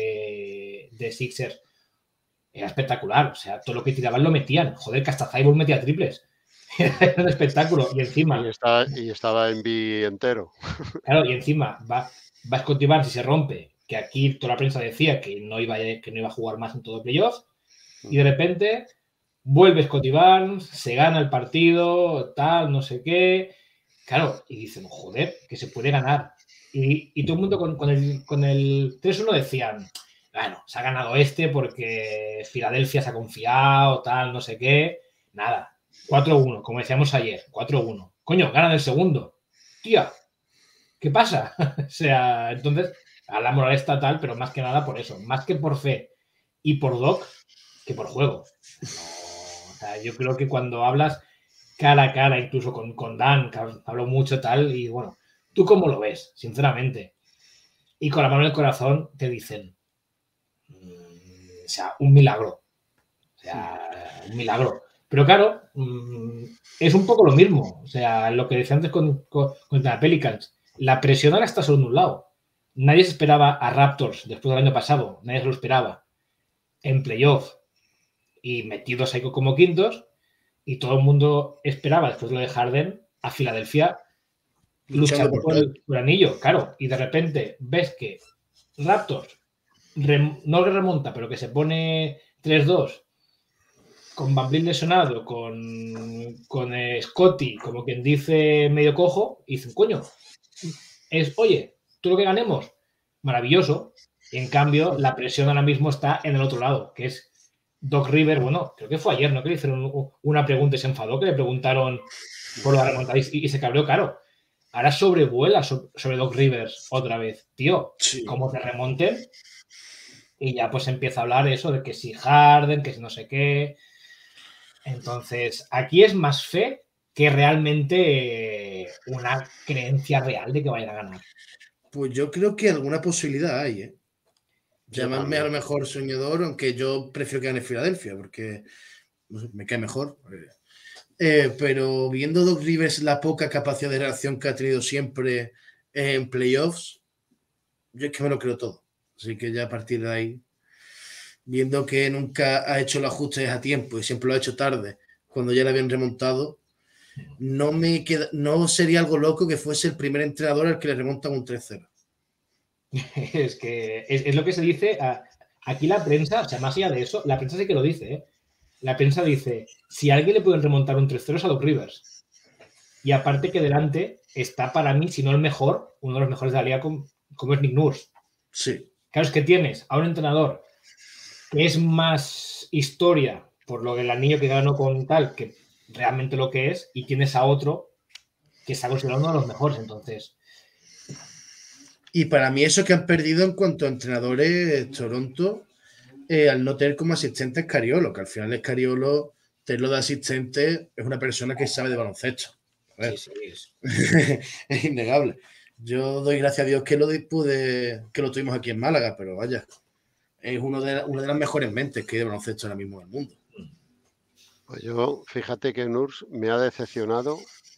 de, de Sixers, era espectacular, o sea, todo lo que tiraban lo metían, joder, que hasta Cyborg metía triples, era un espectáculo, y encima... Y estaba, y estaba en B entero. Claro, y encima va, va a Scottie Barnes y se rompe, que aquí toda la prensa decía que no iba, que no iba a jugar más en todo el playoff, y de repente... Vuelve Scottie Barnes, se gana el partido, tal, no sé qué. Claro, y dicen, joder, que se puede ganar. Y, y todo el mundo con, con el, con el tres uno decían, bueno, se ha ganado este porque Filadelfia se ha confiado, tal, no sé qué. Nada, cuatro uno, como decíamos ayer, cuatro uno. Coño, ganan el segundo. Tía, ¿qué pasa? O sea, entonces, a la moral está tal, pero más que nada por eso, más que por fe y por Doc, que por juego. No. O sea, yo creo que cuando hablas cara a cara, incluso con, con Dan, que hablo mucho tal, y bueno, ¿tú cómo lo ves? Sinceramente. Y con la mano en el corazón te dicen, mmm, o sea, un milagro. O sea, un milagro. Pero claro, mmm, es un poco lo mismo. O sea, lo que decía antes con, con, con la Pelicans. La presión ahora está solo en un lado. Nadie se esperaba a Raptors después del año pasado. Nadie se lo esperaba. En playoff. Y metidos ahí como quintos, y todo el mundo esperaba, después de lo de Harden, a Filadelfia luchando por, por, el, por el anillo, claro, y de repente ves que Raptors rem, no remonta, pero que se pone tres dos, con Van Vliet lesionado, con, con eh, Scottie, como quien dice medio cojo, y dicen, coño, es, oye, todo lo que ganemos, maravilloso, y en cambio la presión ahora mismo está en el otro lado, que es Doc Rivers, bueno, creo que fue ayer, ¿no? Que le hicieron una pregunta y se enfadó, que le preguntaron por la remontada y, y se cabreó, claro. Ahora sobrevuela sobre, sobre Doc Rivers otra vez. Tío, sí. Como te remonten y ya pues empieza a hablar eso de que si Harden, que si no sé qué. Entonces, aquí es más fe que realmente una creencia real de que vayan a ganar. Pues yo creo que alguna posibilidad hay, ¿eh? Llamadme a lo mejor soñador, aunque yo prefiero que gane Filadelfia, porque no sé, me cae mejor. Eh, pero viendo Doc Rivers la poca capacidad de reacción que ha tenido siempre en playoffs, yo es que me lo creo todo. Así que ya a partir de ahí, viendo que nunca ha hecho los ajustes a tiempo y siempre lo ha hecho tarde, cuando ya le habían remontado, no me queda, no sería algo loco que fuese el primer entrenador al que le remontan un tres cero. Es que es, es lo que se dice a, aquí la prensa, o sea, más allá de eso, la prensa sí que lo dice, ¿eh? La prensa dice, si a alguien le pueden remontar un tres cero es a Doc Rivers. Y aparte que delante está para mí, si no el mejor, uno de los mejores de la liga como, como es Nick Nurse. Sí. Claro, es que tienes a un entrenador que es más historia por lo del anillo que ganó con tal, que realmente lo que es, y tienes a otro que está considerado uno de los mejores, entonces... Y para mí eso que han perdido en cuanto a entrenadores Toronto, eh, al no tener como asistente Scariolo, que al final Scariolo, tenerlo de asistente, es una persona que sabe de baloncesto. A ver, sí, sí, es. Es innegable. Yo doy gracias a Dios que lo pude, que lo tuvimos aquí en Málaga, pero vaya, es uno de, una de las mejores mentes que hay de baloncesto ahora mismo en el mundo. Pues yo, fíjate que Nurse me ha decepcionado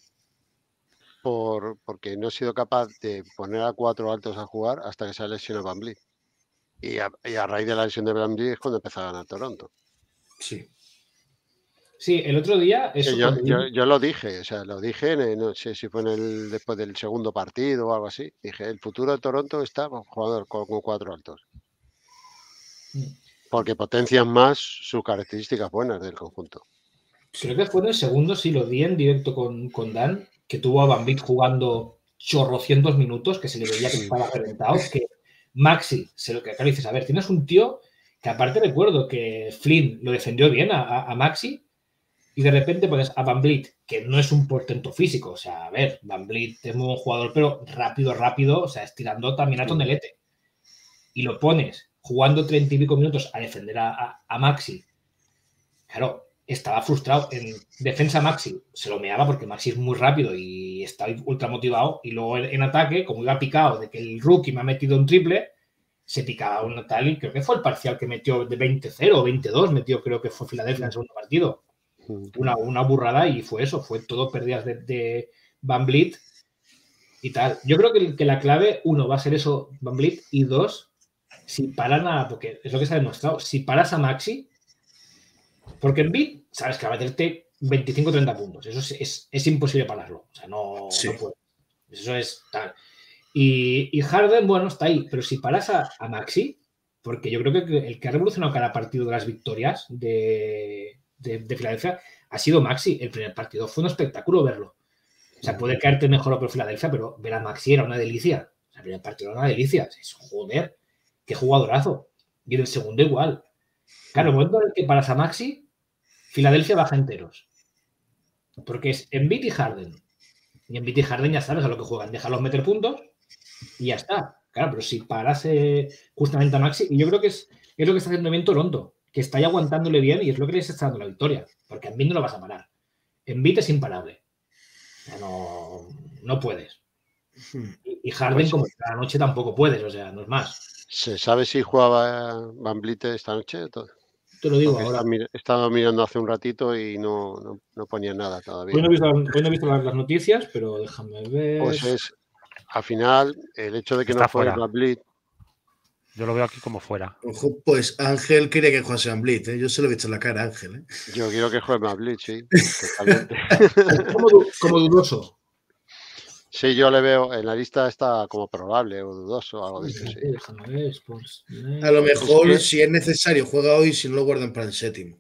Por, porque no he sido capaz de poner a cuatro altos a jugar hasta que se ha lesionado Van Vliet. Y a, y a raíz de la lesión de Van Vliet es cuando empezó a ganar Toronto. Sí. Sí, el otro día... Eso yo, yo, yo lo dije, o sea, lo dije, en, no sé si fue en el, después del segundo partido o algo así. Dije, el futuro de Toronto está con jugador con, con cuatro altos. Porque potencian más sus características buenas del conjunto. Creo que fue en el segundo, sí, lo di en directo con, con Dan, que tuvo a Van Vliet jugando chorrocientos minutos, que se le veía que estaba reventado, que Maxi, se lo que acá dices, a ver, tienes un tío que aparte recuerdo que Flynn lo defendió bien a, a, a Maxi, y de repente pones a Van Vliet, que no es un portento físico, o sea, a ver, Van Vliet es un jugador, pero rápido, rápido, o sea, estirando también a tonelete. Y lo pones jugando treinta y pico minutos a defender a, a, a Maxi. Claro, estaba frustrado. En defensa Maxi se lo meaba porque Maxi es muy rápido y está ultra motivado. Y luego en, en ataque, como iba picado de que el rookie me ha metido un triple, se picaba un tal y creo que fue el parcial que metió de veinte cero o veintidós, metió creo que fue Filadelfia en el segundo partido. Una, una burrada y fue eso, fue todo pérdidas de, de Van Vliet y tal. Yo creo que, que la clave, uno, va a ser eso, Van Vliet, y dos, si paran a, porque es lo que se ha demostrado, si paras a Maxi, porque en Embiid sabes que va a meterte veinticinco o treinta puntos, eso es, es, es imposible pararlo, o sea, no, sí. no puede, eso es tal. Y, y Harden, bueno, está ahí, pero si paras a, a Maxi, porque yo creo que el que ha revolucionado cada partido de las victorias de, de, de Filadelfia ha sido Maxi. El primer partido fue un espectáculo verlo. O sea, puede caerte mejor por Filadelfia, pero ver a Maxi era una delicia. O sea, el primer partido era una delicia. Es, joder, qué jugadorazo. Y en el segundo igual. Claro, el momento en el que paras a Maxi, Filadelfia baja enteros. Porque es Embiid y Harden. Y Embiid y Harden ya sabes a lo que juegan. Déjalos meter puntos y ya está. Claro, pero si parase justamente a Maxi, y yo creo que es, es lo que está haciendo bien Toronto, que está ahí aguantándole bien y es lo que les está dando la victoria. Porque a Embiid no lo vas a parar. Embiid es imparable. O sea, no, no puedes. Y Harden, pues, como cada noche, tampoco puedes, o sea, no es más. ¿Se sabe si jugaba Van Vliet esta noche? Te lo digo Porque ahora. He estado mirando hace un ratito y no, no, no ponía nada todavía. Hoy no he visto, hoy no he visto las, las noticias, pero déjame ver. Pues es, al final, el hecho de que Está no juegue Van Vliet. Yo lo veo aquí como fuera. Ojo, pues Ángel quiere que juegue Van Vliet, ¿eh? Yo se lo he visto en la cara a Ángel, ¿eh? Yo quiero que juegue Van Vliet, sí. Totalmente. como, du como dudoso. Sí, yo le veo, en la lista está como probable o dudoso o algo de esto, sí. Déjame ver, pues, a lo mejor, es que... si es necesario, juega hoy, si no lo guardan para el séptimo.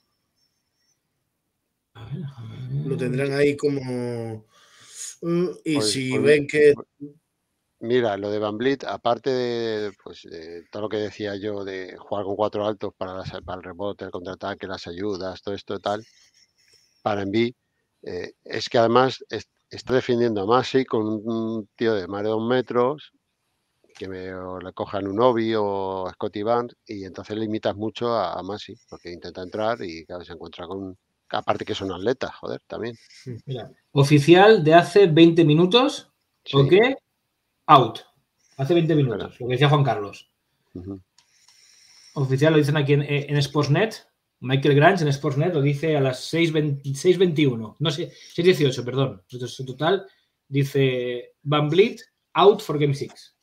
A ver, a ver. Lo tendrán ahí como... Uh, y pues, si pues, ven que... Mira, lo de Van Vliet, aparte de, pues, de todo lo que decía yo de jugar con cuatro altos para, las, para el rebote, el contraataque, las ayudas, todo esto y tal, para Embiid, eh, es que además es, está defendiendo a Maxi con un tío de más de dos metros que me, o le cojan un Obi o a Scottie Barnes y entonces limitas mucho a, a Maxi porque intenta entrar y claro, se encuentra con... Aparte que son atletas, joder, también. Mira, oficial de hace veinte minutos, sí. ¿Ok? Out. Hace veinte minutos, claro. Lo que decía Juan Carlos. Uh-huh. Oficial lo dicen aquí en, en Sportsnet. Michael Grange en Sportsnet lo dice a las seis veintiuno. No sé, seis dieciocho, perdón. Entonces, en total dice Van Vliet out for Game six.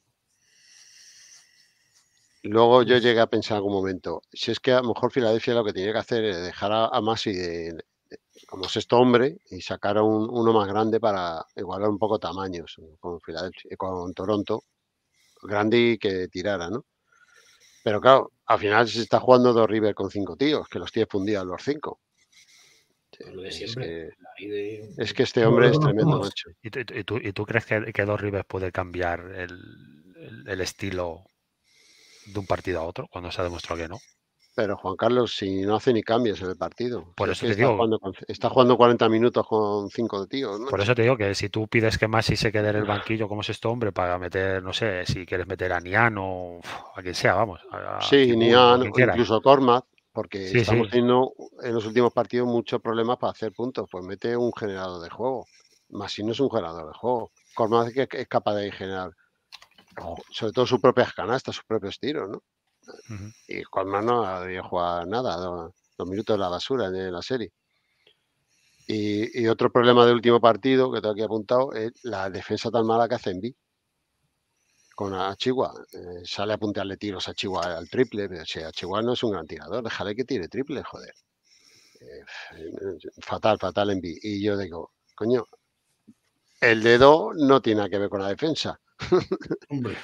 Luego yo llegué a pensar en algún momento, si es que a lo mejor Filadelfia lo que tenía que hacer es dejar a, a Maxi de, de, como sexto hombre y sacar a un, uno más grande para igualar un poco tamaños con Filadelfia, con Toronto, grande y que tirara, ¿no? Pero claro, al final se está jugando dos River con cinco tíos, que los tienes fundidos los cinco. Pues lo de siempre. Es que, de... es que este hombre es tremendo, macho. ¿Y tú, y tú, y tú crees que, que dos Rivers puede cambiar el, el, el estilo de un partido a otro cuando se ha demostrado que no? Pero Juan Carlos, si no hace ni cambios en el partido. Por si eso es que te está, digo, jugando con, está jugando cuarenta minutos con cinco tíos, ¿no? Por eso te digo que si tú pides que Maxi se quede en el banquillo como es este hombre para meter, no sé, si quieres meter a Nian o a quien sea, vamos. A, sí, a Nian o incluso Cormac, porque sí, estamos sí. teniendo en los últimos partidos muchos problemas para hacer puntos. Pues mete un generador de juego. Maxi no es un generador de juego. Cormac es, que es capaz de generar sobre todo sus propias canastas, sus propios tiros, ¿no? Uh-huh. Y Cormac no había jugado nada, dos, dos minutos de la basura en la serie. Y, y otro problema del último partido que tengo aquí apuntado es la defensa tan mala que hace Embiid con Chihuahua. Eh, sale a puntearle tiros a Chihuahua al triple, pero si a Chihuahua no es un gran tirador, déjale que tire triple, joder. Eh, fatal, fatal Embiid. Y yo digo, coño, el dedo no tiene nada que ver con la defensa. Hombre.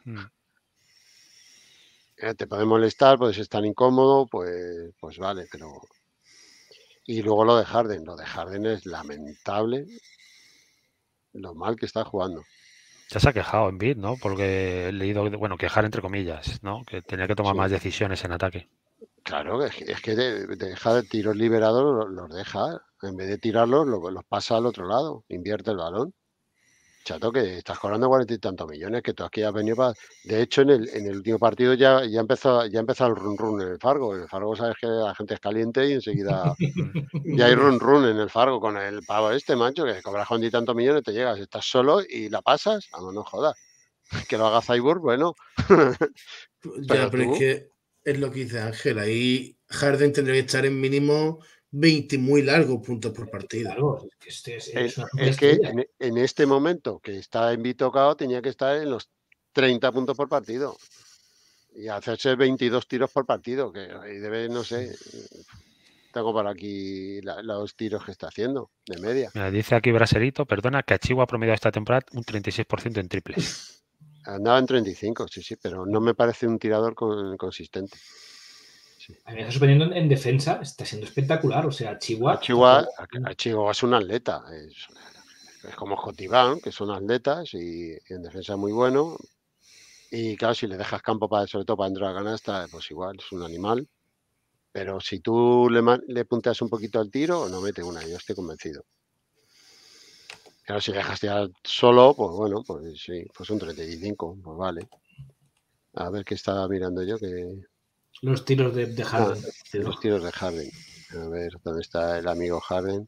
eh, te puede molestar, puedes estar incómodo, pues, pues vale, pero... Y luego lo de Harden. Lo de Harden es lamentable lo mal que está jugando. Ya se ha quejado en Embiid, ¿no? Porque he leído, bueno, quejar entre comillas, ¿no? Que tenía que tomar sí. más decisiones en ataque. Claro, es que, es que de, deja de tiros liberados, los, los deja. En vez de tirarlos, los, los pasa al otro lado. Invierte el balón. Chato, que estás cobrando cuarenta y tantos millones, que tú aquí has venido para... De hecho, en el, en el último partido ya, ya empezó ya empezó el run run en el Fargo. En el Fargo sabes que la gente es caliente y enseguida ya hay run run en el Fargo con el pavo este, macho, que cobras cuarenta y tantos millones, te llegas, estás solo y la pasas. Vamos, no jodas. Que lo haga Cyborg, bueno. Ya, pero, pero es que es lo que dice Ángel. Ahí Harden tendría que estar en mínimo veinte muy largos puntos por partido. Claro, es que, este es, es, una es que en, en este momento que está en Embiid tocado tenía que estar en los treinta puntos por partido y hacerse veintidós tiros por partido, que debe, no sé, tengo por aquí la, los tiros que está haciendo de media. Mira, dice aquí Braserito, perdona, que Chihuahua ha promediado esta temporada un treinta y seis por ciento en triples. Andaba en treinta y cinco, sí, sí, pero no me parece un tirador con, consistente. Sí. A mí me está sorprendiendo en, en defensa, está siendo espectacular. O sea, Chihuahua. Chihuahua, Chihuahua es un atleta, es, es como Jotibán, que son atletas y, y en defensa muy bueno. Y claro, si le dejas campo para, sobre todo para entrar a canasta, pues igual es un animal. Pero si tú le, le punteas un poquito al tiro, no mete una, yo estoy convencido. Claro, si le dejas tirar solo, pues bueno, pues sí, pues un treinta y cinco, pues vale. A ver qué estaba mirando yo, que... Los tiros de, de Harden. Ah, los tiros de Harden. A ver, ¿dónde está el amigo Harden?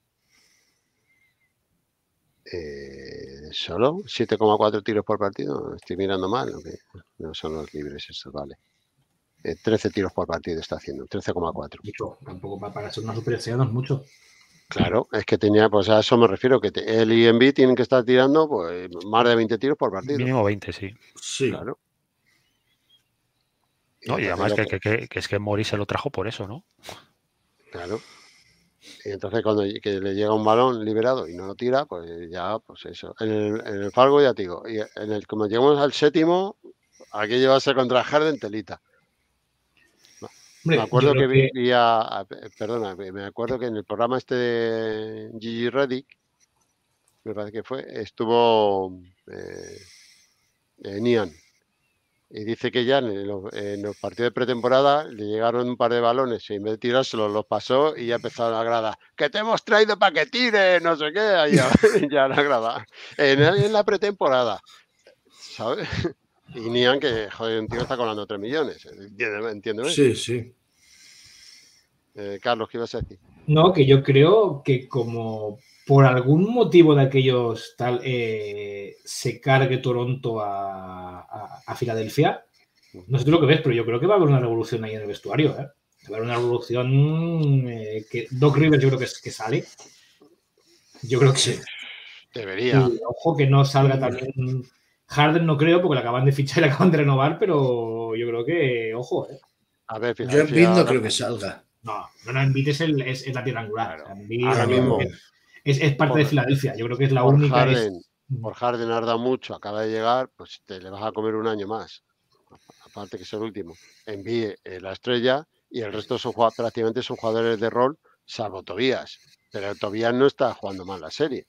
Eh, ¿Solo? ¿siete coma cuatro tiros por partido? Estoy mirando mal, ¿o qué? No son los libres estos, vale. Eh, trece tiros por partido está haciendo, trece coma cuatro. Mucho, tampoco para, para ser una superestrella no es mucho. Claro, es que tenía, pues a eso me refiero, que te, él y Embiid tienen que estar tirando pues más de veinte tiros por partido. Mínimo veinte, sí. Sí. Claro. No, y además que, que, que, que es que Mori se lo trajo por eso, ¿no? Claro. Y entonces cuando que le llega un balón liberado y no lo tira, pues ya, pues eso. En el, en el Fargo ya te digo, y en el como llegamos al séptimo, aquí llevarse contra Harden telita. Hombre, me acuerdo que, que vi a, a, perdona, me acuerdo que en el programa este de Gigi Redick, me parece que fue, estuvo eh, eh, Nian. Y dice que ya en los, en los partidos de pretemporada le llegaron un par de balones y en vez de tirárselos los pasó y ya empezaron a grada. ¡Que te hemos traído para que tires! No sé qué. Ya, ya la grada. En, en la pretemporada. ¿Sabes? Y Nian, que joder, un tío está cobrando tres millones. Entiéndeme. entiéndeme. Sí, sí. Eh, Carlos, ¿qué ibas a decir? No, que yo creo que como por algún motivo de aquellos tal eh, se cargue Toronto a, a, a Filadelfia, no sé tú lo que ves, pero yo creo que va a haber una revolución ahí en el vestuario, ¿eh? Va a haber una revolución eh, que Doc Rivers yo creo que, es, que sale. Yo creo que sí. Debería. Y, ojo que no salga también Harden, no creo, porque la acaban de fichar y la acaban de renovar, pero yo creo que, ojo, ¿eh? A ver, yo en Embiid no creo que salga. No, no, no, Embiid es, el, es, es la tierra angular. Claro. Embiid, Ahora mismo es, es parte por, de Filadelfia. Yo creo que es la por única. Harden, es... Por Harden arda mucho, acaba de llegar, pues te le vas a comer un año más. Aparte que es el último. Envíe eh, la estrella y el resto son prácticamente son jugadores de rol, salvo Tobías. Pero Tobías no está jugando mal la serie.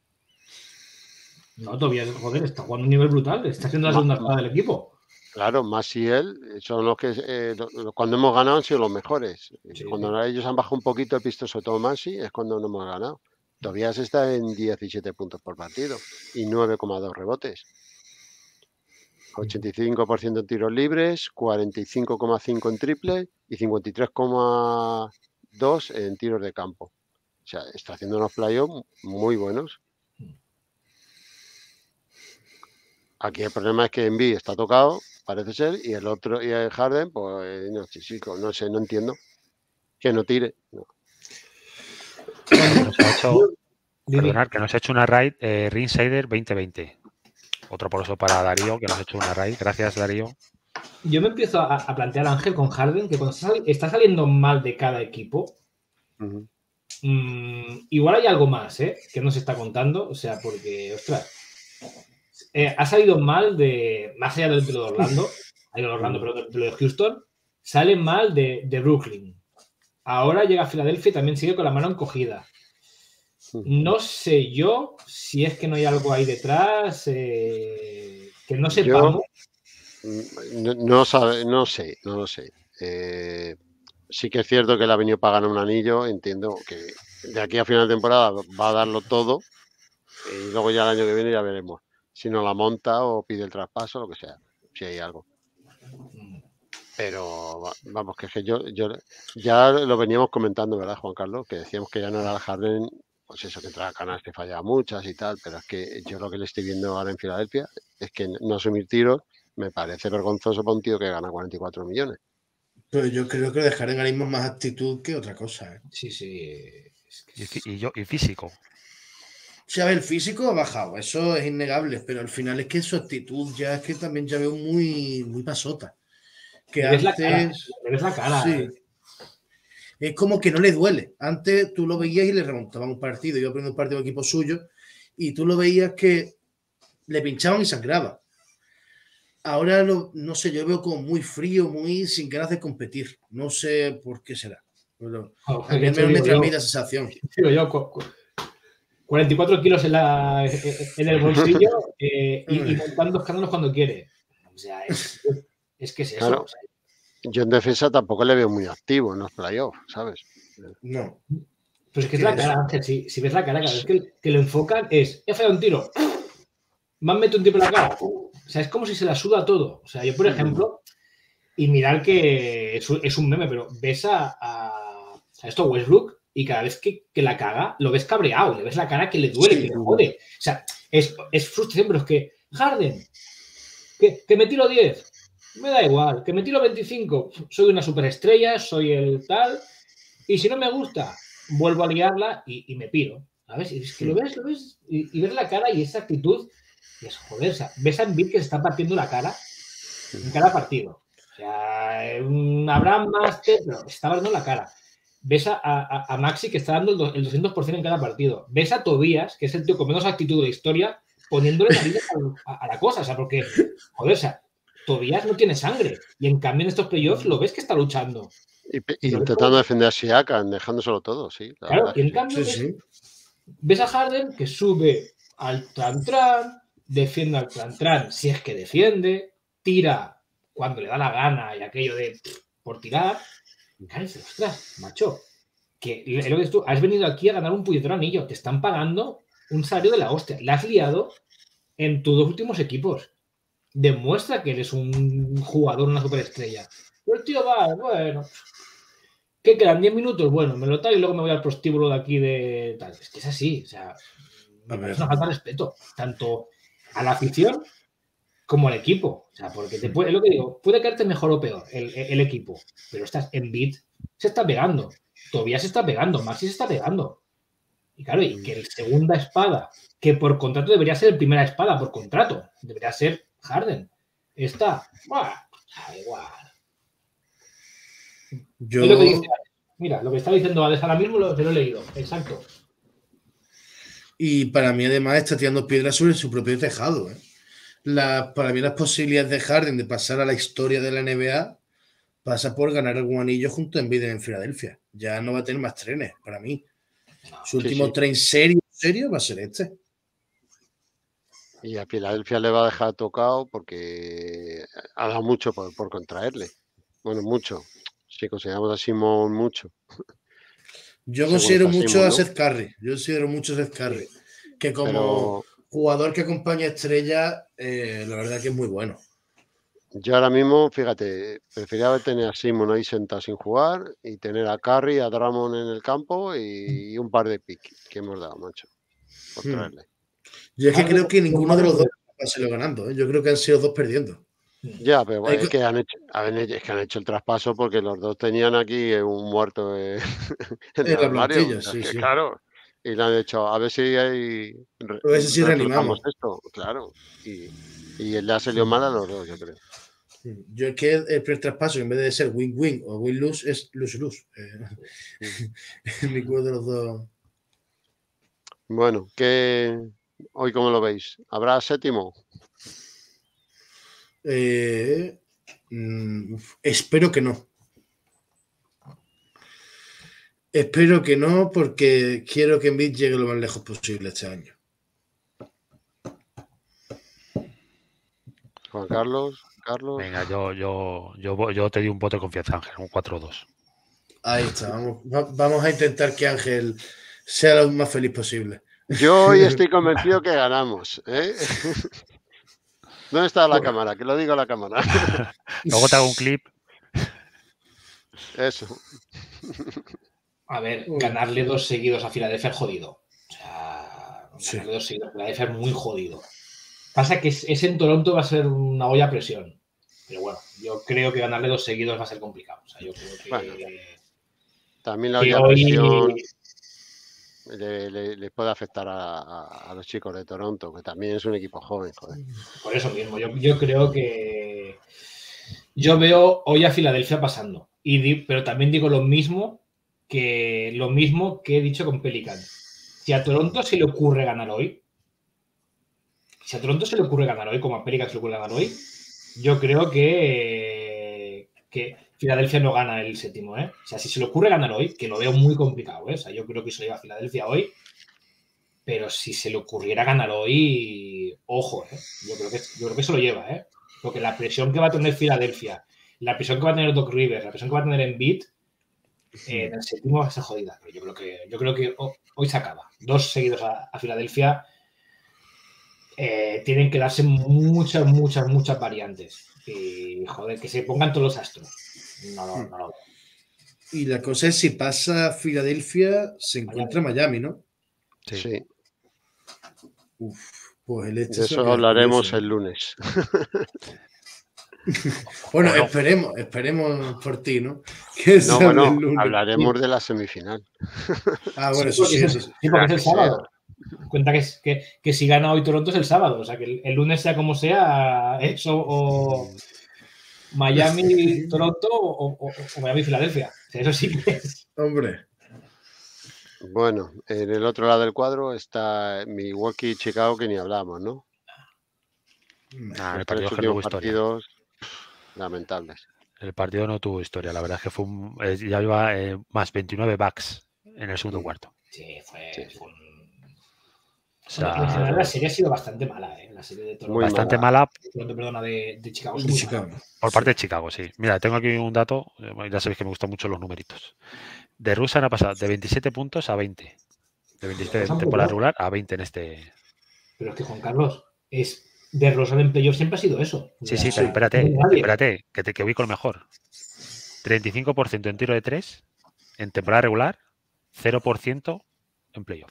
No, Tobías, joder, está jugando a un nivel brutal. Está haciendo la segunda espada del equipo. Claro, más y él son los que eh, cuando hemos ganado han sido los mejores. Sí, cuando sí. ellos han bajado un poquito el pistón, sobre todo Masi, es cuando no hemos ganado. Tobías está en diecisiete puntos por partido y nueve coma dos rebotes. ochenta y cinco por ciento en tiros libres, cuarenta y cinco coma cinco en triple y cincuenta y tres coma dos en tiros de campo. O sea, está haciendo unos playoffs muy buenos. Aquí el problema es que Embiid está tocado, parece ser, y el otro, y el Harden, pues no, chico, no sé, no entiendo. Que no tire. No. Nos ha hecho, perdonad, que nos ha hecho una raid eh, Rinsider veinte veinte. Otro por eso para Darío, que nos ha hecho una raid. Gracias, Darío. Yo me empiezo a, a plantear, Ángel, con Harden, que cuando está, está saliendo mal de cada equipo, uh-huh. mmm, igual hay algo más, ¿eh? Que no se está contando. O sea, porque, ostras, eh, ha salido mal de, más allá de lo de Orlando, hay de Orlando, pero de, de lo de Houston, sale mal de, de Brooklyn. Ahora llega a Filadelfia y también sigue con la mano encogida. No sé yo si es que no hay algo ahí detrás eh, que no sepamos. Yo, no, no, sabe, no sé, no lo sé. Eh, sí que es cierto que él ha venido para ganar un anillo. Entiendo que de aquí a final de temporada va a darlo todo y luego ya el año que viene ya veremos si no la monta o pide el traspaso, lo que sea, si hay algo. Pero vamos, que es que yo, yo ya lo veníamos comentando, ¿verdad, Juan Carlos? Que decíamos que ya no era el Harden, pues eso, que entraba canas, que fallaba muchas y tal, pero es que yo lo que le estoy viendo ahora en Filadelfia es que no asumir tiros me parece vergonzoso para un tío que gana cuarenta y cuatro millones. Pero yo creo que dejar en mismo más actitud que otra cosa. ¿eh? Sí, sí. Es que es... Y, y, yo, y físico. Sí, a ver, el físico ha bajado, eso es innegable, pero al final es que su actitud ya es que también ya veo muy, muy pasota. Que le ves antes. La cara, le ves la cara. Sí. Eh. Es como que no le duele. Antes tú lo veías y le remontaban un partido, iba poniendo un partido de equipo suyo, y tú lo veías que le pinchaban y sangraba. Ahora lo, no sé, yo veo como muy frío, muy sin ganas de competir. No sé por qué será. Pero Oh, a mí al menos me transmite la sensación. Digo yo, cu cu cuarenta y cuatro kilos en, la, en el bolsillo eh, y, y montando escándalos cuando quiere. O sea, es, es que es eso. Claro. O sea, yo en defensa tampoco le veo muy activo en los playoffs, ¿sabes? No. Pues es que es la cara, Ángel. Si, si ves la cara, cada vez que, que lo enfocan es, he fallado un tiro. Me han metido un tiro en la cara. O sea, es como si se la suda todo. O sea, yo, por ejemplo, y mirad que es, es un meme, pero ves a, a, a esto Westbrook y cada vez que, que la caga, lo ves cabreado, le ves la cara que le duele, sí, que le jode. O sea, es, es frustración, pero es que Harden, que, que me tiro diez, me da igual, que me tiro veinticinco, soy una superestrella, soy el tal, y si no me gusta, vuelvo a liarla y, y me piro. ¿Sabes? Y es que lo ves, lo ves, y, y ves la cara y esa actitud, y es joder, o sea, ves a Embiid que se está partiendo la cara en cada partido. O sea, habrá más, pero está dando la cara. Ves a, a, a Maxi que está dando el doscientos por ciento en cada partido. Ves a Tobías, que es el tío con menos actitud de la historia, poniéndole narices a, a, a la cosa. O sea, porque, joder, o sea, Tobías no tiene sangre. Y en cambio en estos playoffs lo ves que está luchando. Y, y intentando defender a Siakam, dejándoselo todo, sí. Claro, y en cambio sí, ves, sí. ves a Harden que sube al tran-tran, defiende al tran-tran si es que defiende, tira cuando le da la gana y aquello de pff, por tirar. Claro, dices, ostras, macho, que es lo que tú has venido aquí a ganar un puñetero anillo, te están pagando un salario de la hostia, la has liado en tus dos últimos equipos. Demuestra que eres un jugador, una superestrella. Pero el tío va, bueno, ¿qué quedan? ¿diez minutos? Bueno, me lo tal y luego me voy al prostíbulo de aquí de tal. Es que es así, o sea, me parece una falta de respeto, tanto a la afición como al equipo. O sea, porque te puede, es lo que digo, puede caerte mejor o peor el, el equipo, pero estás en Embiid se está pegando, todavía se está pegando, Maxi se está pegando. Y claro, y que el segunda espada, que por contrato debería ser el primera espada por contrato, debería ser Harden. Está, ¡buah! Da igual. Yo... Es lo que dice, mira, lo que está diciendo Alex ahora mismo lo, lo he leído, exacto. Y para mí además está tirando piedras sobre su propio tejado, ¿eh? La, para mí las posibilidades de Harden de pasar a la historia de la N B A pasa por ganar algún anillo junto a Embiid en Filadelfia. Ya no va a tener más trenes, para mí. Su sí, último sí. tren serio, serio va a ser este. Y a Filadelfia le va a dejar tocado porque ha dado mucho por, por contraerle. Bueno, mucho. Si consideramos a Simon mucho. Yo Según considero está mucho Simon, a ¿no? Seth Curry. Yo considero mucho a Seth Curry. Sí. Que como Pero jugador que acompaña a Estrella, eh, la verdad que es muy bueno. yo ahora mismo, fíjate, preferiría tener a Simon ahí sentado sin jugar y tener a Curry, a Drummond en el campo y, y un par de picks que hemos dado, macho, por traerle. Yo es que creo que ninguno de los dos ha sido ganando, ¿eh? Yo creo que han sido dos perdiendo. Ya, pero bueno, es que han hecho, es que han hecho el traspaso porque los dos tenían aquí un muerto eh, en el En la armario. plantilla, O sea, sí, que, sí. Claro. Y le han hecho, a ver si hay. Re, A ver si sí reflotamos reanimamos. esto, claro. Y, y le ha salido mal a los dos, yo creo. Yo es que el primer traspaso, en vez de ser win-win o win-lose, es lose-lose. Eh, Sí. Mi culo de los dos. Bueno, ¿qué, hoy cómo lo veis? ¿Habrá séptimo? Eh, mm, espero que no. Espero que no, porque quiero que Embiid llegue lo más lejos posible este año. Juan Carlos, Carlos. Venga, yo, yo, yo, yo te di un voto de confianza, Ángel, un cuatro dos. Ahí está. Vamos, vamos a intentar que Ángel sea lo más feliz posible. Yo hoy estoy convencido que ganamos. ¿eh? ¿Dónde está la cámara? Que lo diga la cámara. Luego te hago un clip. Eso. A ver, ganarle dos seguidos a Filadelfia es jodido. O sea, Sí. ganarle dos seguidos a Filadelfia es muy jodido. Pasa que ese en Toronto va a ser una olla a presión. Pero bueno, yo creo que ganarle dos seguidos va a ser complicado. O sea, yo creo que... Bueno, también la que olla hoy... presión le, le, le puede afectar a, a, a los chicos de Toronto, que también es un equipo joven, joder. Por eso mismo, yo, yo creo que... Yo veo hoy a Filadelfia pasando. Y di, pero también digo lo mismo que lo mismo que he dicho con Pelican. Si a Toronto se le ocurre ganar hoy, si a Toronto se le ocurre ganar hoy, como a Pelican se le ocurre ganar hoy, yo creo que, que Filadelfia no gana el séptimo, ¿eh? O sea, si se le ocurre ganar hoy, que lo veo muy complicado, ¿eh? O sea, yo creo que se lo lleva a Filadelfia hoy, pero si se le ocurriera ganar hoy, ojo, ¿eh? Yo creo que, yo creo que se lo lleva, ¿eh? Porque la presión que va a tener Filadelfia, la presión que va a tener Doc Rivers, la presión que va a tener Embiid, eh, en el séptimo va a ser jodida. Pero yo creo que, yo creo que hoy se acaba. Dos seguidos a, a Filadelfia. Eh, tienen que darse muchas, muchas, muchas variantes. Y, joder, que se pongan todos los astros. No, no, no lo veo. Y la cosa es, si pasa Filadelfia, se encuentra Miami, ¿no? Sí. Sí. Uf, pues el este De se va a eso quedar hablaremos curioso, ¿eh? el lunes. Bueno, Bueno. esperemos, esperemos por ti, ¿no? Que No, se hable bueno, el lunes. hablaremos de la semifinal. Ah, bueno, Sí, eso sí, porque eso es, sí. sí, porque es el Que sea. sábado. Cuenta que, es, que, que si gana hoy Toronto es el sábado. O sea, que el, el lunes sea como sea, eso o Miami, Toronto o, o, o Miami, Filadelfia. O sea, eso sí que es. Hombre, Bueno, en el otro lado del cuadro está Milwaukee y Chicago, que ni hablamos, ¿no? Nah, el Los partido tres es que no hubo últimos historia. partidos lamentables. El partido no tuvo historia. La verdad es que fue un, eh, ya iba eh, más veintinueve backs en el segundo Sí. cuarto. Sí, fue, Sí. fue un... O sea, Bueno, en general la serie ha sido bastante mala, ¿eh? La serie de Toronto. Muy bastante mala. mala Toronto, perdona, de, de Chicago. es de muy Chicago. mala. por Sí. parte de Chicago, sí. Mira, tengo aquí un dato. eh, Ya sabéis que me gustan mucho los numeritos. De Rusan ha pasado de veintisiete puntos a veinte. De veintisiete Rosen en muy temporada bueno. regular a veinte en este. Pero es que Juan Carlos, es de Rosen en playoff siempre ha sido eso. O Sí, sea, sí, pero no espérate, hay nadie. espérate, que, te, que ubico lo mejor. treinta y cinco por ciento en tiro de tres en temporada regular, cero por ciento en playoff.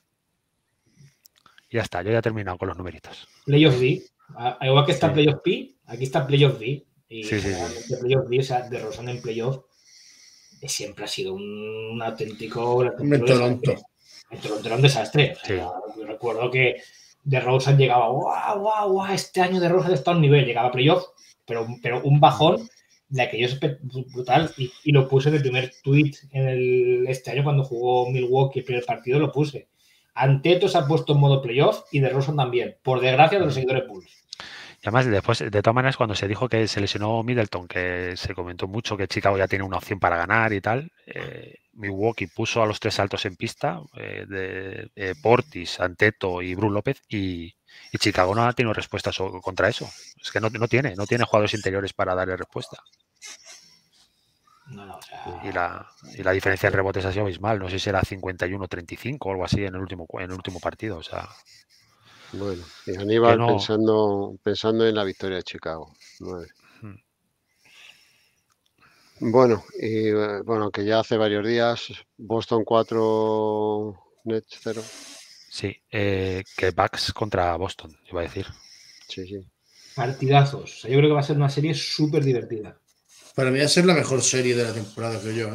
Ya está, yo ya he terminado con los numeritos. Playoff D. A- a Igual que está Sí. Playoff P, aquí está Playoff D. Y Sí, sí, sí. generalmente Playoff D, o sea, de Rosen en playoff, eh, siempre ha sido un, un auténtico, un auténtico En Toronto. desastre. En Toronto era un desastre. O sea, Sí. yo recuerdo que de Rosen llegaba, guau, guau, guau, este año de Rosen está a un nivel, llegaba a playoff, pero, pero un bajón de aquello es brutal. Y, y lo puse en el primer tweet en el, este año cuando jugó Milwaukee el primer partido, lo puse. Anteto se ha puesto en modo playoff y de Rosen también, por desgracia de los seguidores Bulls. Y además, después, de todas maneras, cuando se dijo que se lesionó Middleton, que se comentó mucho que Chicago ya tiene una opción para ganar y tal, eh, Milwaukee puso a los tres altos en pista, eh, de, de Portis, Anteto y Brook López, y, y Chicago no ha tenido respuesta so- contra eso. Es que no, no tiene, no tiene jugadores interiores para darle respuesta. No, no, o sea, Y la, y la diferencia en rebotes ha sido abismal. No sé si era cincuenta y uno treinta y cinco o algo así en el último, en el último partido. O sea, Bueno, y Aníbal Que no- pensando, pensando en la victoria de Chicago. Nueve. Hmm. Bueno, y eh, bueno, que ya hace varios días, Boston cuatro, Nets cero. sí, eh, que Bucks contra Boston, iba a decir. Sí, sí. partidazos. O sea, yo creo que va a ser una serie súper divertida. Para mí va a ser la mejor serie de la temporada, creo yo. ¿eh?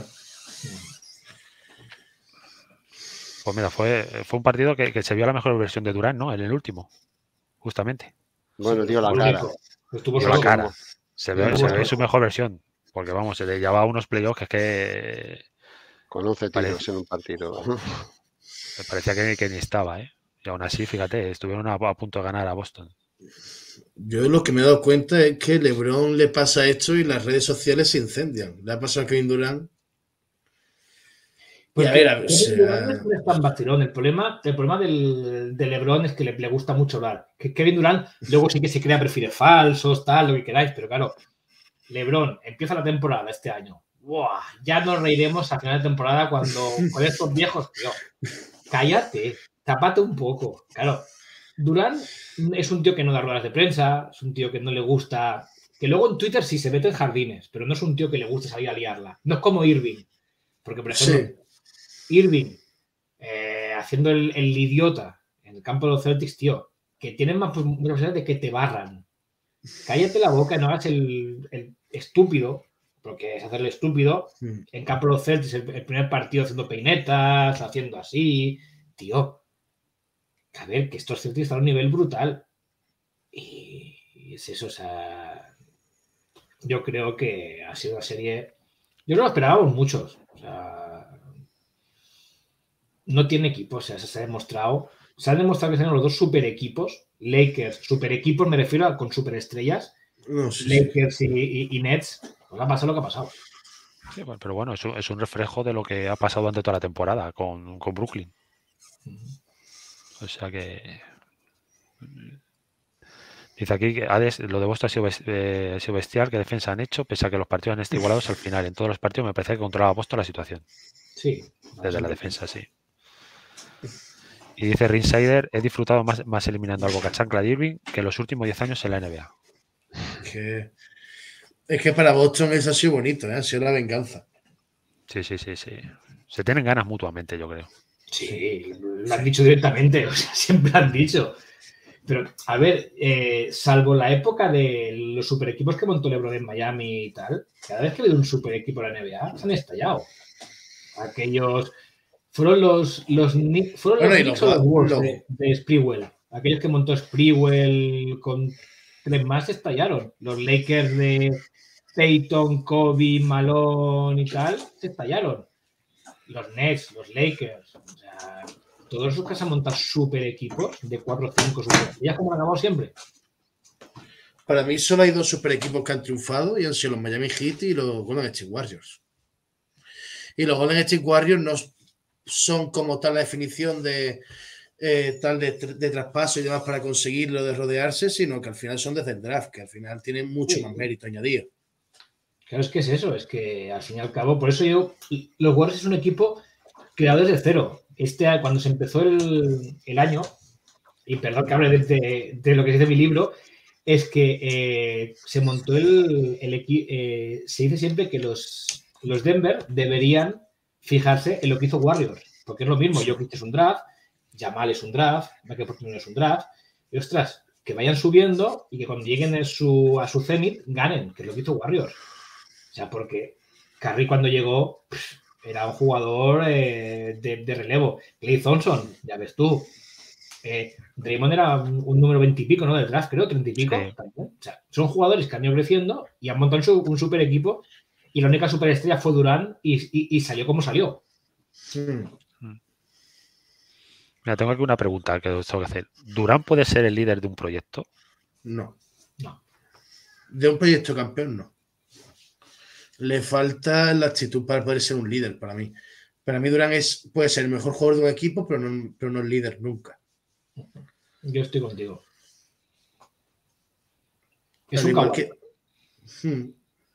Pues mira, fue, fue un partido que, que se vio la mejor versión de Durán, ¿no? En el último, justamente. Bueno, Sí, digo la estuvo cara. rico. Estuvo Dio la solo. cara. Se ve, Estuvo se ve solo. su mejor versión. Porque vamos, se le llevaba unos playoffs que es que Con once Parece- tiros en un partido. me parecía que, que ni estaba, ¿eh? Y aún así, fíjate, estuvieron a, a punto de ganar a Boston. Yo lo que me he dado cuenta es que LeBron le pasa esto y las redes sociales se incendian. Le ha pasado a Kevin Durant. Y a ver, a ver, o Kevin Durant sea, no es tan vacilón. El problema, el problema del, de LeBron es que le, le gusta mucho hablar. Que Kevin Durant luego sí que se crea perfiles falsos, tal, lo que queráis, pero claro, LeBron empieza la temporada este año. ¡buah! Ya nos reiremos a final de temporada cuando con estos viejos, tío. Cállate, tápate un poco. Claro, Durant es un tío que no da ruedas de prensa, es un tío que no le gusta, que luego en Twitter sí se mete en jardines, pero no es un tío que le guste salir a liarla. No es como Irving, porque por ejemplo, sí. Irving eh, haciendo el, el idiota en el campo de los Celtics, tío, que tienen más posibilidades de que te barran. Cállate la boca, no hagas el, el estúpido, porque es hacerle estúpido. Mm. En campo de los Celtics, el, el primer partido haciendo peinetas, haciendo así, tío. A ver, que estos Celtics están a un nivel brutal. Y, y es eso, o sea... Yo creo que ha sido una serie... Yo no lo esperábamos muchos. O sea... No tiene equipo, o sea, se ha demostrado... Se han demostrado que tienen los dos super equipos. Lakers, super equipos, me refiero a con superestrellas. No, sí, Lakers sí. Y, y, y Nets. Pues ha pasado lo que ha pasado. Sí, pero bueno, es un, es un reflejo de lo que ha pasado durante toda la temporada con, con Brooklyn. Uh-huh. O sea que... Dice aquí que Hades, lo de Boston ha sido, eh, ha sido bestial, que defensa han hecho, pese a que los partidos han estado igualados al final. En todos los partidos me parece que controlaba Boston la situación. Sí. Desde la defensa, sí. Y dice Rinsider, he disfrutado más, más eliminando al Boca Chancla de Irving que los últimos diez años en la N B A. Que, es que para Boston eso ha sido bonito, ¿eh? Ha sido la venganza. Sí, sí, sí, sí. Se tienen ganas mutuamente, yo creo. Sí, lo han dicho directamente, o sea, siempre han dicho. Pero, a ver, eh, salvo la época de los super equipos que montó LeBron en Miami y tal, cada vez que ha habido un super equipo en la N B A, se han estallado. Aquellos... Fueron los, los, fueron los, bueno, Knicks o los Wolves no. de, de Sprewell. Aquellos que montó Sprewell con tres más estallaron. Los Lakers de Peyton, Kobe, Malone y tal, se estallaron. Los Nets, los Lakers. O sea, todos esos que se han montado super equipos de cuatro o cinco super. ¿Ya como han acabado siempre? Para mí solo hay dos super equipos que han triunfado y han sido los Miami Heat y los Golden State Warriors. Y los Golden State Warriors no son como tal la definición de eh, tal de, de traspaso y demás para conseguirlo, de rodearse, sino que al final son desde el draft, que al final tienen mucho sí. más mérito añadido. Claro, es que es eso, es que al fin y al cabo, por eso yo, los Warriors es un equipo creado desde cero. Este, cuando se empezó el, el año, y perdón que hable de, de, de lo que dice mi libro, es que eh, se montó el, el equipo, eh, se dice siempre que los, los Denver deberían fijarse en lo que hizo Warriors, porque es lo mismo, Jokic es un draft, Jamal es un draft, Michael Porter Junior es un draft, y ostras, que vayan subiendo y que cuando lleguen a su, a su zenith ganen, que es lo que hizo Warriors. O sea, porque Curry cuando llegó pff, era un jugador eh, de, de relevo. Klay Thompson, ya ves tú. Eh, Draymond era un, un número veinte y pico, ¿no? Del draft, creo, treinta y pico. Sí. O sea, son jugadores que han ido creciendo y han montado un, un super equipo. Y la única superestrella fue Durant y, y, y salió como salió. Mm. Mira, tengo aquí una pregunta que os tengo que hacer. ¿Durant puede ser el líder de un proyecto? No. No. De un proyecto campeón, no. Le falta la actitud para poder ser un líder, para mí. Para mí Durant es, puede ser el mejor jugador de un equipo, pero no, pero no es líder nunca. Yo estoy contigo. Es un caballo. Que... Hmm.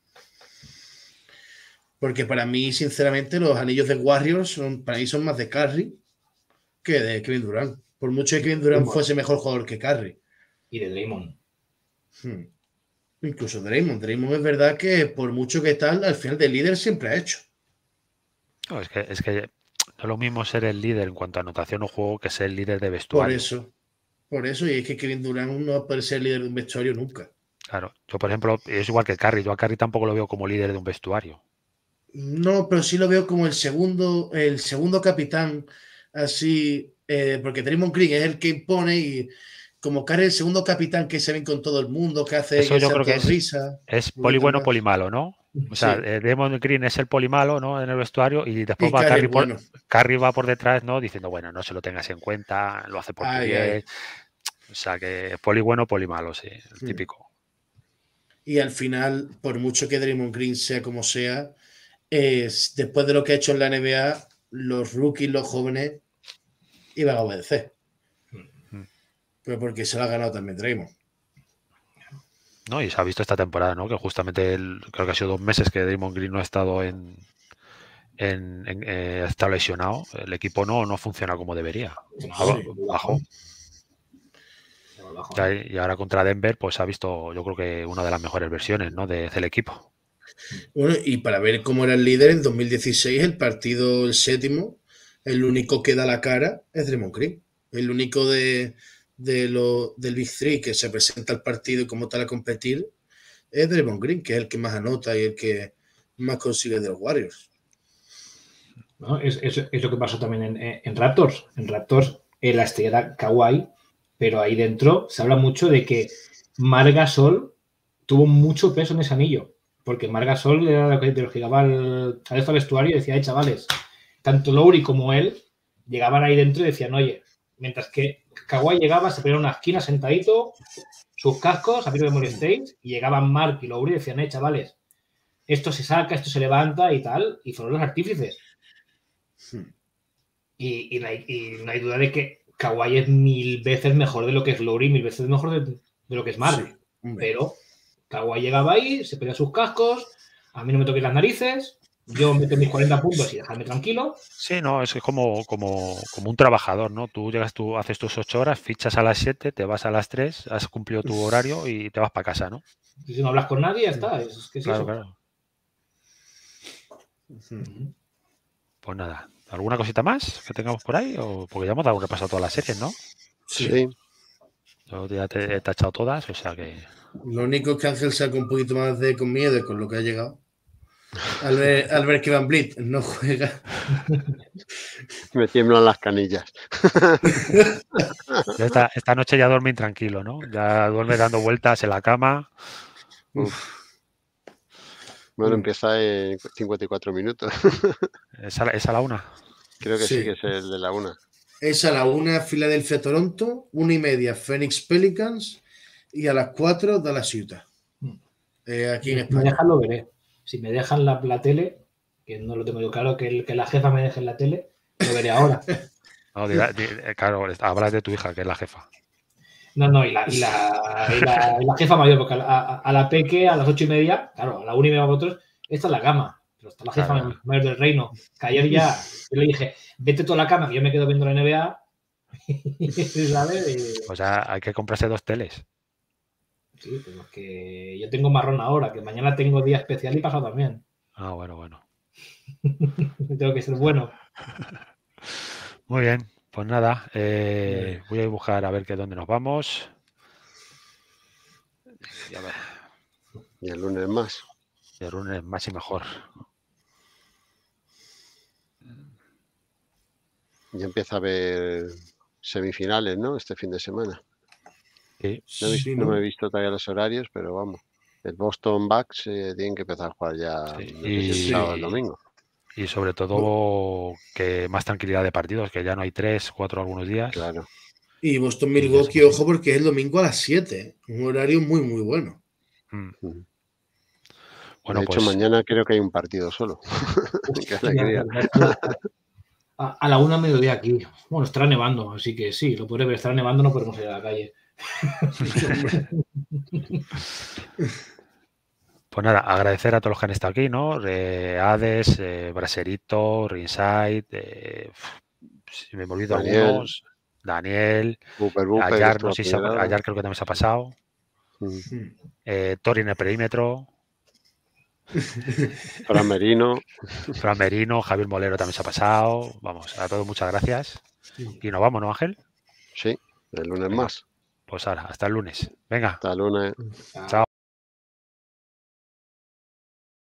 Porque para mí, sinceramente, los anillos de Warriors son, para mí son más de Curry que de Kevin Durant. Por mucho que Kevin Durant fuese mejor jugador que Curry. Y de Draymond. Hmm. Incluso Draymond. Draymond es verdad que por mucho que tal, al final de líder siempre ha hecho. No, es que, es que no es lo mismo ser el líder en cuanto a anotación o juego que ser el líder de vestuario. Por eso. Por eso. Y es que Kevin Durant no va a poder ser el líder de un vestuario nunca. Claro. Yo, por ejemplo, es igual que Curry. Yo a Curry tampoco lo veo como líder de un vestuario. No, pero sí lo veo como el segundo, el segundo capitán, así, eh, porque Draymond Green es el que impone y como Curry el segundo capitán que se ven con todo el mundo, que hace eso yo creo que es, risa, es poli bueno, poli malo, ¿no? O sea, sí. eh, Draymond Green es el poli malo, ¿no? En el vestuario y después y va Curry, bueno. por, Curry va por detrás, ¿no? Diciendo, bueno, no se lo tengas en cuenta, lo hace por diez. O sea, que poli bueno, poli malo, sí, el sí. típico. Y al final, por mucho que Draymond Green sea como sea, es, después de lo que ha hecho en la N B A, los rookies, los jóvenes, iban a obedecer. Mm. Pero porque se lo ha ganado también Draymond. No, y se ha visto esta temporada, ¿no? Que justamente el, creo que ha sido dos meses que Draymond Green no ha estado en, en, en eh, está lesionado. El equipo no, no funciona como debería. No, Aba- Bajó. Ya- Y ahora contra Denver, pues ha visto, yo creo que una de las mejores versiones, ¿no? de- del equipo. Bueno, y para ver cómo era el líder en dos mil dieciséis, el partido, el séptimo, el único que da la cara es Draymond Green. El único de, de lo, del Big Three que se presenta al partido y como tal a competir es Draymond Green, que es el que más anota y el que más consigue de los Warriors. ¿No? Es, es, es lo que pasó también en, en Raptors. En Raptors eh, la estrella era Kawhi, pero ahí dentro se habla mucho de que Marc Gasol tuvo mucho peso en ese anillo, porque Marc Gasol era de los que llegaba al, al vestuario y decía, hey, chavales, tanto Lowry como él llegaban ahí dentro y decían, oye, mientras que Kawhi llegaba, se ponía en una esquina sentadito, sus cascos, a mí no me molestéis, y llegaban Marc y Lowry y decían, hey, chavales, esto se saca, esto se levanta y tal, y fueron los artífices. Y, y, no hay, y no hay duda de que Kawhi es mil veces mejor de lo que es Lowry, mil veces mejor de, de lo que es Marc. Sí, pero Kawhi llegaba ahí, se ponía sus cascos, a mí no me toquéis las narices, yo meto mis cuarenta puntos y dejadme tranquilo. Sí, no, es como, como, como un trabajador, ¿no? Tú llegas, tú haces tus ocho horas, fichas a las siete, te vas a las tres, has cumplido tu horario y te vas para casa, ¿no? Y si no hablas con nadie, ya está. Es, que es claro, eso. claro. Uh-huh. Pues nada, ¿alguna cosita más que tengamos por ahí? O porque ya hemos dado un repaso a todas las series, ¿no? Sí. Yo ya te he tachado todas, o sea que... Lo único es que Ángel saca un poquito más de con miedo con lo que ha llegado. Al ver, al ver que Van Vliet no juega. Me tiemblan las canillas. Esta, esta noche ya duerme intranquilo, ¿no? Ya duerme dando vueltas en la cama. Uf. Bueno, empieza en cincuenta y cuatro minutos. ¿Es a, la, ¿Es a la una? Creo que sí. sí que es el de la una. Es a la una Filadelfia-Toronto, una y media Phoenix-Pelicans y a las cuatro Dallas Utah. Eh, aquí en si España. me dejan, lo veré. Si me dejan la, la tele, que no lo tengo yo claro, que, el, que la jefa me deje en la tele, lo veré ahora. No, dirá, dirá, claro, hablas de tu hija, que es la jefa. No, no, y la, y la, y la, y la jefa mayor, porque a, a, a la peque a las ocho y media, claro, a la una y media vosotros, esta es la cama, pero está la jefa claro. mayor del reino, que ayer ya, yo le dije, vete tú a la cama, que yo me quedo viendo la N B A, ¿sabes? O sea, hay que comprarse dos teles. Sí, pero es que yo tengo marrón ahora, que mañana tengo día especial y pasado también. Ah, bueno, bueno. Tengo que ser bueno. Muy bien, pues nada, eh, voy a buscar a ver que dónde nos vamos. Y, a ver. Y el lunes más. Y el lunes más y mejor. Ya empieza a haber semifinales, ¿no? Este fin de semana. Sí. No, he visto, sí, ¿no? no me he visto todavía los horarios, pero vamos. El Boston Bucks eh, tienen que empezar a jugar ya sí. no sé si el sábado o el domingo. Y sobre todo que más tranquilidad de partidos, que ya no hay tres, cuatro algunos días. Claro. Y Boston Milwaukee, ojo, porque es el domingo a las siete. Un horario muy, muy bueno. Mm. Mm. Bueno, de hecho, pues... mañana creo que hay un partido solo. Qué alegría. A, a la una mediodía aquí. Bueno, estará nevando, así que sí, lo podré ver. Estará nevando, no podemos ir a la calle. Pues nada, agradecer a todos los que han estado aquí, ¿no? Eh, Hades, eh, Braserito, Ringside, eh, si me olvido Daniel, algunos, Daniel, Buper, Buper, Ayar, no sé si Ayar creo que también se ha pasado, mm. eh, Tori en el perímetro, Fran Merino, Fran Merino, Javier Molero también se ha pasado, vamos, a todos muchas gracias y nos vamos, ¿no, Ángel? Sí, el lunes Venga. más. Pues ahora, hasta el lunes. Venga. Hasta el lunes. Chao.